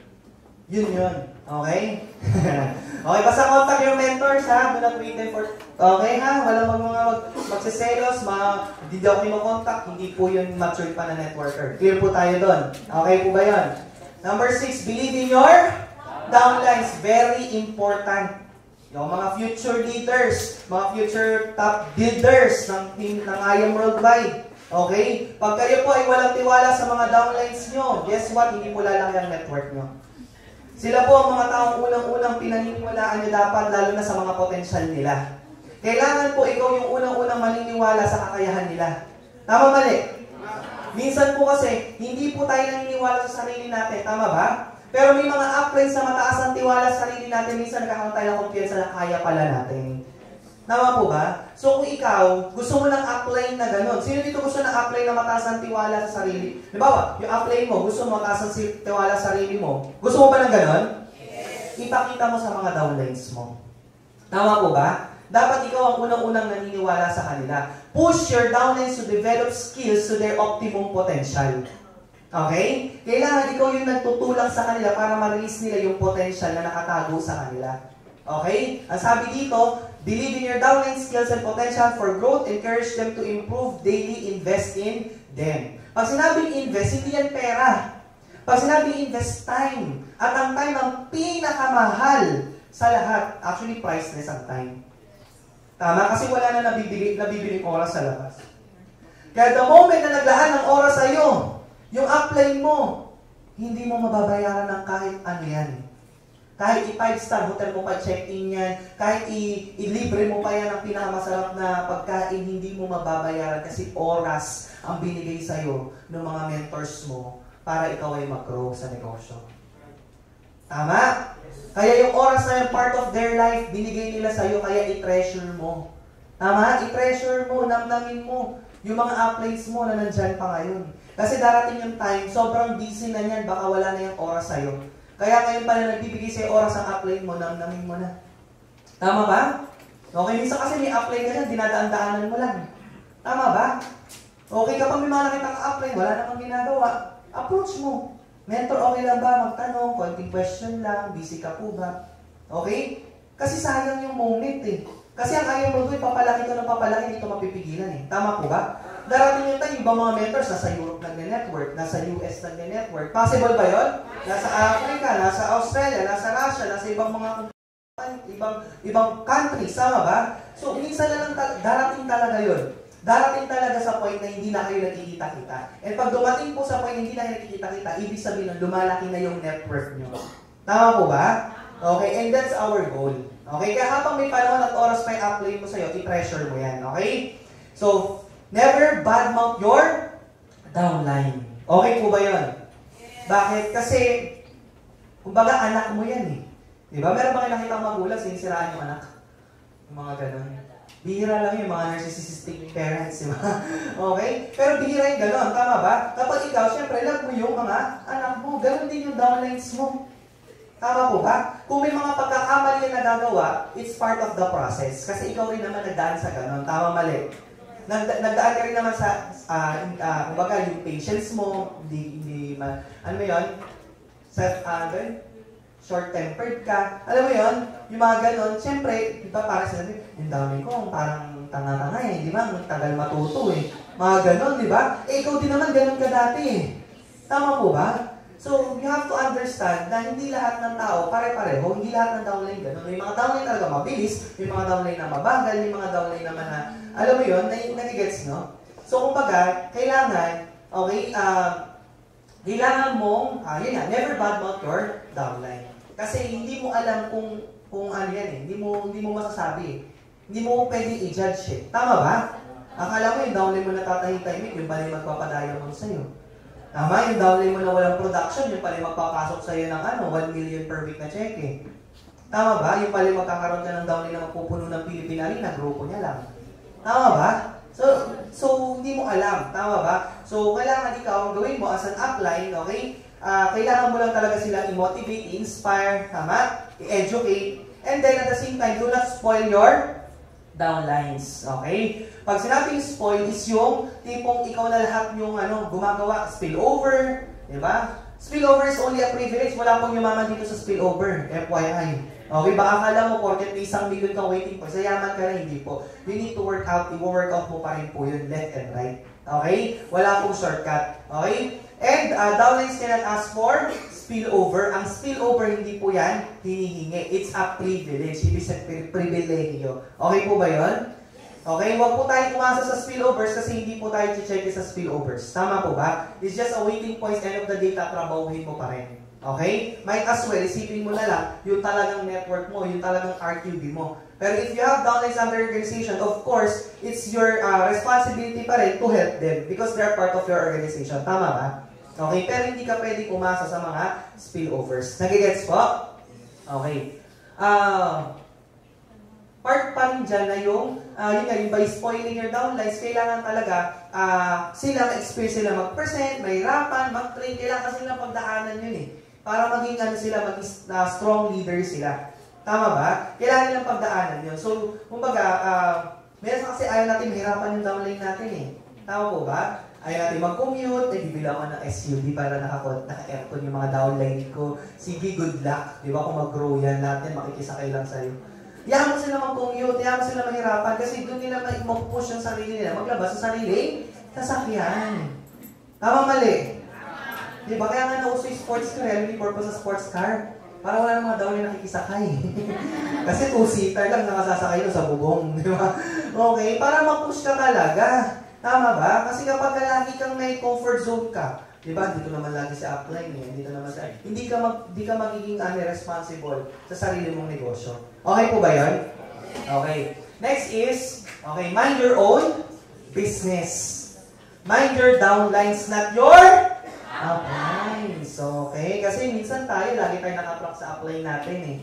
Yun. Okay? Okay, basta contact your mentors ha. Do not wait them for... Okay ha? Walang magsiselos, hindi daw kayo mag-contact, hindi po yun mature pa na networker. Clear po tayo doon. Okay po ba yun? Number 6, believe in your downlines. Very important. Yung mga future leaders, mga future top builders ng team ng IAM Worldwide. Okay? Pag kayo po ay walang tiwala sa mga downlines nyo, guess what? Hindi po lalaki ang network nyo. Sila po ang mga taong unang-unang pinaniniwalaan nyo dapat, lalo na sa mga potensyal nila. Kailangan po ikaw yung unang-unang maniniwala sa kakayahan nila. Tama mali? Minsan po kasi, hindi po tayo naniniwala sa sarili natin. Tama ba? Pero may mga uplines na mataas ang tiwala sa sarili natin, minsan nagkakaroon tayo ng kumpiyansa na kaya pala natin. Tama po ba? So kung ikaw, gusto mo ng upline na gano'n, sino dito gusto ng upline na mataas ang tiwala sa sarili? Diba, yung upline mo, gusto mo mataas ang tiwala sa sarili mo, gusto mo ba ng gano'n? Yes. Ipakita mo sa mga downlines mo. Tama po ba? Dapat ikaw ang unang-unang naniniwala sa kanila. Push your downlines to develop skills to their optimum potential. Okay? Kailangan ikaw yung nagtutulak sa kanila para ma-release nila yung potential na nakatago sa kanila. Okay? Ang sabi dito, believe in your downline skills and potential for growth, encourage them to improve daily, invest in them. Pag sinabing invest, hindi yan pera. Pag sinabing invest, time. At ang time ang pinakamahal sa lahat. Actually, priceless ang time. Tama? Kasi wala na nabibiling oras sa labas. Kaya the moment na naglaan ng oras sa iyo, yung upline mo, hindi mo mababayaran ng kahit ano yan. Kahit i-5-star hotel mo pa check-in yan, kahit i-libre mo pa yan ang pinakamasarap na pagkain, hindi mo mababayaran kasi oras ang binigay sa'yo ng mga mentors mo para ikaw ay mag-grow sa negosyo. Tama? Kaya yung oras na yung part of their life, binigay nila sa'yo, kaya i-treasure mo. Tama? I-treasure mo, namnamin mo yung mga uplines mo na nandyan pa ngayon. Kasi darating yung time, sobrang busy na yan, baka wala na yung oras sa'yo. Kaya ngayon pala nagbibigay sa'yo oras ang upline mo, namnamin mo na. Tama ba? Okay, minsan kasi may upline ka dyan, dinadaan-daanan mo lang. Tama ba? Okay, kapag may mga nakita ka upline, wala namang ginagawa, approach mo. Mentor, okay lang ba? Magtanong, konting question lang, busy ka po ba? Okay? Kasi sayang yung moment eh. Kasi ang ayaw mo doon, papalaki ko ng papalaki, hindi ito mapipigilan eh. Tama po ba? Darating yung time, ibang mga mentors, nasa Europe nagne-network, nasa US nagne-network. Possible ba yun? Nasa Africa, nasa Australia, nasa Russia, nasa ibang mga ibang countries, tama ba? So, minsan na lang darating talaga yun. Darating talaga sa point na hindi na kayo nagkikita-kita. And pag dumating po sa point na hindi na kayo nagkikita-kita, ibig sabihin nun, lumalaki na yung network nyo. Tama po ba? Okay, and that's our goal. Okay, kaya habang may panahon at oras pa i-upload mo sa'yo, i-treasure mo yan. Okay? So, never badmouth your downline. Okay po ba yun? Bakit? Kasi, kumbaga anak mo yan eh. Diba? Meron ba kayo nakita magulang, sinisiraan yung anak? Yung mga ganun. Bihira lang yung mga narcissistic parents, diba? Okay? Pero bihira yung ganun, tama ba? Kapag ikaw, syempre, love mo yung mga anak mo. Ganun din yung downlines mo. Tama po ba? Kung may mga pagkakamali na nagagawa, it's part of the process. Kasi ikaw rin naman nagdaan sa ganun. Tama, mali. Nagdaan ka rin naman sa, kumbaga, yung patience mo, ano mo yun? Short-tempered ka. Alam mo yun? Yung mga ganun, siyempre, diba parang sinabi, yung dami ko, parang tanga-tanga eh, di ba? Tagal matuto eh. Mga ganun, di ba? Eh, ikaw din naman ganun ka dati eh. Tama po ba? So, you have to understand na hindi lahat ng tao pare-pareho, hindi lahat ng downline ganun. May mga downline talaga mabilis, may mga downline na mabagal, may mga downline naman na, alam mo yun, nagigets, no? So, kumbaga, kailangan, okay, kailangan mong, yun nga, never badmouth your downline. Kasi hindi mo alam kung ano yan eh, hindi mo masasabi eh. Hindi mo pwedeng i-judge eh. Tama ba? Akala mo yung downline mo natatahimik, yung pala yung magpapadayaman sa'yo. Tama, yung downline mo na walang production, yung pala magpapasok sa'yo ng 1 million per week na check eh. Tama ba? Yung pala magkakaroon ka ng downline na magpupuno ng Pilipina rin, na grupo niya lang. Tama ba? So hindi mo alam. Tama ba? So, kailangan ikaw ang gawin mo as an upline, okay? Kailangan mo lang talaga silang i-motivate, i-inspire, tama? I-educate, and then at the same time, do not spoil your downlines. Okay? Pag sinabing spoil is yung tipong ikaw na lahat yung gumagawa, spillover, di ba? Spillover is only a privilege. Wala pong yumaman dito sa spillover. FYI. Okay, baka akala mo, porket may 1 million kang waiting for, sa yaman ka na, hindi po. You need to work out, i-work out mo pa rin po yun, left and right. Okay? Wala pong shortcut. Okay? And downlines cannot ask for spillover. Ang spillover, hindi po yan hinihingi. It's a privilege. Ibig sabihin, privilegyo. Okay po ba yun? Okay, huwag po tayo umasa sa spillovers kasi hindi po tayo check sa spillovers. Tama po ba? It's just a waiting point, end of the day, tatrabahuhin mo pa rin. Okay? Might as well, isipin mo na lang yung talagang network mo, yung talagang RQB mo. Pero if you have downlines under organization, of course, it's your responsibility pa rin to help them because they're part of your organization. Tama ba? Okay? Pero hindi ka pwede umasa sa mga spillovers. Nagigets po? Okay. Part pa rin dyan na yung by spoiling your downlines, kailangan talaga sila ma-experience sila mag-present, mahirapan, mag-train, kailangan kasi nilang pagdaanan yun eh. Para maging maging strong leader sila. Tama ba? Kailangan nilang pagdaanan yun. So, kumbaga, meron kasi ayaw natin mahirapan yung downline natin eh. Tama po ba? Ayaw natin mag-commute, bibilang ko ng SUV para naka-aircon yung mga downline ko. Sige, good luck. Di ba kung mag-grow yan, lahat yan makikisakay lang sa'yo. Hayaan mo sila mag-commute, hayaan mo sila mahirapan kasi doon nila mag-push yung sarili nila, maglabas sa sarili, sasakyan. Tama, mali? Diba? Kaya nga nauso yung sports car, really purpose sa sports car. Para wala ng mga daw na nakikisakay. Kasi 2-seater lang nakasasakay sa bubong. Diba? Okay, para mag-push ka talaga. Tama ba? Kasi kapag lagi kang may comfort zone ka, Di ba? Dito naman lagi si upline eh. Dito naman sa... Hindi ka magiging responsible sa sarili mong negosyo. Okay po ba yun? Okay. Next is, okay, mind your own business. Mind your downlines, not your uplines. Okay? Kasi minsan tayo, lagi tayo nakaplak sa upline natin eh.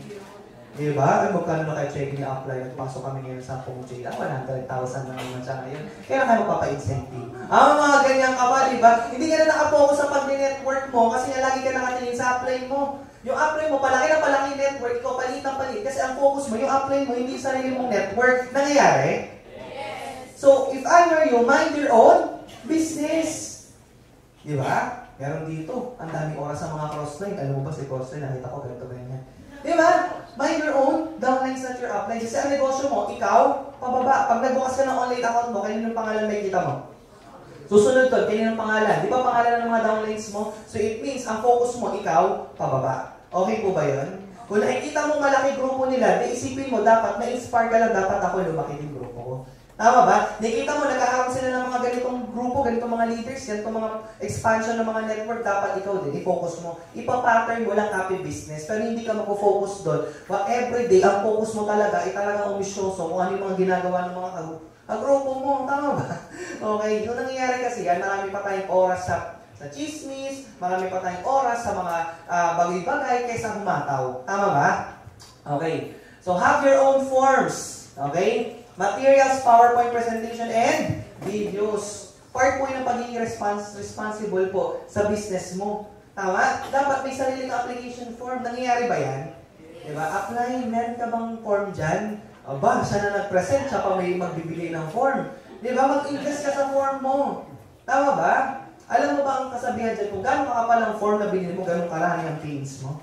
Di ba? Ay, magkano na kayo check ni upline at pasok kami ngayon sa 10K lang, 100,000 na naman siya ngayon. Kaya kayo magpapa-incentive. Mga ganyan ka ba, di ba? Hindi ka na nakapokus sa pag-network mo kasi nga lagi ka nakatingin sa upline mo. Yung upline mo, palaki na palaki network, ikaw palit. Kasi ang focus mo, yung upline mo, hindi sarili mong network. Nangyayari? Yes. So, if I were you, mind your own business. Di ba? Meron dito, ang daming oras sa mga crossline. Alam mo ba si crossline, nakita ko ganito ganyan. Di ba? Mind your own downlines, not your uplines. Kasi ang negosyo mo, ikaw, pababa. Pag nagbukas ka ng online account mo, kaninong pangalan may kita mo? Susunod to, kaninong pangalan? Di ba pangalan ng mga downlines mo? So it means, ang focus mo, ikaw, pababa. Okay po ba yun? Kung nakikita mo malaki grupo nila, naisipin mo, dapat, na-inspire ka lang, dapat ako lumaki din grupo ko. Tama ba? Nakita mo, nagkakaroon sila ng mga ganitong grupo, ganitong mga leaders, ganitong mga expansion ng mga network, dapat ikaw din, i-focus mo. Ipa-pattern mo lang happy business, pero hindi ka mag-focus doon. Everyday, ang focus mo talaga, ay talagang umisyoso kung ano yung mga ginagawa ng mga grupo mo. Tama ba? Okay, yung nangyayari kasi yan, marami pa tayong oras sa chismis, marami pa tayong oras sa mga bagay-bagay kaysa humataw. Tama ba? Okay. So, have your own forms. Okay? Materials, PowerPoint presentation, and videos. Part po yung pagiging responsible po sa business mo. Tama? Dapat may sariling application form. Nangyayari ba yan? Diba? Apply, meron ka bang form dyan? Aba, siya na nag-present, siya pa may magbibigay ng form. Diba? Mag-invest ka sa form mo. Tama ba? Alam mo ba ang kasabihan dyan, kung gano'ng kakapal ang form na binili mo, gano'ng karami ang pains mo?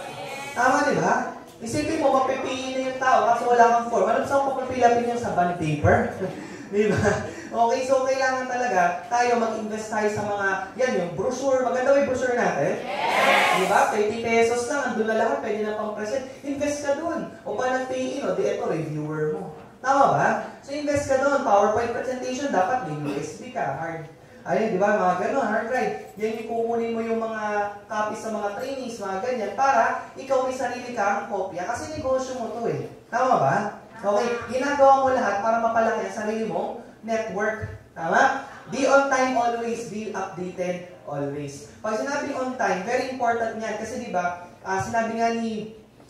Tama, diba? Isipin mo, magpipili na yung tao kasi wala kang form. Alam saan mo papapilapin yung sa bond paper? Diba? Okay, so kailangan talaga tayo mag-invest tayo sa mga, yan yung brochure. Maganda ba yung brochure natin? Yes! Diba? 30 pesos lang, andun na lahat, pwede na pang present. Invest ka dun. O pa nag-pay-in, o di eto, reviewer mo. Tama ba? So invest ka dun. PowerPoint presentation, dapat may USB ka, hard. Ayun, di ba? Mga gano'n, hard drive. Yan yung kukunin mo yung mga copies sa mga trainees, mga ganyan, para ikaw may sarili kang kopya. Kasi negosyo mo to eh. Tama ba? Okay, ginagawa mo lahat para mapalaki ang sarili mong network. Tama? Be on time always, be updated always. Pag sinabi on time, very important yan. Kasi di ba, sinabi nga ni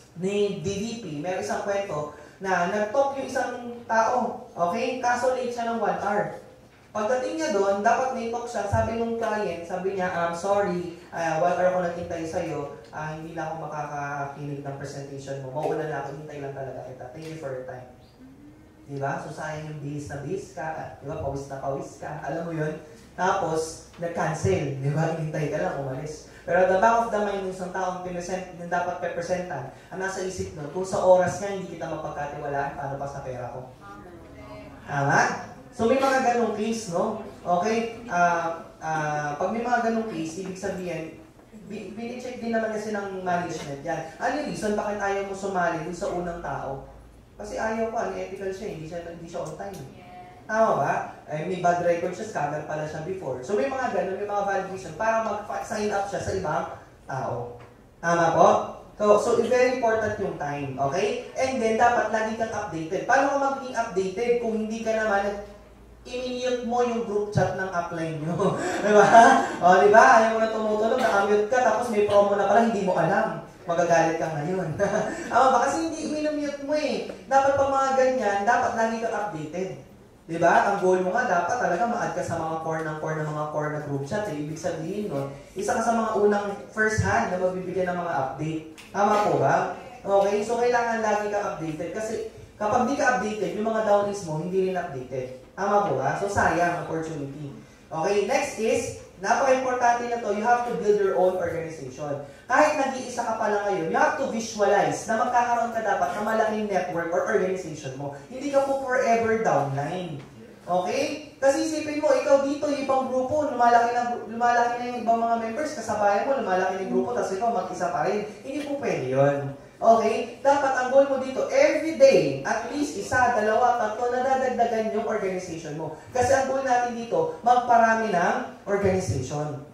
DVP, may isang kwento, na nag-talk yung isang tao. Okay? Kaso late siya ng 1 hour. Pagdating niya doon, dapat may talk siya. Sabi nung client, sabi niya, sorry, 1 hour ako naghintay sa'yo, hindi na ako makakakinig ng presentation mo. Mauuna na ako, hintay lang talaga kita. Thank you for your time. Diba? So sayang yung bihis na bihis ka, diba? Pawis na pawis ka. Alam mo yun? Tapos, nag-cancel. Diba? Hintay ka lang, umalis. Pero at the back of the mind ng isang taong na dapat pepresentan, ang nasa isip nun, kung sa oras nga hindi kita mapagkatiwalaan, paano pa sa pera ko? Tama? So may mga ganong case, no? Okay? Pag may mga ganong case, ibig sabihin, bini-check din naman kasi ng management yan. Ano yung reason bakit ayaw mo sumali dun sa unang tao? Kasi ayaw ko, unethical siya, hindi siya on time. Tama ba? May bad record siya, scammer pala siya before. So may mga ganon, may mga valid reason para mag-sign up siya sa ibang tao. Tama po? So very important yung time, okay? And then, dapat lagi kang updated. Paano ka magiging updated kung hindi ka naman i-mute mo yung group chat ng upline nyo? Diba? O, diba? Ayaw mo na tumutulog, na-mute ka, tapos may promo na pala, hindi mo alam. Magagalit ka ngayon. Ba? Kasi hindi i-mute mo eh. Dapat pag mga ganyan, dapat lagi kang updated. Diba? Ang goal mo nga, dapat talaga ma-add ka sa mga core ng mga core na group chat. Eh. Ibig sabihin nun, isa ka sa mga unang first hand na mabibigyan ng mga update. Tama po ba? Okay, so kailangan lagi kang updated. Kasi kapag di ka updated, yung mga downloads mo, hindi rin updated. Tama po ba? So sayang, opportunity. Okay, next is, napaka-importante na to, you have to build your own organization. Kahit nag-iisa ka pa lang ngayon, you have to visualize na magkakaroon ka dapat ng malaking network or organization mo. Hindi ka po forever downline. Okay? Kasi isipin mo, ikaw dito, yung ibang grupo, lumalaki na yung ibang mga members, kasabayan mo, lumalaki na yung grupo, tapos ikaw mag-isa pa rin. Hindi po pwede yun. Okay? Dapat ang goal mo dito, every day, at least 1, 2, 3, nadadagdagan yung organization mo. Kasi ang goal natin dito, magparami ng organization.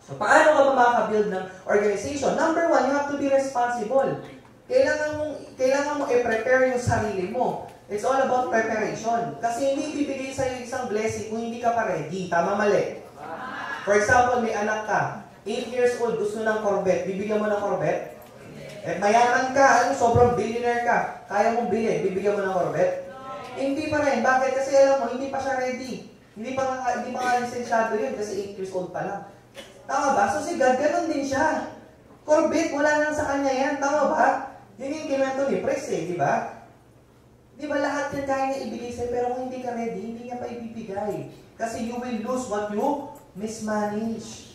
So, paano ka ba makaka-build ng organization? Number one, you have to be responsible. Kailangan mo i-prepare yung sarili mo. It's all about preparation. Kasi hindi bibigay sa'yo isang blessing kung hindi ka pa ready. Tama, mali? For example, may anak ka. 8 years old, gusto ng Corvette. Bibigyan mo ng Corvette? Eh, mayaman ka, sobrang billionaire ka. Kaya mong bilhin, bibigyan mo ng Corvette? Hindi pa rin. Bakit? Kasi alam mo, hindi pa siya ready. Hindi pa nga lisensyado yun kasi 8 years old pa lang. Tama ba? So si God, ganun din siya. Corvette, wala lang sa kanya yan. Tama ba? Yun yung kinuwento ni Pres di ba? Di ba lahat yan kaya niya ibigay sa'yo, pero kung hindi ka ready, hindi niya pa ibibigay. Kasi you will lose what you mismanage.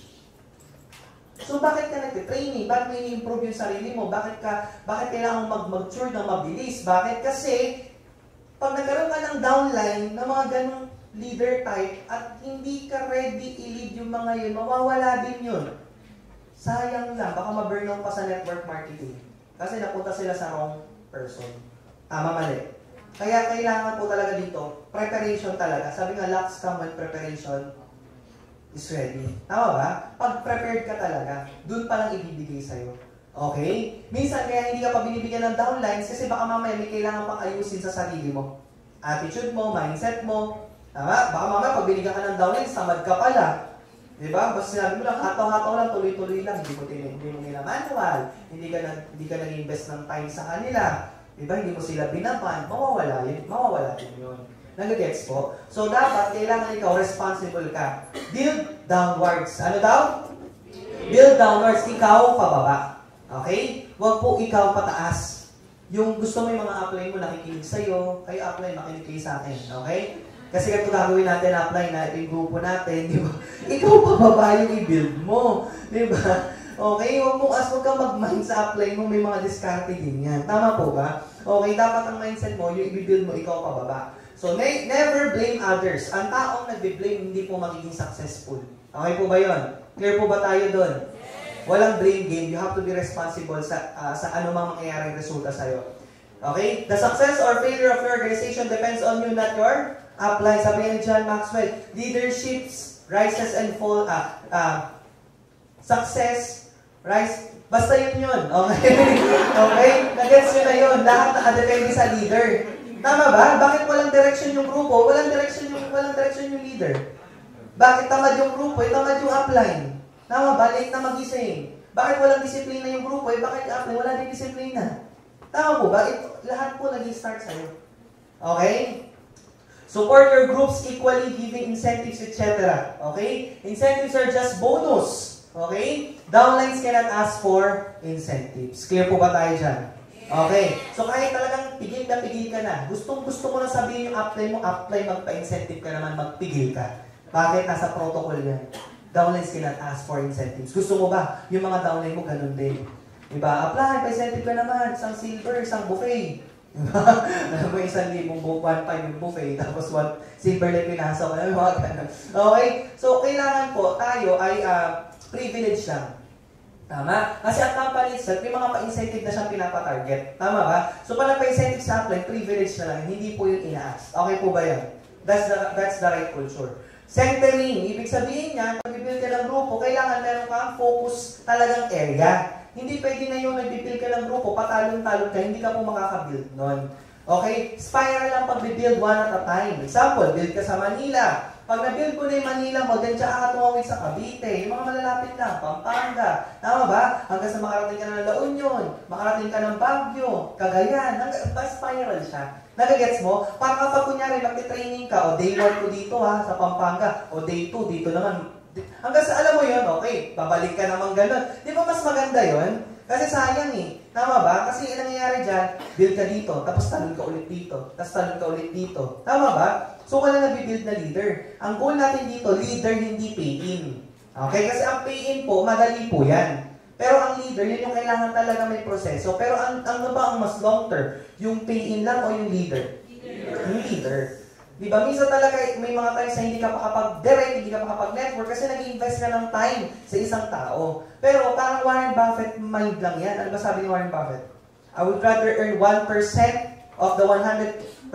So bakit ka nagtitraining? Bakit mo i-improve yung sarili mo? Bakit kailangan mag-mature na mabilis? Bakit? Kasi pag nagkaroon ka ng downline ng mga ganong leader type at hindi ka ready i-lead yung mga yun, mawawala din yun. Sayang lang, baka ma-burnout pa sa network marketing. Kasi napunta sila sa wrong person. Tama, mali. Kaya kailangan po talaga dito, preparation talaga. Sabi nga, locks come when preparation is ready. Tama ba? Pag prepared ka talaga, dun pa lang ibibigay sa'yo. Okay? Minsan kaya hindi ka pa binibigyan ng downlines kasi baka mamaya may kailangan pang ayusin sa sarili mo. Attitude mo, mindset mo. Tama? Baka mamaya pag binigyan ka ng downlines, tamad ka pala. Diba? Basta sinabi mo lang, hataw-hataw lang, tuloy-tuloy lang. Hindi mo nila manual. Hindi ka nag-invest ng time sa kanila. Diba? Hindi mo sila binapan. Mawawala din yun. Nag-gets po? So, dapat, kailangan ikaw, responsible ka. Build downwards. Ano daw? Build downwards. Ikaw, pababa. Okay? Huwag po ikaw pataas. Yung gusto mo yung mga upline mo, nakikinig sa'yo, kayo upline, makinig kayo sa akin. Okay? Kasi kung gagawin natin upline na yung grupo natin, di ba? Ikaw pababa yung i-build mo. Di ba? Okay? Huwag kang mag-mind sa upline mo, may mga diskarte din yan. Tama po ba? Okay, dapat ang mindset mo, yung i-build mo, ikaw pababa. So, never blame others. Ang taong nagbe-blame, hindi po magiging successful. Okay po ba yun? Clear po ba tayo doon? Walang blame game. You have to be responsible sa anumang mangyayaring resulta sa'yo. Okay? The success or failure of your organization depends on you, not your upline. Sabi ni John Maxwell, leaderships rises and fall. Success, rise. Basta yun. Okay? Okay? Nagets nyo na yun. Lahat nakadepende sa leader. Tama ba? Bakit walang direction yung grupo? Walang direction yung leader. Bakit tamad yung grupo? Tamad yung upline. Tama ba? Late na magising. Bakit walang disiplina yung grupo? Bakit yung upline? Wala din disiplina. Tama po ba? Lahat po nag-start sa'yo. Okay? Support your groups equally, giving incentives, etc. Okay? Incentives are just bonus. Okay? Downlines cannot ask for incentives. Clear po ba tayo dyan? Okay. So kahit talagang pigil ka na, gustong-gusto mo na sabihin yung upline mo, upline, magpa-incentive ka naman, magpigil ka. Bakit? Nasa protocol yan. Downlines cannot ask for incentives. Gusto mo ba? Yung mga downline mo, ganun din. Diba? Apply, pa-incentive ka naman. Isang silver, isang buffet. Diba? Alam mo, 1,000 1.5 yung buffet, tapos silver lang pinasa ko. Mga ganun. Okay? So, kailangan po, tayo ay privilege lang. Tama? Kasi ang company itself, may mga pa-incentive na siyang pinapatarget. Tama ba? So, pala pa-incentive sa upline, privilege na lang. Hindi po yung ina-ask. Okay po ba yan? That's the right culture. Centering. Ibig sabihin niya, pag i-build ka ng grupo, kailangan meron kang focus talagang area. Hindi pwede na yung nag-build ka ng grupo, patalon-talon ka, hindi ka po makaka-build nun. Okay? Spiral lang pag-build one at a time. Example, build ka sa Manila. Pag na-build mo na yung Manila mo, then tsaka ka tumawid sa Cavite, yung mga malalapit lang, Pampanga. Tama ba? Hanggang sa makarating ka na ng La Union, makarating ka ng Baguio, Cagayan, spiral siya. Nagagets mo? Para kapag kunyari magti-training ka, o day 1 ko dito sa Pampanga, o day 2 dito naman. Hanggang sa alam mo yun, okay, babalik ka naman ganun. Di ba mas maganda yun? Kasi sayang Tama ba? Kasi yung nangyayari dyan, build ka dito, tapos talon ka ulit dito, tapos talon ka ulit dito. Tama ba? So wala nabibuild na leader. Ang goal natin dito, leader hindi pay-in. Okay? Kasi ang pay-in po, madali po yan. Pero ang leader, yun yung kailangan talaga may proseso. Pero ano ba ang mas long-term? Yung pay-in lang o yung leader? Yung leader. Diba? Minsan talaga may mga times na hindi ka makapag-direct, hindi ka makapag-network kasi nag-invest ka ng time sa isang tao. Pero parang Warren Buffett mind lang yan. Ano ba sabi ni Warren Buffett? I would rather earn 1% of the 100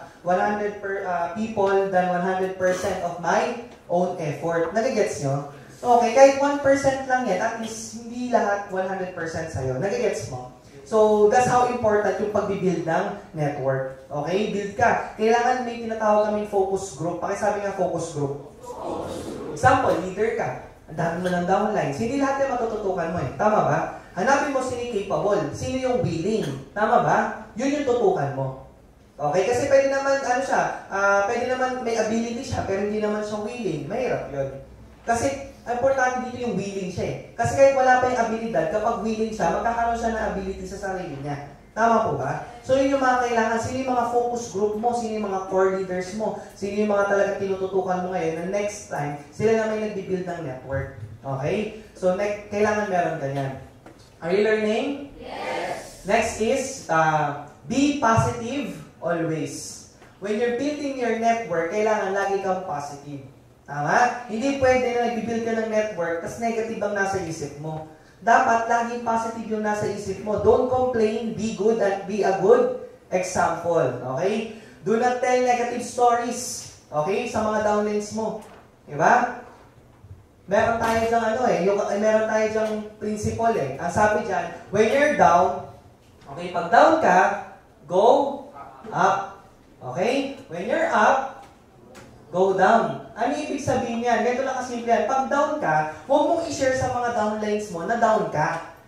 people than 100% of my own effort. Nagigets nyo? Okay, kahit 1% lang yan, at least hindi lahat 100% sa'yo. Nagigets mo? So, that's how important yung pag-build ng network. Okay? Build ka. Kailangan may tinatawag kaming focus group. Pakisabi nga focus group. Example, leader ka. Ang dami mo ng downlines. Hindi lahat yung matututukan mo eh. Tama ba? Hanapin mo sino yung capable. Sino yung willing. Tama ba? Yun yung tutukan mo. Okay? Kasi pwede naman, pwede naman may ability siya, pero hindi naman siya willing. Mahirap yun. Kasi, importante dito yung willing siya eh. Kasi kahit wala pa yung abilidad, kapag willing siya, magkakaroon siya ng ability sa sarili niya. Tama po ba? So yun yung mga kailangan. Sino yung mga focus group mo? Sino yung mga core leaders mo? Sino yung mga talagang tinututukan mo ngayon na next time, sila na may nagbibuild ng network. Okay? So kailangan meron ganyan. Are you learning? Yes! Next is, be positive always. When you're building your network, kailangan lagi kang positive. Tama? Hindi pwede na nag-build ka ng network, tas negative ang nasa isip mo. Dapat laging positive yung nasa isip mo. Don't complain, be good, and be a good example. Okay? Do not tell negative stories. Okay? Sa mga downlines mo. Diba? Meron tayo dyang meron tayo dyang principle eh. Ang sabi dyan, when you're down, okay, pag down ka, go up. Okay? When you're up, go down. Ano ibig sabihin yan? Ganito lang kasimple yan. Pag down ka, huwag mong i-share sa mga downlines mo na down ka.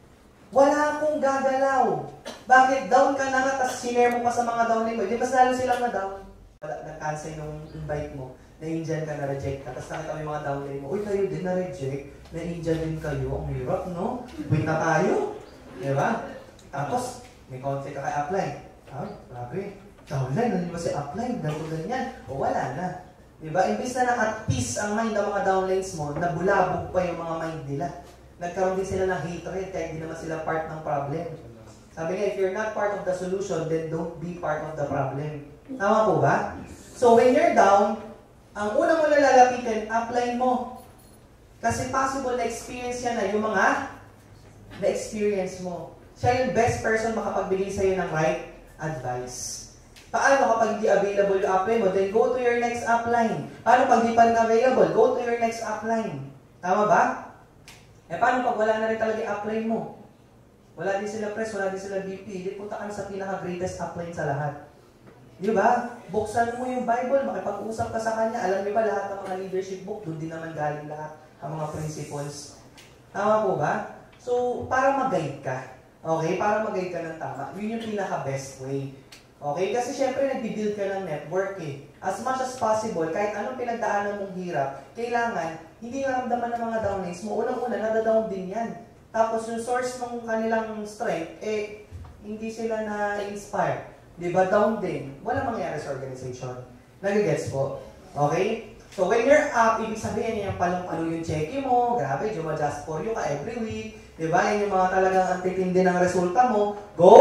Wala akong gagalaw. Bakit down ka na nga, tapos sinare mo pa sa mga downline mo? Di ba lalo silang na down? Nag-cancel nung invite mo, na-Indian ka, na-reject ka, tapos nakita mo yung mga downline mo, uy, kayo din na-reject, na-Indian din kayo, ang hirap, no? Wait na tayo. Di ba? Tapos, may conflict ka kay upline. Ah, grabe. Downline, ano ba si upline? Ganito ganyan. O wala na. Diba? Imbis na naka-at peace ang mind ng mga downlines mo, nabulabog pa yung mga mind nila. Nagkaroon din sila ng hatred kahit hindi naman sila part ng problem. Sabi nga, if you're not part of the solution, then don't be part of the problem. Tama po ba? So when you're down, ang unang mo lalapitin, upline mo. Kasi possible na experience yan na yung mga na-experience mo. Siya yung best person makapagbigay sa'yo ng right advice. Paano kapag hindi available yung upline mo? Then go to your next upline. Paano pag hindi pa rin available? Go to your next upline. Tama ba? Eh paano pag wala na rin talaga yung upline mo? Wala din sila press, wala din sila VP. Hindi punta ka na sa pinaka-greatest upline sa lahat. Di ba? Buksan mo yung Bible, makipag-usap ka sa kanya. Alam niyo ba lahat ng mga leadership book, doon din naman galing lahat ang mga principles. Tama po ba? So, para mag-guide ka. Okay? Para mag-guide ka ng tama. Yun yung pinaka-best way. Okay? Kasi syempre, nag-build ka ng network eh. As much as possible, kahit anong pinagdaanan mong hirap, kailangan, hindi naramdaman ng mga downlines mo. Unang-una, nadadown din yan. Tapos yung source ng kanilang strength, eh, hindi sila na-inspire. Diba? Down din. Wala mangyayari sa organization. Nag-gets po? Okay? So, when you're up, ibig sabihin yung palong-palo yung checky mo, grabe, adjust for you ka every week. Diba? Yan yung mga talagang antitindi ng resulta mo. Go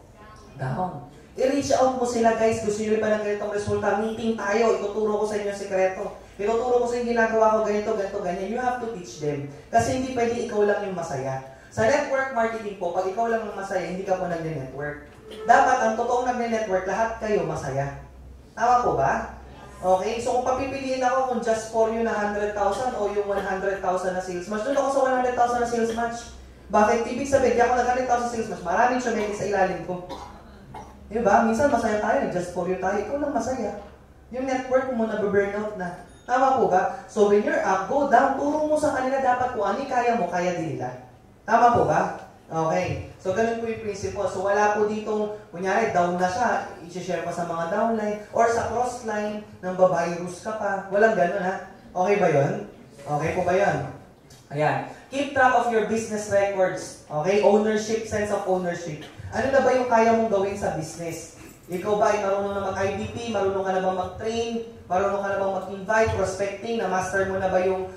down. I-reach out mo sila, guys. Gusto nyo rin pa ng ganitong resulta. Meeting tayo. Ituturo ko sa inyo yung sikreto. Ituturo ko sa inyo ginagawa ko ganito, ganito, ganyan. You have to teach them. Kasi hindi pwede ikaw lang yung masaya. Sa network marketing po, pag ikaw lang yung masaya, hindi ka po nagne-network. Dapat ang totoong nagne-network, lahat kayo masaya. Tama po ba? Okay? So kung papipiliin ako kung just for you na 100,000 o yung 100,000 na sales match, doon ako sa 100,000 na sales match. Bakit? Ibig sabihin, di ako nag 100,000 sales match. Maraming sumeli sa ilalim ko. Diba? Minsan masaya tayo, just for you tayo, ikaw lang masaya. Yung network mo na-burnout na. Tama po ba? So when you're up, go down, turo mo sa kanila dapat kung ano kaya mo, kaya din nila. Tama po ba? Okay. So ganun po yung principle. So wala po ditong, kunyari, down na siya, i-share pa sa mga downline, or sa crossline, nang bavirus ka pa. Walang ganun ha. Okay ba yun? Okay po ba yun? Ayan. Keep track of your business records. Okay? Ownership, sense of ownership. Ano na ba yung kaya mong gawin sa business? Ikaw ba ay marunong na mag-IBP? Marunong ka na ba mag-train? Marunong ka na bang mag-invite? Prospecting? Na-master mo na ba yung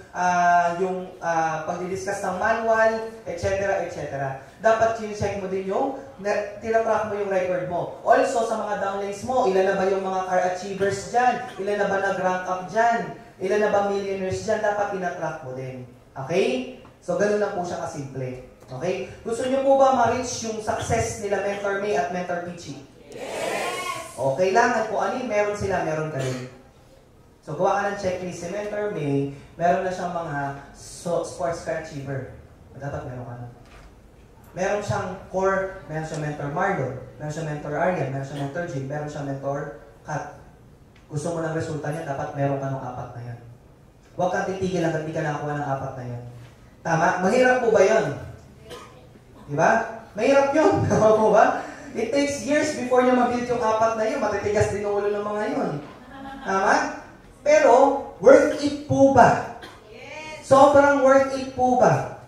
pag-discuss ng manual? Etc. etc. Dapat check mo din yung tinatrack mo yung record mo. Also, sa mga downlines mo, ilan na ba yung mga car achievers dyan? Ilan na ba nag-rank up dyan? Ilan na ba millionaires dyan? Dapat tinatrack mo din. Okay? So, ganun lang po siya kasimple. Okay? Gusto niyo po ba ma-reach yung success nila Mentor May at Mentor Pichi? Yes! O, kailangan po, ano yung meron sila, meron ka rin. So, gawa ka ng checklist. Si Mentor May, meron na siyang mga sports car achiever. Dapat meron ka na. Meron siyang core, meron siyang Mentor Marlon, meron siyang Mentor Aryan, meron siyang Mentor Jim, meron siyang Mentor Kat. Gusto mo ng resulta niya, dapat meron ka ng 4 na yan. Huwag kang titigil hanggang di ka nakakuha ng 4 na yan. Tama? Mahirap po ba yun? Diba? Mahirap yun. Tama po ba? It takes years before niya mabuild yung 4 na yun. Matitigas din ang ulo ng mga yun. Tama? Pero, worth it po ba? Sobrang worth it po ba?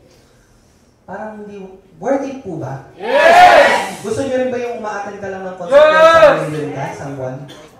Parang hindi, worth it po ba? Yes! Gusto niyo rin ba yung umaattend ka lang ng concert sa million ka, isang buwan?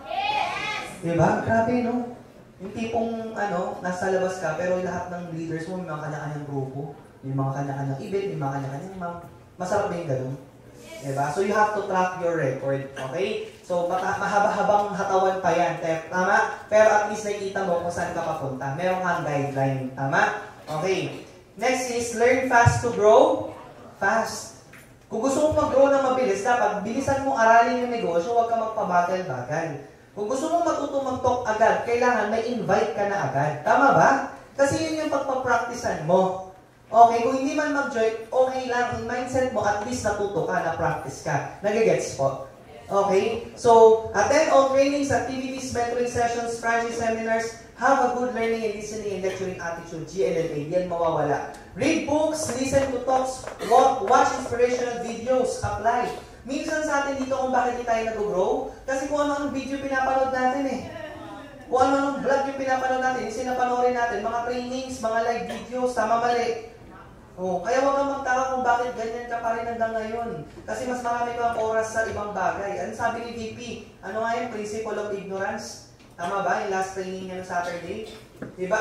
Diba? Grabe, no? Yung tipong, nasa labas ka, pero lahat ng leaders mo, may mga kanya-kanyang grupo, may mga kanya-kanyang event, may mga kanya-kanyang masarap ba yung ganun? Diba? So, you have to track your record, okay? So, mahaba-habang hatawan pa yan, tama? Pero at least nakikita mo kung saan ka papunta. Meron kang guideline, tama? Okay. Next is, learn fast to grow fast. Kung gusto mong mag-grow na mabilis, dapat bilisan mo aralin yung negosyo, huwag ka magpabagal-bagal. Kung gusto mong matuto mag-talk agad, kailangan may invite ka na agad. Tama ba? Kasi yun yung pagpapracticean mo. Okay, kung hindi man mag-join, okay lang. Yung mindset mo, at least natuto ka, na-practice ka. Nagigets po. Okay? So, attend all trainings, activities, mentoring sessions, franchise seminars, have a good learning and listening and lecturing attitude, GLLA. Yan mawawala. Read books, listen to talks, watch inspirational videos, apply. Minsan sa atin dito kung bakit hindi tayo nag-grow, kasi kung ano-anong video pinapanood natin eh. Kung ano-anong vlog yung pinapanood natin, yung sinapanoorin natin, mga trainings, mga live videos, tama-mali. Oh, kaya huwag kang magtaka kung bakit ganyan ka pa rin hanggang ngayon. Kasi mas marami kang oras sa ibang bagay. Ano sabi ni VP? Ano nga yung principle of ignorance? Tama ba? Yung last training niya no Saturday? Diba?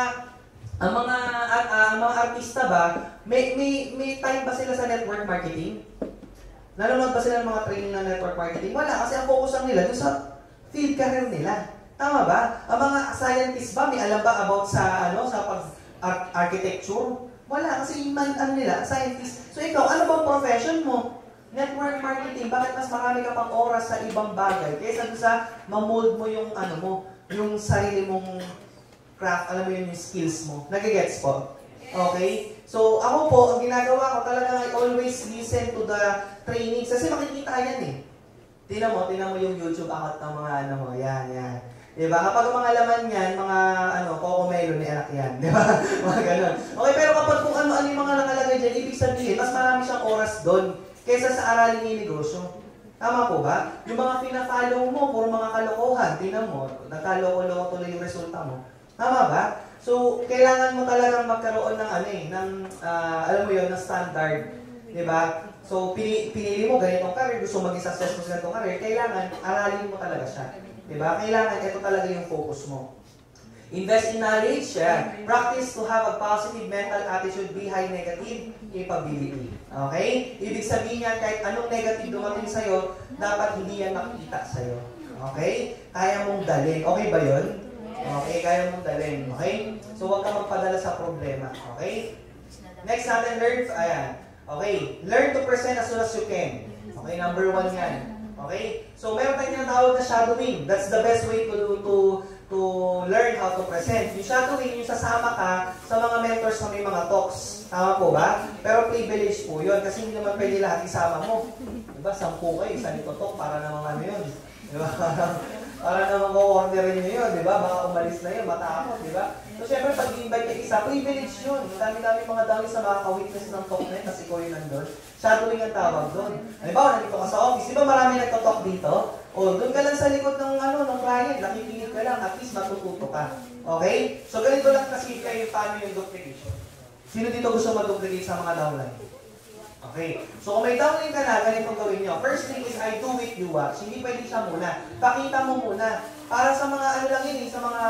Ang mga artista ba, may time ba sila sa network marketing? Nanonood ba sila ng mga training ng network marketing? Wala, kasi ang focus lang nila dun sa field career nila. Tama ba? Ang mga scientists ba, may alam ba about sa architecture? Wala, kasi yung nila, scientist. So ikaw, ano bang profession mo? Network marketing, bakit mas marami ka pang oras sa ibang bagay? Kaysa doon sa ma-mold mo yung yung sarili mong craft, alam mo yung skills mo. Nagigets po? Okay? So ako po, ang ginagawa ko talaga, I always listen to the trainings. Kasi makikita yan eh. Tingnan mo yung YouTube account ng mga yan. Diba? Kapag mga laman yan, mga coco-melon ni anak yan. Diba? Mga ganun. Okay, pero kapag kung ano-ano yung mga nakalagay dyan, ibig sabihin, mas marami siyang oras doon kaysa sa aralin yung negosyo. Tama po ba? Yung mga pina-follow mo, puro mga kalokohan, tingnan mo, nagkaloko-loko tuloy yung resulta mo. Tama ba? So, kailangan mo talagang magkaroon ng alam mo yun, ng standard. Diba? So, pinili mo ganitong career, gusto maging successful sa ganitong career, kailangan aralin mo talaga siya. Diba? Kailangan, ito talaga yung focus mo. Invest in knowledge, practice to have a positive mental attitude behind negative capability. Okay? Ibig sabihin yan, kahit anong negative dumating sa'yo, dapat hindi yan makikita sa'yo. Okay? Kaya mong dalhin. Okay ba yun? Okay, kaya mong dalhin. Okay? So, huwag ka magpadala sa problema. Okay? Next natin, learn, Okay, learn to present as soon as you can. Okay, number 1 yan. Okay? So, meron tayong tinatawag na shadowing. That's the best way to learn how to present. Yung shadowing, yung sasama ka sa mga mentors na may mga talks. Tama po ba? Pero privilege po yun kasi hindi naman pwede lahat isama mo. Diba? 10 kayo, isa nito talk para namang yun. Diba? Para namang ko-orderin nyo yun. Diba? Baka umalis na yun, matakot. Diba? So, syempre, pag i-invite yung isa, privilege yun. Dami-dami mga dami sa mga ka-witness ng talk na yun kasi ikaw yun nandun. Shadowing ang tawag doon. Halimbawa, nandito ka sa office. Di ba marami nagto-talk dito? O, doon ka lang sa likod ng client. Nakikinig ka lang. At least matututo ka. Okay? So, ganito lang kasi kayo paano yung duplication. Sino dito gusto mag-duplicate sa mga downline? Okay. So, kung may downline ka na, ganito gawin nyo. First thing is, I do it, you watch. Hindi pwede siya muna. Pakita mo muna. Para sa mga lang yun,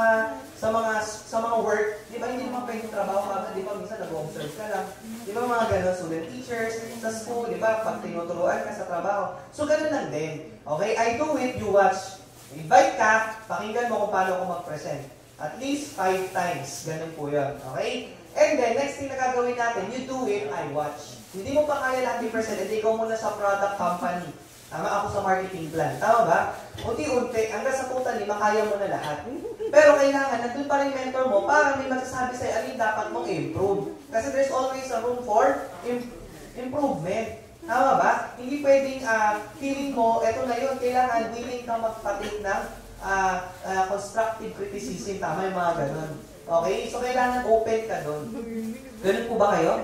sa mga work, di ba hindi naman pwede trabaho ka, di ba minsan nag-observe ka lang. Di ba mga ganun, student teachers, sa school, di ba, pag tinuturuan ka sa trabaho. So, ganun lang din. Okay, I do it, you watch. Invite ka, pakinggan mo kung paano ako mag-present. At least 5 times. Ganun po yun. Okay? And then, next thing na gagawin natin, you do it, I watch. Hindi mo pa kaya lahat i-present, hindi ikaw muna sa product company. Tama, ako sa marketing plan. Tama ba? Unti-unti, hanggang sa total, makaya mo na lahat. Pero kailangan, nandun pa rin mentor mo para may magsasabi sa'yo alin dapat mong improve. Kasi there's always a room for improvement. Tama ba? Hindi pwedeng feeling mo, eto na yun, kailangan willing kang magpatik ng constructive criticism. Tama yung mga ganun. Okay? So, kailangan open ka doon. Ganun po ba kayo?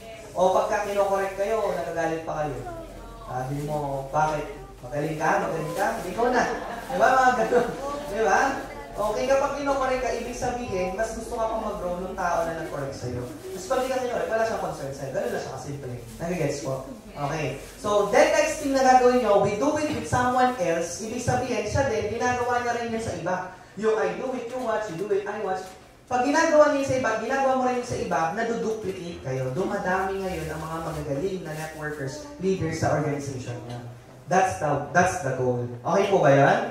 O pagka kinokorek kayo, nagagalit pa kayo? Sabi mo, bakit? Magaling ka? Magaling ka? Hindi ko na. Diba mga ganun? Diba? Okay, kapag kinokorek ka, ibig sabihin, mas gusto ka pang mag-grow ng tao na nag-correct sa'yo. Mas pag di ka kinokorek, wala siyang concern sa'yo. Ganun lang siya kasimple. Nagigets po? Okay. So, then next thing na gagawin nyo, we do it with someone else. Ibig sabihin, siya din, ginagawa niya rin yun sa iba. Yung I do it, you watch, you do it, I watch. Pag ginagawa niya sa iba, ginagawa mo rin sa iba, naduduplicate kayo. Dumadami ngayon ang mga magagaling na networkers, leaders sa organization niya. That's the goal. Okay po ba yan?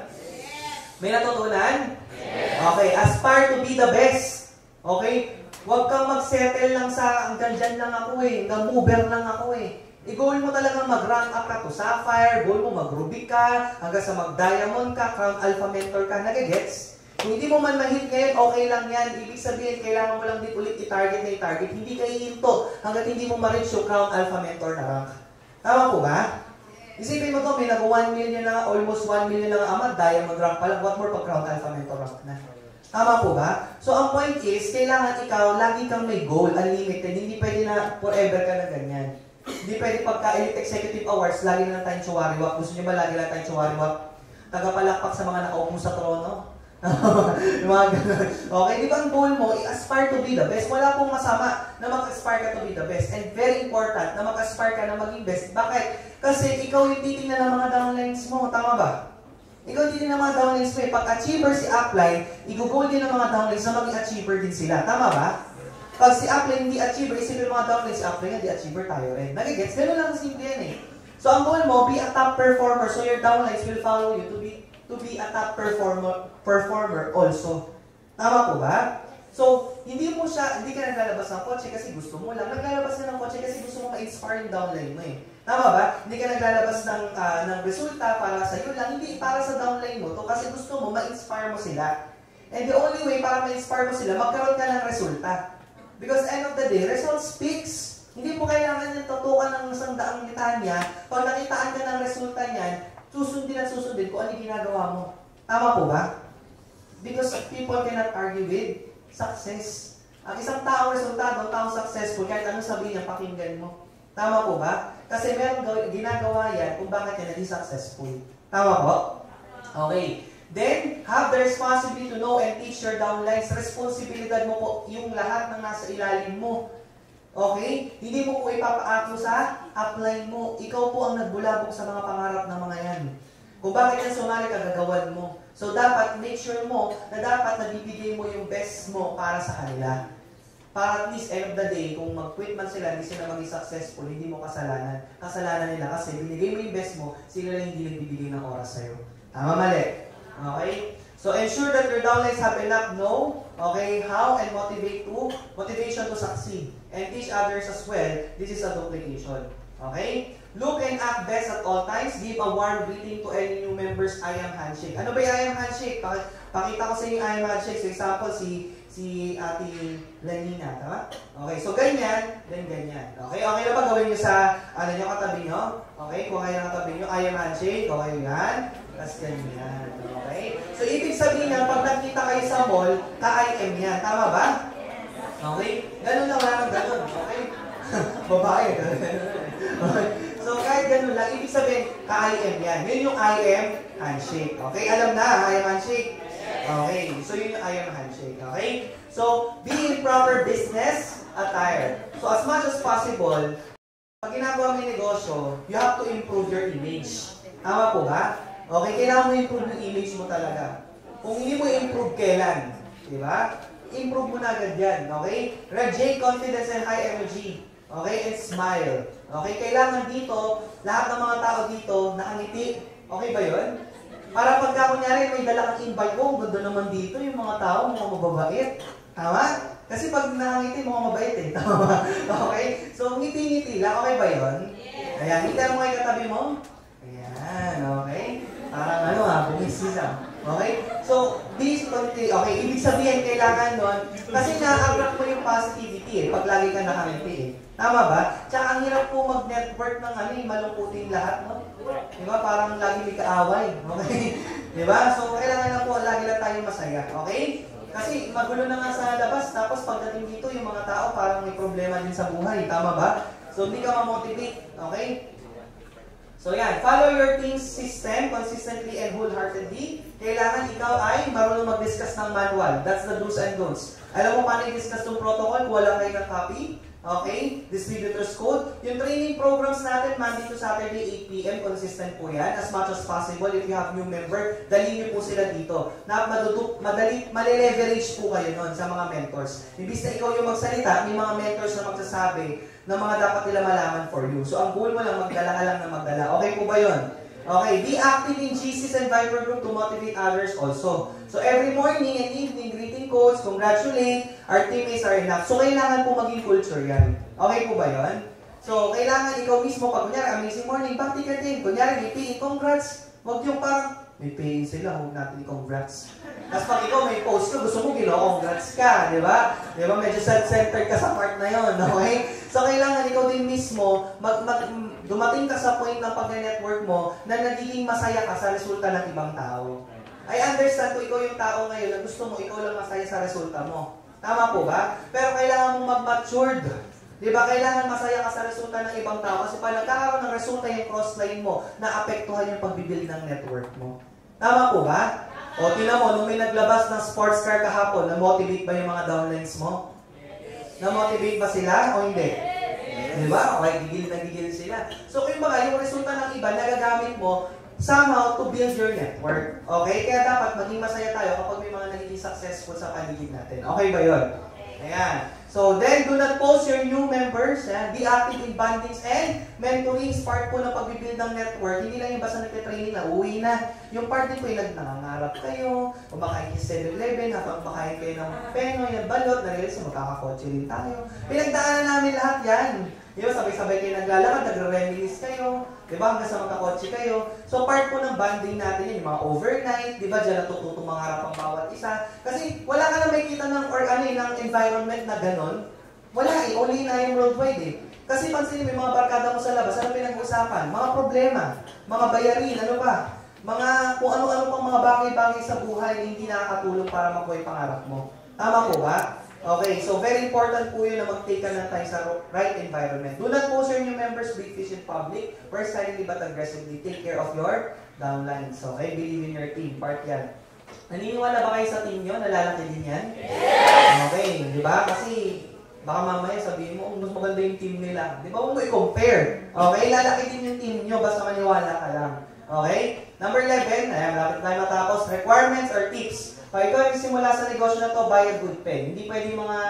May natutunan? Okay, aspire to be the best. Okay? Huwag kang mag-settle lang sa hanggang dyan lang ako hanggang mover lang ako I-goal mo talagang mag-rank up ka to Sapphire, goal mo mag-Ruby ka, hanggang sa mag-Diamond ka, Crown Alpha Mentor ka, nagigets? Kung hindi mo man ma-hit ngayon, okay lang yan. Ibig sabihin, kailangan mo lang din ulit i-target na i-target. Hindi ka hihinto hanggang hindi mo ma-reach yung Crown Alpha Mentor na rank. Tama po ba? Isipin mo to, may nag-1 million na, almost 1 million na amount, diamond rank pa lang. What more pag Crown Alpha Mentor rank na? Tama po ba? So, ang point is, kailangan ikaw, lagi kang may goal, unlimited. Hindi pwede na forever ka na ganyan. Hindi pwede pagka Elite Executive Awards, lagi na lang tayong chuwariwak. Gusto nyo ba lagi lang tayong chuwariwak? Tagapalakpak sa mga nakaupo sa trono? Yung mga ganun. Okay, di ba ang goal mo, i-aspire to be the best. Wala pong masama na mag-aspire ka to be the best. And very important na mag-aspire ka na maging best. Bakit? Kasi ikaw yung titingnan ng mga downlines mo. Tama ba? Ikaw yung titingnan ng mga downlines mo. Pag achiever si upline, i-goal din ng mga downlines na maging achiever din sila. Tama ba? Pag si upline hindi achiever, isipin ng mga downlines si upline, hindi achiever tayo rin. Nagigets? Ganun lang simple yan So ang goal mo, be a top performer. So your downlines will follow you to be a top performer also. Tama po ba? So, hindi ka naglalabas ng kotse kasi gusto mo lang. Naglalabas ka ng kotse kasi gusto mo ma-inspire yung downline mo Tama ba? Hindi ka naglalabas ng resulta para sa iyo lang. Hindi para sa downline mo to kasi gusto mo ma-inspire mo sila. And the only way para ma-inspire mo sila, magkaroon ka ng resulta. Because end of the day, result speaks. Hindi mo kailangan yung tutukan ng 100 litanya. Pag nakitaan ka ng resulta niyan, susundin kung ano yung ginagawa mo. Tama po ba? Because people cannot argue with success. Ang isang tao resultado, ang taong successful, kahit anong sabihin niya, pakinggan mo. Tama po ba? Kasi meron ginagawa yan kung bakit yan naging successful. Tama po? Okay. Then, have the responsibility to know and teach your downlines. Responsibilidad mo po yung lahat ng nasa ilalim mo. Okay? Hindi mo po ipapaako sa upline mo. Ikaw po ang nagbulabog sa mga pangarap ng mga yan. Kung bakit yan sumali ka, gagawan mo. So, dapat make sure mo na dapat nabibigay mo yung best mo para sa kanila. Para at least, end of the day, kung mag-quit man sila, hindi sila maging successful, hindi mo kasalanan. Kasalanan nila kasi binigay mo yung best mo, sila lang hindi nagbibigay ng oras sa'yo. Tama, mali? Okay? So, ensure that your downlines have enough know, okay, how and motivation to succeed. And teach others as well. This is a duplication. Okay? Look and act best at all times. Give a warm greeting to any new members. IAM handshake. Ano ba yung IAM handshake? Pakita ko sa inyo yung IAM handshake. So, example, si Ate Lenina. Tama? Okay, so ganyan, then ganyan. Okay, okay na ba gawin nyo sa, katabi nyo? Okay, kung kayo katabi nyo, IAM handshake. Okay, yan. Tapos ganyan. Okay? So, ibig sabihin niya, pag nakita kayo sa mall, ka-IM yan. Tama ba? Okay? Ganun lang lang, ganun. Okay? Babae. Okay? So, kahit ganun lang, ibig sabihin, ka-IM yan. Yun yung IM handshake. Okay? Alam na, IM handshake? Okay. So, yun yung IM handshake. Okay? So, be in proper business attire. So, as much as possible, pag ginagawa mo yung negosyo, you have to improve your image. Tama po ba? Okay, kailangan mo improve yung image mo talaga. Kung hindi mo improve, kailan? Diba? Improve mo na agad yan. Okay? Radiate confidence and high energy. Okay? And smile. Okay? Kailangan dito, lahat ng mga tao dito, nakangiti. Okay ba yun? Para pagka kunyari may dala kang invite mo, ganda naman dito yung mga tao, mga mababait. Tama? Kasi pag nakangiti, mga mabait Tama? Okay? So, ngiti-ngiti lang. Okay ba yun? Ayan, ngiti mo kayo katabi mo. Ayan, okay? Parang bumisisa. Okay? So, okay, ibig sabihin kailangan nun, kasi na-attract mo yung positivity pag lagi ka nakangiti Tama ba? Tsaka ang hirap po mag-network ng malungkutin lahat, no? Diba? Parang lagi may kaaway. Okay? Diba? So, kailangan na po, lagi lang tayo masaya. Okay? Kasi magulo na nga sa labas, tapos pagdating dito, yung mga tao parang may problema din sa buhay. Tama ba? So, hindi ka ma-motivate. Okay? So yan, follow your team's system consistently and wholeheartedly. Kailangan ikaw ay marunong mag-discuss ng manual. That's the do's and don'ts. Alam mo paano i-discuss yung protocol? Wala kayo ng copy. Okay? Distributor's code. Yung training programs natin, Monday to Saturday, 8 p.m. Consistent po yan. As much as possible, if you have new member, dalhin niyo po sila dito. Mali-leverage po kayo nun sa mga mentors. Imbis na ikaw yung magsalita, may mga mentors na magsasabi na mga dapat nila malaman for you. So, ang goal mo lang, magdala ka lang na magdala. Okay po ba yun? Okay, be active in GCs and Viber group to motivate others also. So, every morning and evening, greeting quotes, congratulate, our teammates are enough. So, kailangan po maging culture yan. Okay po ba yun? So, kailangan ikaw mismo, pag kunyari, amazing morning, back ticket din. Kunyari, may PE, congrats. Huwag yung parang, may PE sila, huwag natin congrats. Tapos pag ikaw may post ko, gusto mo congrats ka, di ba? Di ba? Medyo self-centered ka sa part na yon, okay? So, kailangan ikaw din mismo, dumating ka sa point ng pag-network mo na nagiging masaya ka sa resulta ng ibang tao. I understand kung ikaw yung tao ngayon na gusto mo, ikaw lang masaya sa resulta mo. Tama po ba? Pero kailangan mong mag-matured. Di ba? Kailangan masaya ka sa resulta ng ibang tao kasi pag nagkakaroon ng resulta yung crossline mo, naapektuhan yung pagbibuild ng network mo. Tama po ba? O, tinan mo, nung may naglabas ng sports car kahapon, na-motivate ba yung mga downlines mo? Na-motivate ba sila o hindi? Diba? Okay, gigil sila. So, yung resulta ng iba, nagagamit mo somehow to build your network. Okay? Kaya dapat maging masaya tayo kapag may mga nagiging successful sa paligid natin. Okay ba yun? Ayan. So, then, do not post your new members. Ayan. Be active in bondings and mentoring. Part po ng pagbibuild ng network. Hindi lang yung basta nagtitraining na uwi na. Yung part din po yung nangangarap kayo, kumakain kayo 7-Eleven, habang makain kayo ng penoy at balot, na-realize magkakakotse rin tayo. Pinagdaanan namin lahat yan. Di ba, sabay-sabay kayo naglalakad, nagre-reminisce kayo, di ba, hanggang sa magkakotse kayo. So, part po ng bonding natin yun, yung mga overnight, di ba, dyan natututo mangarap ang bawat isa. Kasi, wala ka na makikita ng, ng environment na ganon. Wala only in IAM worldwide Kasi pansin may mga barkada mo sa labas, ano pinag-usapan? Mga problema, mga bayarin, ano ba? Kung ano-ano pang mga bagay-bagay sa buhay na hindi nakakatulong para makuha yung pangarap mo. Tama po ba? Okay, so very important po yun na mag-take ka ng time sa right environment. Do not post your new members, big fish in public, or silently but aggressively. Take care of your downlines. Okay, believe in your team. Part yan. Naniniwala ba kayo sa team nyo? Nalalaki din yan? Yes! Okay, di ba? Kasi baka mamaya sabihin mo, mas maganda yung team nila. Di ba? Huwag mo i-compare. Okay, lalaki din yung team nyo, basta maniwala ka lang. Okay? Number 11, malapit tayo matapos, requirements or tips. Pag ikaw yung simula sa negosyo na to, buy a good pen. Hindi pwede mga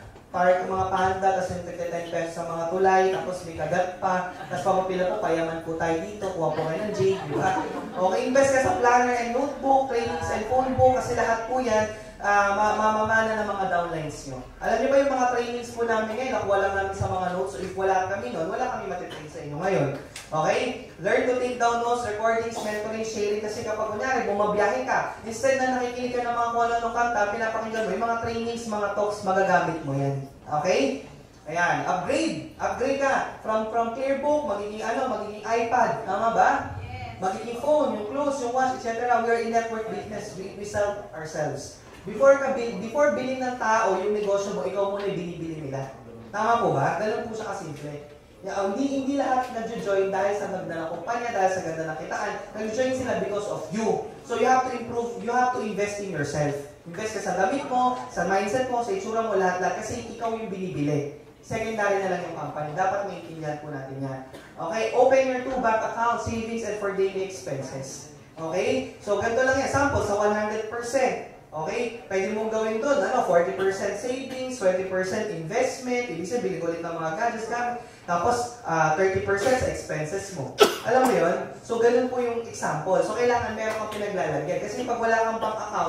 panda, tapos yung 10 pesos sa mga tulay, tapos may kagat pa, tapos papapila po, payaman po tayo dito, kuha po kayo ng Jake, di ba? Okay, invest ka sa planner and notebook, trainings and phone book, kasi lahat po yan, mamamana ng mga downlines nyo. Alam niyo ba yung mga trainings po namin ngayon, nakuha lang namin sa mga notes, so if wala kami nun, wala kami matitrain sa inyo ngayon. Okay? Learn to take down notes, recordings, mentoring, sharing, kasi kapag kunyari, bumabiyahe ka, instead na nakikinig ka ng mga kung ano kanta, pinapakinggan mo, yung mga trainings, mga talks, magagamit mo yan. Okay? Ayan, upgrade. Upgrade ka. From clear book, magiging iPad. Tama ba? Magiging phone, yung clothes, yung watch, etc. We are in network business. We sell ourselves. Before bilhin ng tao yung negosyo mo, ikaw muna yung binibili nila. Tama po ba? Ganun po siya kasimple. Hindi lahat nag-join dahil sa ganda ng kumpanya, dahil sa ganda ng kitaan. Nag-join sila because of you. So you have to improve, you have to invest in yourself. Invest ka sa damit mo, sa mindset mo, sa itsura mo, lahat-lahat. Kasi ikaw yung binibili. Secondary na lang yung company. Dapat maintindihan po natin yan. Okay? Open your 2 bank accounts, savings, and for daily expenses. Okay? So ganito lang yan. Sample sa 100%. Okay? Pwede mong gawin doon, 40% savings, 20% investment, ibig sabihin, bili ko ulit ng mga gadgets gamit, tapos 30% sa expenses mo. Alam mo yun? So, ganun po yung example. So, kailangan meron kang pinaglalagyan. Kasi pag wala kang bank accounts,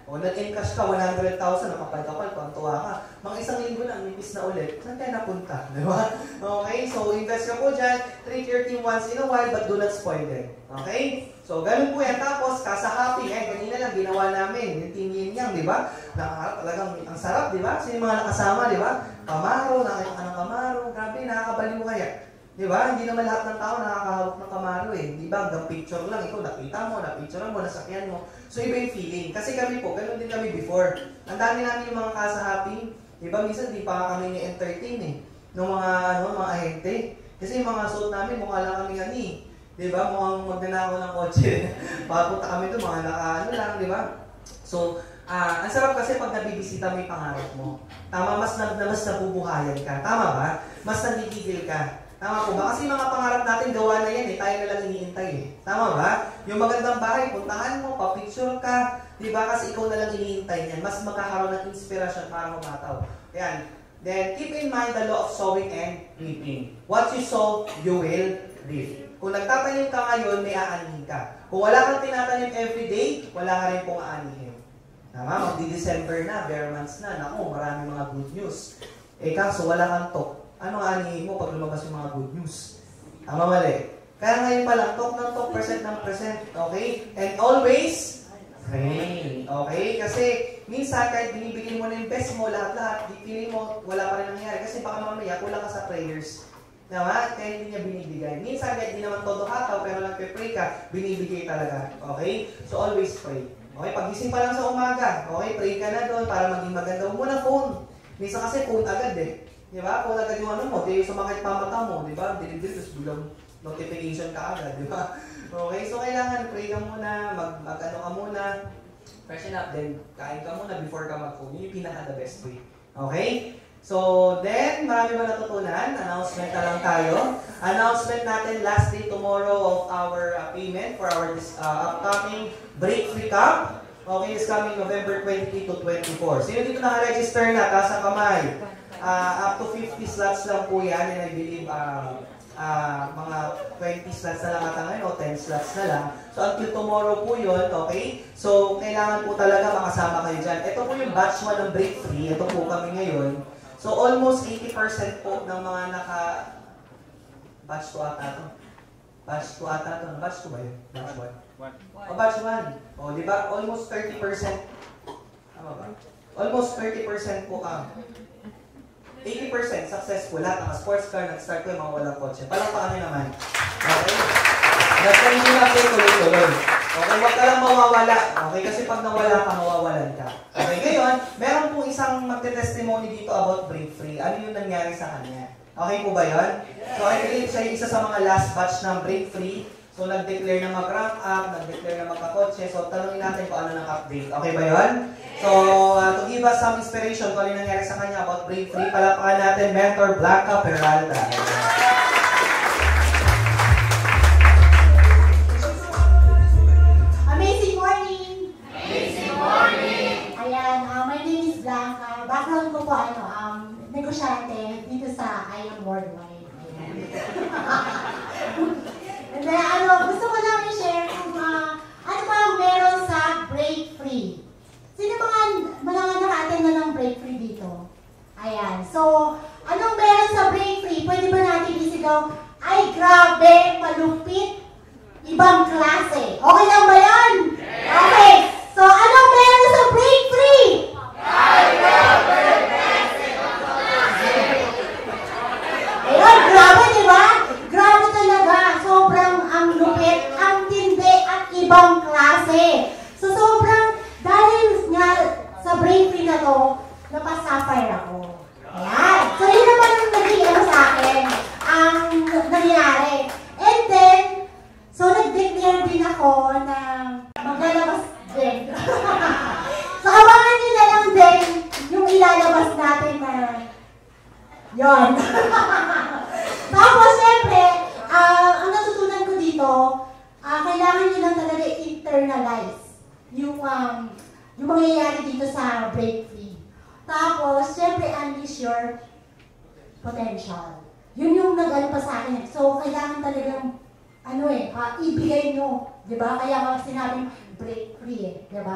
O nag-encash ka, 100,000, nakapal-kapal, tuwa ka. Mga isang linggo lang, nipis na ulit, saan tayo napunta? Di ba? Okay, so invest ka po dyan, treat your team once in a while, but do not spoil them. Okay? So, ganun po yan. Tapos, kasa happy, kanina lang ginawa namin, yung team yin yang, di ba? Talagang ang sarap, di ba? Sino yung mga nakasama, di ba? Kamaro, nakita ka ng kamaro, grabe, nakakabaliw kaya. Di ba? Hindi naman lahat ng tao nakakahawak ng kamaro eh. Di ba? Hanggang picture lang, ikaw nakita mo, na-picture mo, nasakyan mo. So, iba yung feeling. Kasi kami po, ganun din kami before. Ang dami namin yung mga kasa happy. Di ba? Minsan, di pa kami ni-entertain eh. Ng mga ahente. Kasi yung mga suit namin, mukha lang kami ani. Di ba? Mukhang magnanakaw ng kotse. Papunta kami doon, mga lang, di ba? So, ang sarap kasi pag nabibisita mo yung pangarap mo. Tama, mas nabubuhayan ka. Tama ba? Mas nanggigigil ka. Tama po ba? Kasi mga pangarap natin, gawa na yan eh. Tayo na lang iniintay eh. Tama ba? Yung magandang bahay, puntahan mo, papicture ka. Diba? Kasi ikaw na lang iniintay niyan. Mas magkakaroon ng inspirasyon para humataw. Ayan. Then, keep in mind the law of sowing and reaping. What you sow, you will reap. Kung nagtatanim ka ngayon, may aanihin ka. Kung wala kang tinatanim everyday, wala ka rin pong aanihin. Tama? Magdi-December na, bare months na. Naku, maraming mga good news. Eh kaso, wala kang talk. Ano ang anihin mo pag lumabas yung mga good news? Tama mali. Kaya ngayon pa lang, talk ng talk, percent ng percent. Okay? And always, pray. Okay? Kasi, minsan kahit binibigyan mo na yung best mo, lahat-lahat, feeling mo, wala pa rin nangyari. Kasi baka mamaya, kulang ka sa prayers. Tama? Kaya hindi niya binibigay. Minsan, kahit hindi naman todo hataw, pero lang pray ka, binibigay talaga. Okay? So, always pray. Okay? Pagising pa lang sa umaga, okay? Pray ka na doon para maging maganda. Huwag mo na phone. Minsan kasi phone agad eh. Di ba? Kung agad yung ano mo, di sumakit pa mata mo, di ba? Dilig-dilig, tapos bilang notification ka agad, di ba? Okay, so kailangan pray ka muna, mag-ano ka muna, freshen up, then kain ka muna before ka mag-phone. Yun yung pinaka-the best way. Okay? So, then, marami ba natutunan? Announcement na lang tayo. Announcement natin last day tomorrow of our payment for our upcoming Break Free Camp. Okay, it's coming November 23 to 24. Sino dito naka-register na? Taas ang kamay. Up to 50 slots lang po yan, and I believe mga 20 slots na lang ata ngayon o 10 slots na lang. So until tomorrow po yun, okay? So kailangan po talaga makasama kayo dyan. Ito po yung batch 1 ng Break Free. Ito po kami ngayon. So almost 80% po ng mga batch 2 ata ito. Batch 2 ata ito. Batch 2 ba yun? Batch 1? O batch 1. O diba? Almost 30%. Tama ba? Almost 30% po 80% successful. Lahat ng sports car, nag-start ko yung mga walang kotse. Palakpakan nyo naman. Okay? Basta hindi natin tuloy-tuloy. Okay, huwag ka lang mawawala. Okay, kasi pag nawala ka, mawawalan ka. Okay, ngayon, meron pong isang magte-testimony dito about Break Free. Ano yung nangyari sa kanya? Okay po ba yun? So, I believe siya yung isa sa mga last batch ng Break Free. So, nag-declare na mag-rank up, nag-declare na magkakotse. So, tanongin natin kung ano ng update. Okay ba yun? So, to give us some inspiration kung ano nangyari sa kanya about Break Free, palapakan natin Mentor Blanca Peralta. Amazing morning! Amazing morning! Ayan, my name is Blanca. Background ko po, negosyante dito sa IAM Worldwide. Ayan. And then, gusto ko lang i-share kung ano ba ang meron sa Break Free. Sino mga naka-attend na ng Break Free dito? Ayan. So, anong meron sa Break Free? Pwede ba natin isigaw, ay grabe, malupit, ibang klase. Okay lang ba yan? Okay. So, anong meron sa Break Free? Ay, grabe, klase, ibang klase. Ayun, grabe, di ba? Grabe talaga. Sobrang ang lupit, ang tindi, at ibang klase. So, sobrang, dahil nga sa Break Free na to, napasafire ako. Ayan. So, yun naman ang naging sa akin, ang nangyari. And then, so, nag-declare din ako na maglalabas din. So, abangan nyo na lang din yung ilalabas natin na yun. Tapos, syempre, ang natutunan ko dito, kailangan nyo lang talaga internalize yung mangyayari dito sa Break Free. Tapos, syempre, unleash your potential. Yun yung nag-ano pa sa akin. So, kailangan talagang, ibigay nyo. Diba? Kaya sinabing Break Free di ba?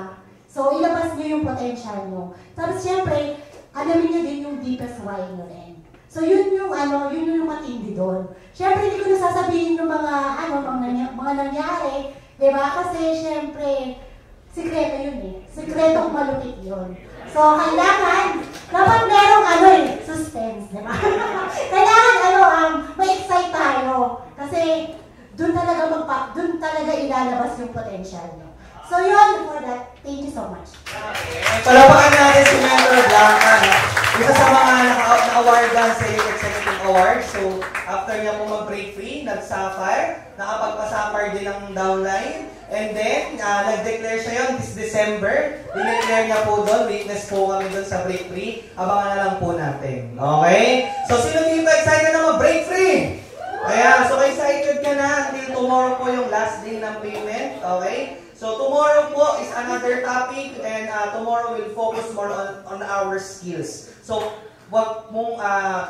So, ilabas niyo yung potential nyo. Tapos, siyempre, alamin niyo din yung deepest why nyo rin. So, yun yung matindi doon. Siyempre, hindi ko nasasabihin yung mga nangyari, di ba? Kasi, siyempre, sikreto yun eh. Sikretong malupit yun. So, kailangan, dapat merong suspense, di ba? Kailangan, ma-excite tayo. Kasi, doon talaga ilalabas yung potential nyo. So, yun, for that, thank you so much. Palapakan natin si Mentor Blanca. Isa sa mga na-awardan sa Elite Executive Award. So, after niya po mag-break free, nag-sapphire, nakapagpa-sapphire din ng downline. And then, nag-declare siya yun this December. Dineclare niya po doon. Witness po kami doon sa break free. Abangan na lang po natin. Okay? So, sino dito excited na mag-break free? Kaya, so excited ka na until tomorrow po yung last day ng payment. Okay? So, tomorrow po is another topic and tomorrow we'll focus more on our skills. So, wag mong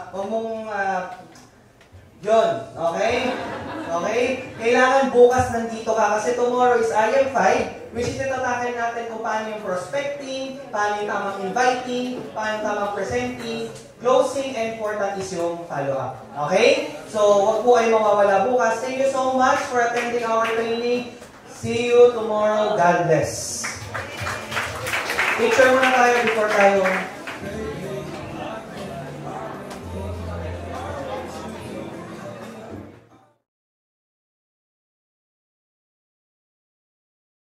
yun, okay? Okay? Kailangan bukas nandito ka kasi tomorrow is IAM 5, which is itatakin natin kung paano yung prospecting, paano yung tamang inviting, paano yung tamang presenting, closing, and important is yung follow-up. Okay? So, wag po kayo mawawala bukas. Thank you so much for attending our training. See you tomorrow. God bless. Picture muna tayo before tayo